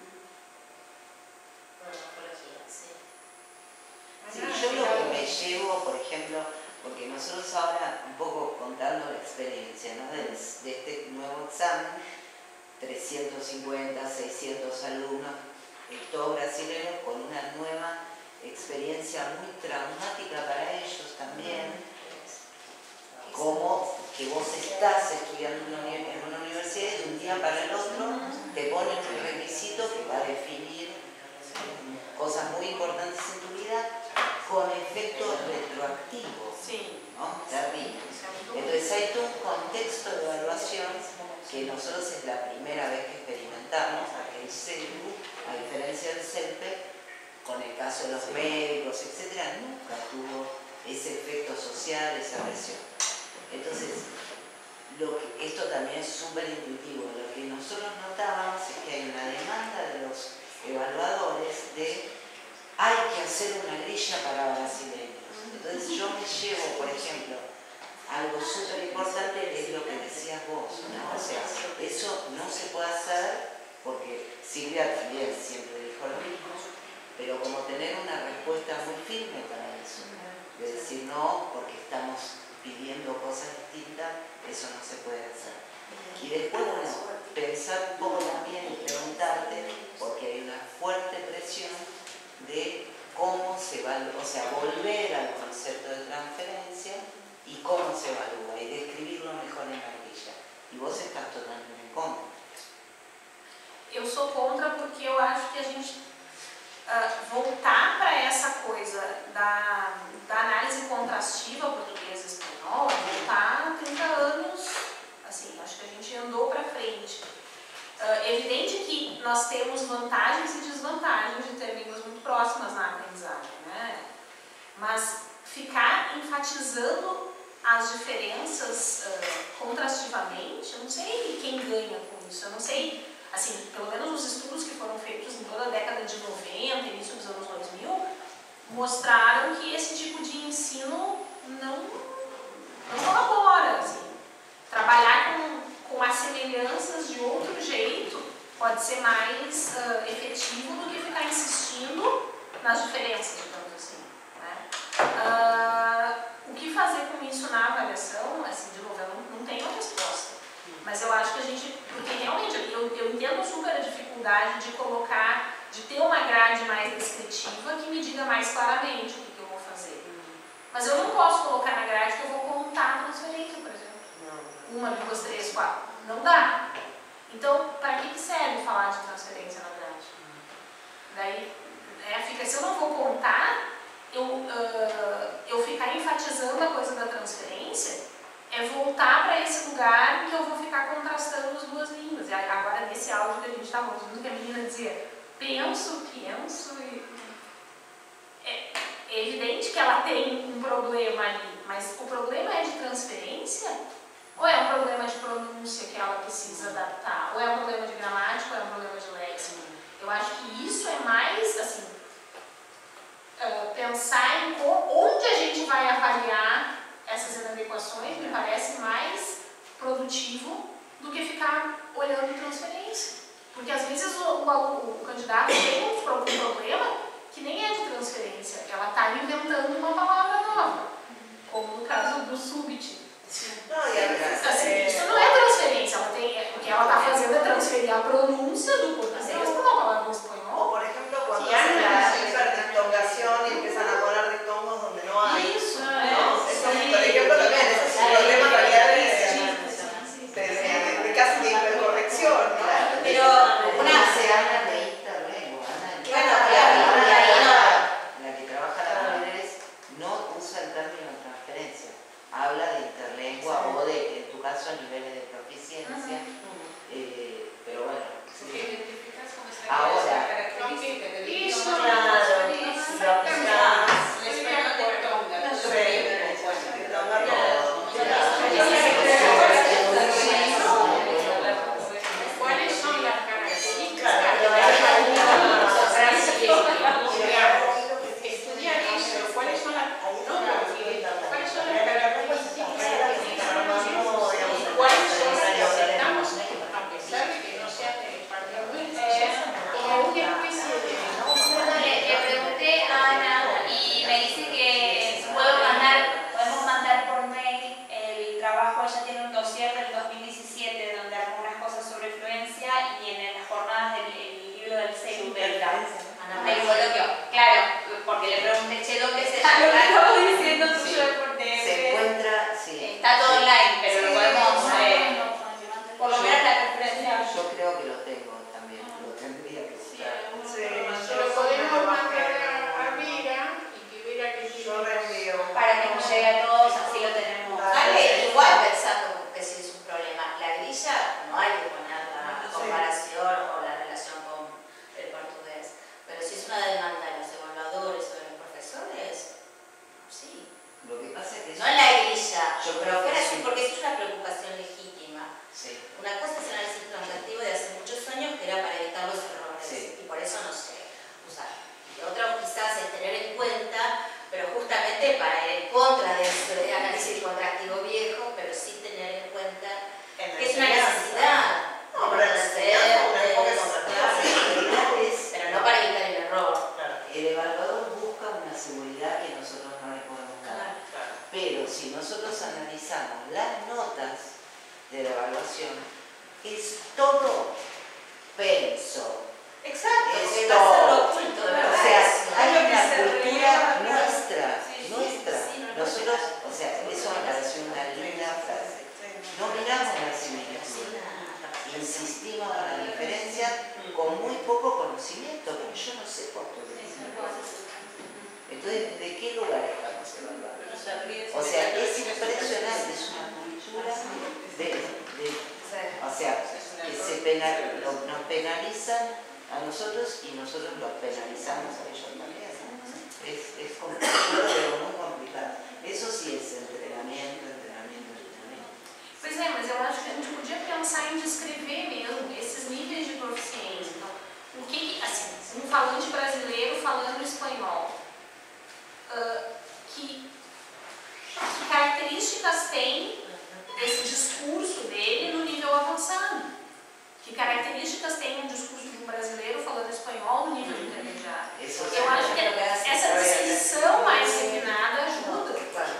Morfología, sí. Sí, yo lo que me llevo, por ejemplo, porque nosotros ahora, un poco contando la experiencia, ¿no? de este nuevo examen, 350, 600 alumnos, todos brasileños, con una nueva experiencia muy traumática para ellos también, como que vos estás estudiando en una universidad y de un día para el otro te ponen un requisito que va a definir cosas muy importantes en tu vida con efecto retroactivo, ¿no? Terrible. Entonces hay todo un contexto de evaluación que nosotros es la primera vez que experimentamos, aquel CELU, a diferencia del CELPE, con el caso de los médicos, etc., nunca tuvo ese efecto social, esa presión. Entonces, esto también es súper intuitivo. Lo que nosotros notábamos es que hay una demanda de los evaluadores de hay que hacer una grilla para brasileños. Entonces yo me llevo, por ejemplo, algo súper importante es lo que decías vos, ¿no? O sea, eso no se puede hacer porque Silvia también siempre dijo lo mismo, pero como tener una respuesta muy firme para eso, de decir no porque estamos pidiendo cosas distintas, eso no se puede hacer. Y después, bueno, pensar un poco también y preguntarte, porque hay una fuerte presión de cómo se evalúa, o sea, volver al concepto de transferencia y cómo se evalúa y describirlo mejor en la grilla. E você está totalmente contra? Eu sou contra porque eu acho que a gente voltar para essa coisa da análise contrastiva portuguesa e espanhola, voltar 30 anos, assim, acho que a gente andou para frente. É evidente que nós temos vantagens e desvantagens de ter línguas muito próximas na aprendizagem, né? Mas ficar enfatizando as diferenças contrastivamente, eu não sei quem ganha com isso, eu não sei, assim, pelo menos os estudos que foram feitos em toda a década de 90, início dos anos 2000, mostraram que esse tipo de ensino não colabora, assim. Trabalhar com as semelhanças de outro jeito pode ser mais efetivo do que ficar insistindo nas diferenças, digamos assim, né? O que fazer com isso na avaliação, assim, de novo, eu não tenho a resposta. Mas eu acho que a gente, porque realmente eu entendo super a dificuldade de colocar, de ter uma grade mais descritiva que me diga mais claramente o que eu vou fazer. Mas eu não posso colocar na grade que eu vou contar a transferência, por exemplo. 1, 2, 3, 4. Não dá. Então, para que serve falar de transferência, na verdade? Daí, fica, se eu não vou contar, eu ficar enfatizando a coisa da transferência, é voltar para esse lugar que eu vou ficar contrastando as duas línguas. E agora, nesse áudio que a gente estava ouvindo, que a menina dizia, penso, e... É evidente que ela tem um problema ali, mas o problema é de transferência? Ou é um problema de pronúncia que ela precisa adaptar? Ou é um problema de gramática, ou é um problema de léxico? Eu acho que isso é mais, assim, pensar em onde a gente vai avaliar essas inadequações me parece mais produtivo do que ficar olhando transferência. Porque às vezes o candidato tem um problema que nem é de transferência, ela está inventando uma palavra nova, como no caso do subit. Assim, isso não é transferência, o que ela está fazendo é transferir a pronúncia do português para uma palavra em espanhol. Por ejemplo, cuando hacen la hiperdictongación y empiezan a poner dictongos donde no hay. Eso, eso, por ejemplo, también ese es un problema en realidad de casi de hipercorrección, ¿no? Pero una se habla de interlengua, bueno, la que trabaja las mujeres no usa el término transferencia, habla de interlengua o de, en tu caso, niveles de proficiencia, pero bueno. ¿Qué identificas con esa ahora, característica del eso, ¿cuáles son las características? Estudiar eso, ¿cuáles son las a pesar de que no sea de parte como una especie de... Le pregunté a Ana y me dice que podemos mandar por mail el trabajo. Ella tiene un dossier del 2017 donde armó unas cosas sobre fluencia y en las jornadas del libro del CEU del coloquio. Claro, porque le pregunté, che, ¿dónde se está? Lo que estaba diciendo tuyo se encuentra, sí. Está todo online, pero lo podemos, por lo menos la referencia. Yo creo que lo tengo también, lo tendría que buscar. Se lo podemos mandar a Mira y que Mira que yo reenvío. Para que nos llegue a todos, así lo tenemos. Vale, igual pensando que si es un problema, la grilla no hay que poner la comparación o la relación con el portugués, pero si es una demanda de los evaluadores o de los profesores, sí. Lo que pasa es que no en la grilla, yo creo que sí. porque es una preocupación legítima. Sí. Una cosa es el análisis transactivo de hace muchos años que era para evitar los errores, y por eso no sé usar. Y otro quizás es tener en cuenta, pero justamente para ir en contra de ese análisis contractivo viejo, pero sí tener en cuenta que es una necesidad. No, pero la enseñanza un enfoque contractivo, pero no para evitar el error. El evaluador busca una seguridad que nosotros no le podemos dar. Pero si nosotros analizamos las notas de la evaluación, es todo penso. Exacto, es va a ser lo todo. oculto, O ¿verdad? sea, hay Hay una que cultura nuestra. Nosotros, o sea, eso me pareció una linda frase. No miramos la similitud, insistimos en la diferencia con muy poco conocimiento, porque yo no sé portugués. Entonces, ¿de qué lugar estamos evaluando? O sea, es impresionante, es una cultura o sea, que nos penalizan a nosotros y nosotros los penalizamos a ellos también. Es complicado, pero muy complicado. Eso sí es entrenamiento. Pois é, mas eu acho que a gente podia pensar em descrever mesmo esses níveis de proficiência. Então, o que, assim, um falante brasileiro falando espanhol, que características tem esse discurso dele no nível avançado? Que características tem um discurso de um brasileiro falando espanhol no nível intermediário? Eu acho que essa descrição mais refinada ajuda.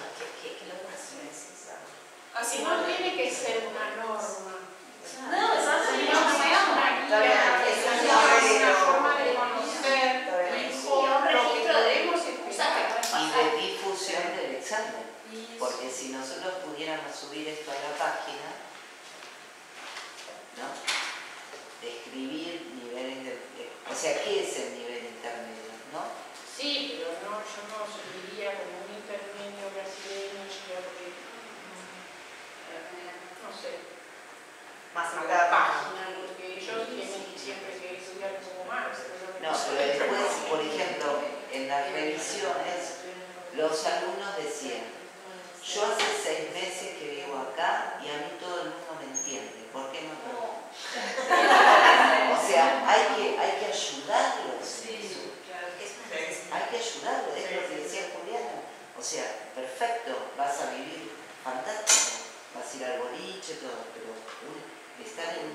Assim, não tem que ser uma norma. Não, exatamente. Não é uma guía, es una forma de conocer mejor lo que podemos escuchar. Y de difusión del examen. Porque si nosotros pudiéramos subir esto a la página, ¿no? Describir niveles o sea, ¿qué es el nivel intermedio, no? Sí, pero no, yo no seguiría como un intermedio brasileño, porque, no sé, más en cada página, porque ellos tienen siempre que estudiar como más. No, pero después, por ejemplo, en las revisiones, los alumnos decían, yo hace 6 meses que vivo acá y a mí todo el mundo me entiende, ¿por qué no pregunto? O sea, hay que ayudarlos. Hay que ayudarlos, es lo que decía Juliana. O sea, perfecto, vas a vivir fantástico, vas a ir al boliche, todo, pero estar en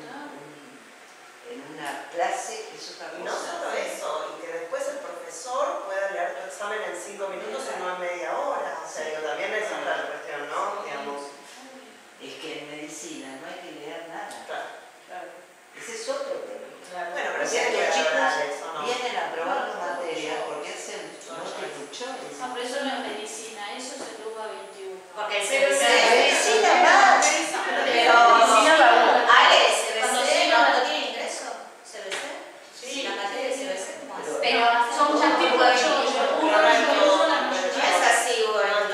una clase que es otra cosa. Y no solo eso, y que después el profesor pueda leer tu examen en 5 minutos y no en media hora. O sea, digo, también es otra cuestión, ¿no? Digamos. Es que en medicina no hay que leer nada. Claro. Ese es otro problema. Bueno, pero o sea, los chicos vienen a probar la materia porque hacen multiculturales. No, pero eso no es medicina, eso es el UBA 21. Porque el medicina más. Pero medicina va uno. CBC no tiene ingreso. ¿CBC? Sí, la materia de CBC. Pero son muchos tipos de cosas. No es así, bueno.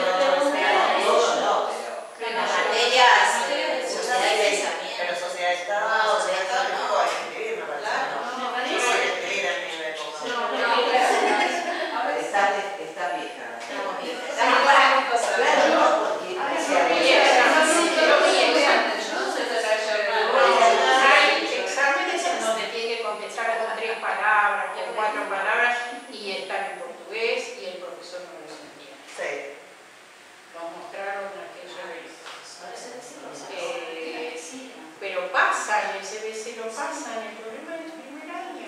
Pero las materias, sociedad y pensamiento. Pero sociedad de Estado, sociedad de Estado, no hay que escribir, me parece. No hay que escribir en mi época. Está vieja. Claro, no, porque hay exámenes en donde tiene que contestar con 3 palabras, con 4 palabras, y están en portugués y el profesor no los entiende. Sí. Lo mostraron aquella vez. Pero pasa, en el CBC lo pasan, el problema es el primer año.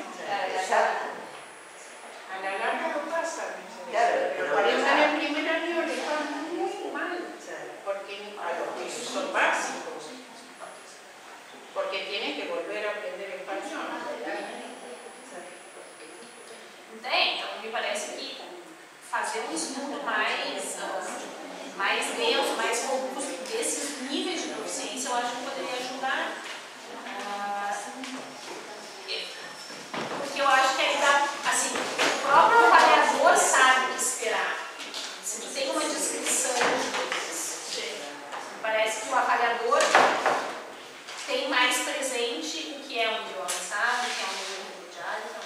A la larga lo pasan. Pero cuando están en el primer año les va muy mal, porque a los que son básicos, porque tienen que volver a aprender español. Então, me parece que fazer um estudo mais denso, mais robusto desses níveis de proficiência, eu acho que poderia ajudar. Porque eu acho que aí dá, assim, o próprio avaliador sabe o que esperar. Se tu tem uma descrição de coisas, me parece que o avaliador tem mais presente o que é um idioma, sabe? O que é um nível intermediário,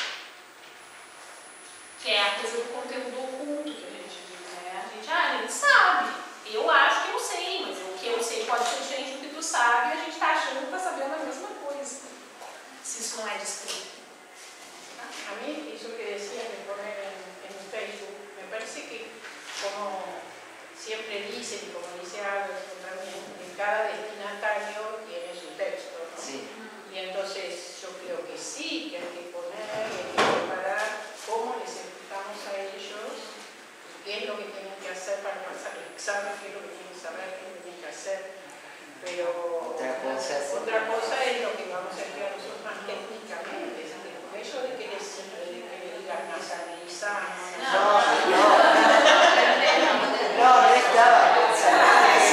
que é a coisa do conteúdo oculto que a gente diz, né? A gente sabe. Eu acho que eu sei, mas o que eu sei pode ser diferente do que tu sabe e a gente está achando que está sabendo a mesma coisa. Se isso não é descrito. A mí, eso que decía de poner en Facebook, me parece que, como siempre dicen, y como dice Álvaro también, que cada destinatario tiene su texto, ¿no? Sí. Y entonces yo creo que sí, que hay que poner, hay que preparar cómo les explicamos a ellos qué es lo que tienen que hacer para pasar el examen, qué es lo que tienen que saber, qué es lo que tienen que hacer. Pero otra cosa es lo que vamos a estudiar nosotros más técnicamente, es decir, con eso de que les digan nacionalizar. No estaba pensando.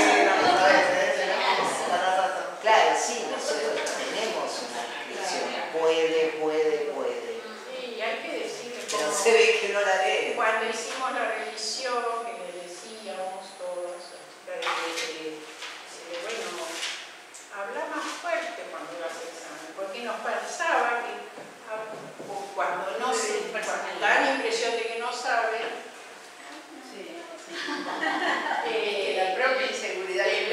Claro, sí, nosotros tenemos una descripción. Puede. Sí, hay que decirle. Pero se ve que no la lee. Cuando hicimos la revisión, que le decíamos todos, bueno, habla más fuerte cuando ibas al examen, porque nos pensaba que cuando no se da la impresión de que no saben, la propia inseguridad y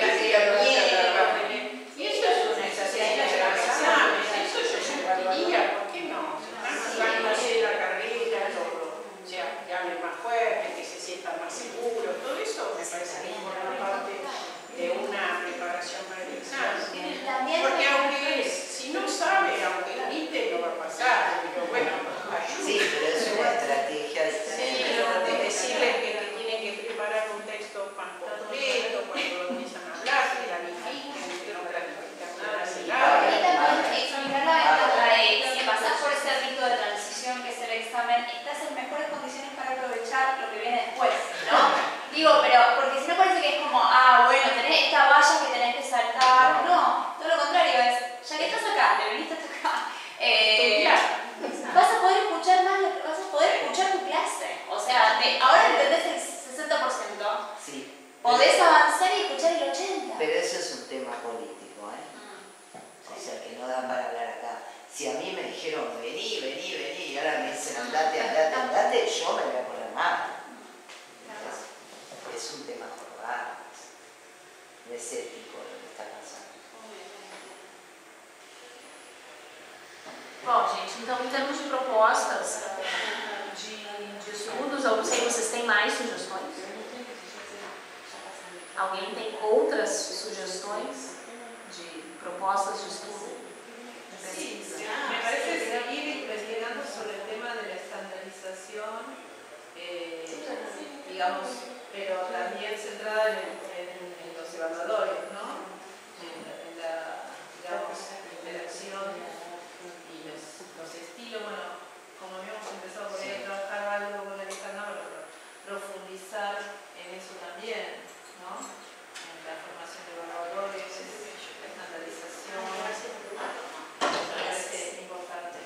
eso es una estrategia de examen, eso yo se validaría, ¿por qué no? Van a hacer la carrera, que hablen más fuerte, que se sientan más seguros, todo eso me parece que forma parte de una preparación para el examen. Porque aunque si no sabe, aunque grite, no va a pasar, pero bueno, ayuda. Sí, pero es una estrategia de decirles que tienen que preparar un texto más completo cuando empiezan a hablar, que planifiquen, que no planifican nada, se larga. Y también explicar la ventaja de si pasás por ese rito de transición que es el examen, estás en mejores condiciones para aprovechar lo que viene después, ¿no? Digo, pero porque si no parece podés avanzar y escuchar el 80. Pero eso es un tema político, o sea, que no da para hablar acá. Si a mí me dijeron, vení, y ahora me dicen, andate, yo me voy a poner mal. Es un tema jornal, no es ético lo que está pasando. Bom, gente, então em termos de propostas de estudos, eu não sei, vocês têm mais sugestões? Alguém tem outras sugestões de propostas de estudo? Sí, me parece seguir investigando sobre el tema de la estandarización, digamos, pero también centrada en los evaluadores, ¿no? En la, digamos, interacción y los estilos. Bueno, como habíamos empezado por ahí a trabajar algo con Alejandra, profundizar en eso también, ¿no? En la formación de evaluadores, la estandarización. Es importante.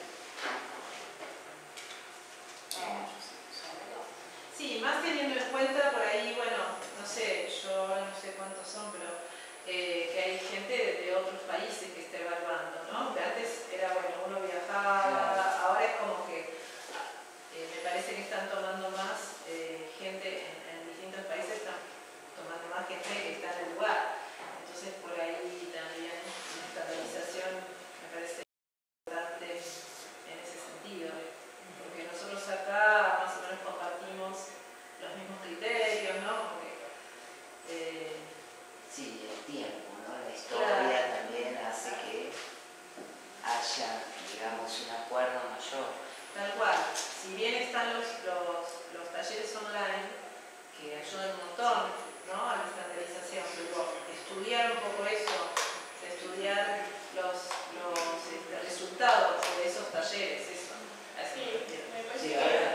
Sí, más teniendo en cuenta por ahí, bueno, no sé, yo no sé cuántos son, pero que hay gente de otros países que está evaluando, ¿no? Que antes era, bueno, uno viajaba, ahora es como que me parece que están tomando más gente en distintos países, están tomando más gente que está en el lugar. Entonces por ahí también la estandarización me parece importante en ese sentido, porque nosotros acá más o menos compartimos los mismos criterios, ¿no? Porque, sí, el tiempo, ¿no? La historia también hace que haya, digamos, un acuerdo mayor. Tal cual, si bien están los talleres online que ayudan un montón, ¿no? A la estandarización, pero estudiar un poco eso, estudiar los resultados de esos talleres, eso. Así. Me parece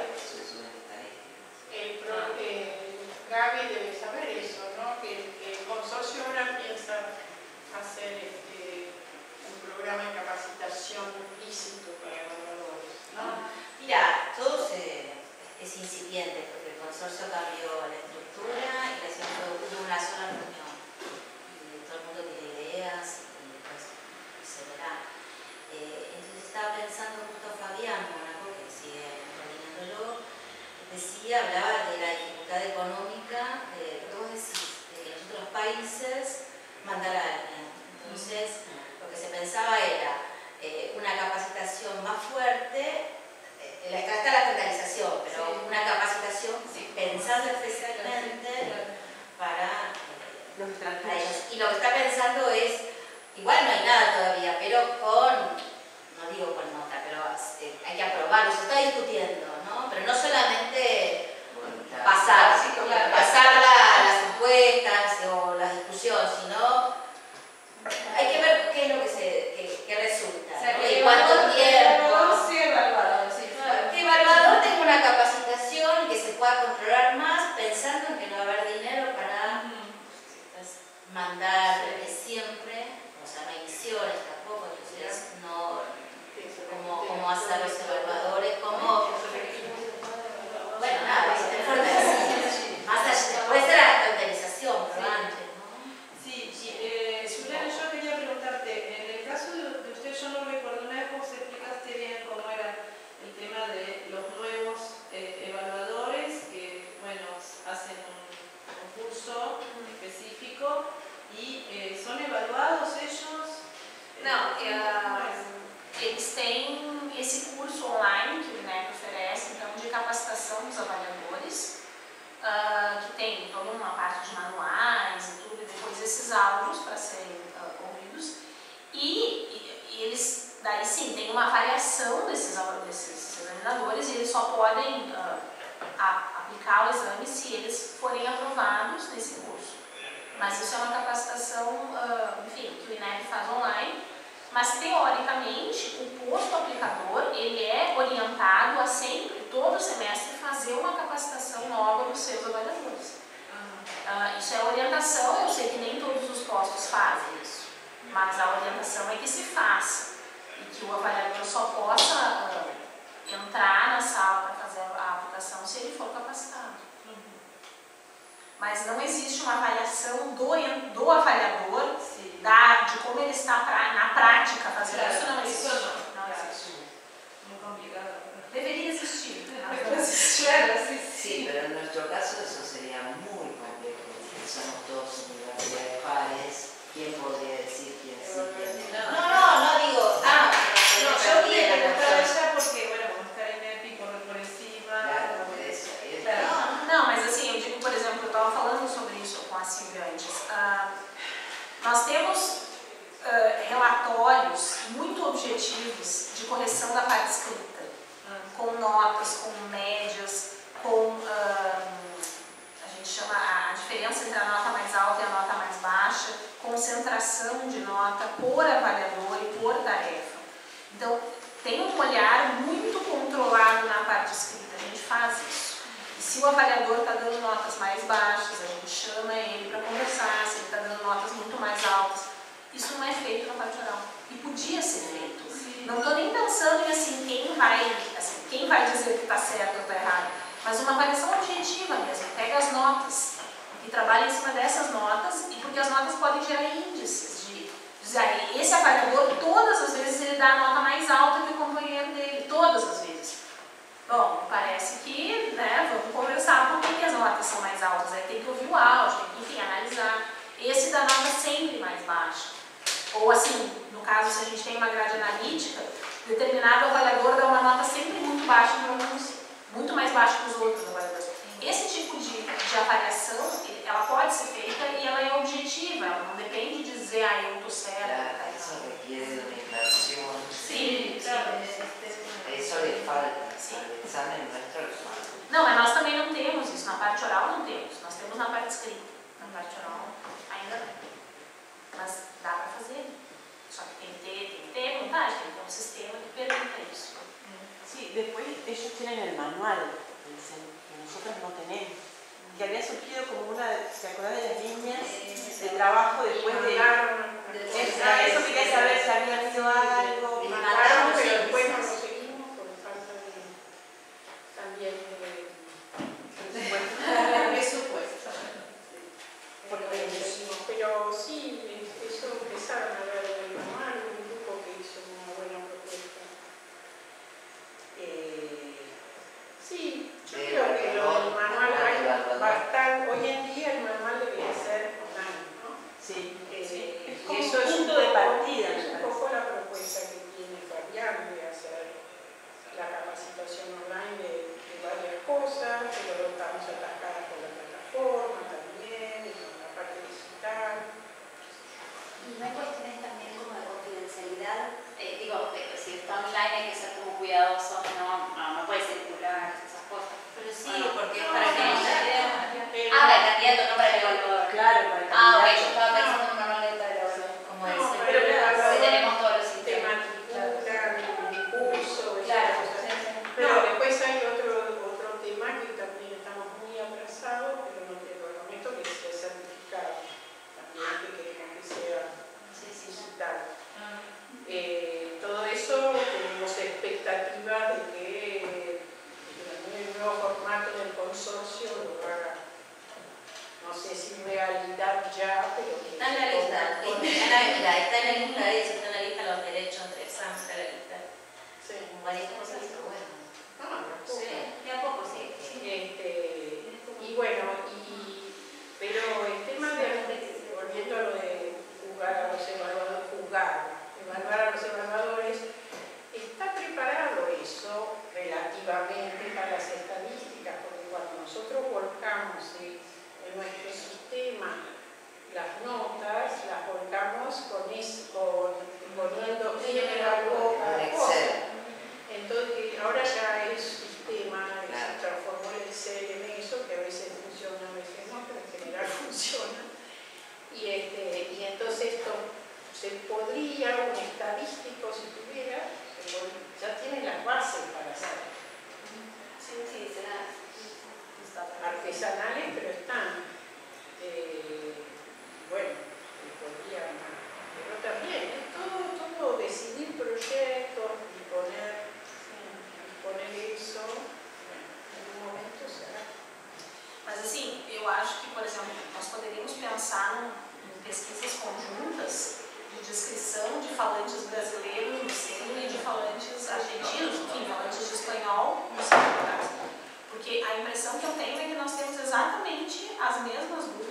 que Gaby debe saber eso, ¿no? Que el consorcio ahora piensa hacer un programa de capacitación implícito para evaluadores, ¿no? Mira, todo es incipiente porque el consorcio cambió la estructura y recién hubo una sola reunión y todo el mundo tiene ideas y después se verá. Entonces estaba pensando justo Fabián Mónaco, que sigue coordinándolo, hablaba de la dificultad económica de, ¿cómo decís?, de que los otros países mandar a alguien. Entonces, lo que se pensaba era una capacitación más fuerte. Está la estandarización, pero una capacitación pensando especialmente para ellos. Y lo que está pensando es, igual no hay nada todavía, pero no digo con nota, pero hay que aprobarlo, se está discutiendo, ¿no? Pero no solamente pasar las encuestas o la discusión, sino hay que ver qué es lo que resulta, ¿no? Y cuánto tiempo. Que el evaluador tenga una capacitación y que se pueda controlar más, pensando en que no va a haber dinero para mandar siempre, o sea, no hay misiones tampoco, entonces no, cómo hacer los evaluadores, bueno, nada, si te fortaleces, más allá, puede ser la estandarización, pero antes, ¿no? Sí, Juliana, yo quería preguntarte, en el caso de usted, yo no recuerdo, una vez vos explicaste bien cómo era el tema de los nuevos evaluadores que, bueno, hacen un curso específico y son evaluados ellos. Não, eles têm esse curso online que o INEP oferece, então, de capacitação dos avaliadores, que tem toda uma parte de manuais e tudo, e depois esses áudios para serem ouvidos, e eles, daí sim, tem uma avaliação desses examinadores e eles só podem aplicar o exame se eles forem aprovados nesse curso. Mas isso é uma capacitação, enfim, que o INEP faz online, mas teoricamente o posto aplicador ele é orientado a sempre, todo semestre, fazer uma capacitação nova dos seus avaliadores. Isso é orientação, eu sei que nem todos os postos fazem isso, mas a orientação é que se faça e que o avaliador só possa entrar na sala para fazer a aplicação se ele for capacitado. mas não existe uma avaliação do avaliador de como ele está na prática fazendo isso. Não existe. Não existe. Muy complicado. Deveria existir. Sí, pero en nuestro caso eso sería muy complejo, porque somos todos universidades pares. ¿Quién podría decir quién sí, quién no? No digo. No, yo vi que preguntar ella porque, bueno, como está en EPI, corre por encima. Claro, por eso. Não, mas assim, eu digo, por exemplo, eu estava falando sobre isso com a Silvia antes. Nós temos relatórios muito objetivos de correção da parte escrita, com notas, com médias, com a gente chama a diferença entre a nota mais alta e a nota mais baixa, concentração de nota por avaliador e por tarefa. Então, tem um olhar muito controlado na parte escrita, a gente faz isso. E se o avaliador está dando notas mais baixas, a gente chama ele para conversar, se ele está dando notas muito mais altas. Isso não é feito na parte oral. E podia ser feito. Não estou nem pensando em assim, quem vai dizer que está certo ou está errado, mas uma avaliação objetiva mesmo. Pega as notas e trabalha em cima dessas notas, e porque as notas podem gerar índices de dizer, esse avaliador todas as vezes ele dá a nota mais alta que o companheiro dele, todas as vezes. Bom, parece que, né, vamos conversar por que as notas são mais altas, aí tem que ouvir o áudio, tem que, enfim, analisar. Esse dá nota sempre mais baixa. Ou assim, no caso, se a gente tem uma grade analítica, determinado avaliador dá uma nota sempre muito baixa para alguns, muito mais baixa que os outros avaliadores. Esse tipo de avaliação, ela pode ser feita e ela é objetiva, ela não depende de dizer, eu estou certa. Eso requiere una inversión. Sí, Eso le falta. Al examen nuestro le falta. Não, mas nós também não temos isso. Na parte oral não temos. Nós temos na parte escrita. Na parte oral ainda não. Mas dá para fazer. Só que tem que ter vontade, tem que ter um sistema que permita isso. Sí, después ellos tienen el manual, que nosotros no tenemos, que había surgido como una, ¿se acuerdan de las líneas de trabajo después de... Eso quería saber si había sido algo... Mandaron, pero después no lo seguimos por falta de también de presupuesto. Pero sí, eso empezaron a ver el manual, un grupo que hizo una buena propuesta. Sí, yo creo que lo del manual hay bastante. Hoy en día el manual debería ser online, ¿no? Sí. Es como eso un punto de partida. Es un poco la propuesta que tiene Fabián de hacer la capacitación online de varias cosas, pero estamos atacadas por la plataforma también, y con la parte digital. Y no hay cuestiones también como de confidencialidad. Si está online hay que ser como cuidadosos, no puede circular esas cosas. Pero sí, porque es para que para el candidato, no para el evaluador. Claro, para el candidato. Ok, yo estaba pensando en un manual de evaluador. Como No, ese. pero el evaluador Si tenemos todos los sistemas. el curso, Claro, pero después hay otro tema que también estamos muy atrasados, pero no te lo prometo, que es el certificado. También que queremos que sea digital. Todo eso tenemos expectativa de que el nuevo formato del consorcio lo haga, no sé si realidad ya, pero que está en la lista, está en la lista de eso, está en la lista de los derechos de examen, está en la lista. Sí. Varias cosas, pero bueno. Sí, de a poco sí. Y bueno, pero el tema de, volviendo a lo de evaluar a los evaluadores, está preparado eso relativamente para las estadísticas, porque cuando nosotros volcamos en nuestro sistema las notas, las volcamos poniendo quién evaluó cada cosa. Entonces, ahora ya el sistema se transformó el Excel en eso, que a veces funciona, a veces no, pero en general funciona. pensar em pesquisas conjuntas de descrição de falantes brasileiros no centro e de falantes argentinos, enfim, falantes de espanhol no centro do Brasil. Porque a impressão que eu tenho é que nós temos exatamente as mesmas lutas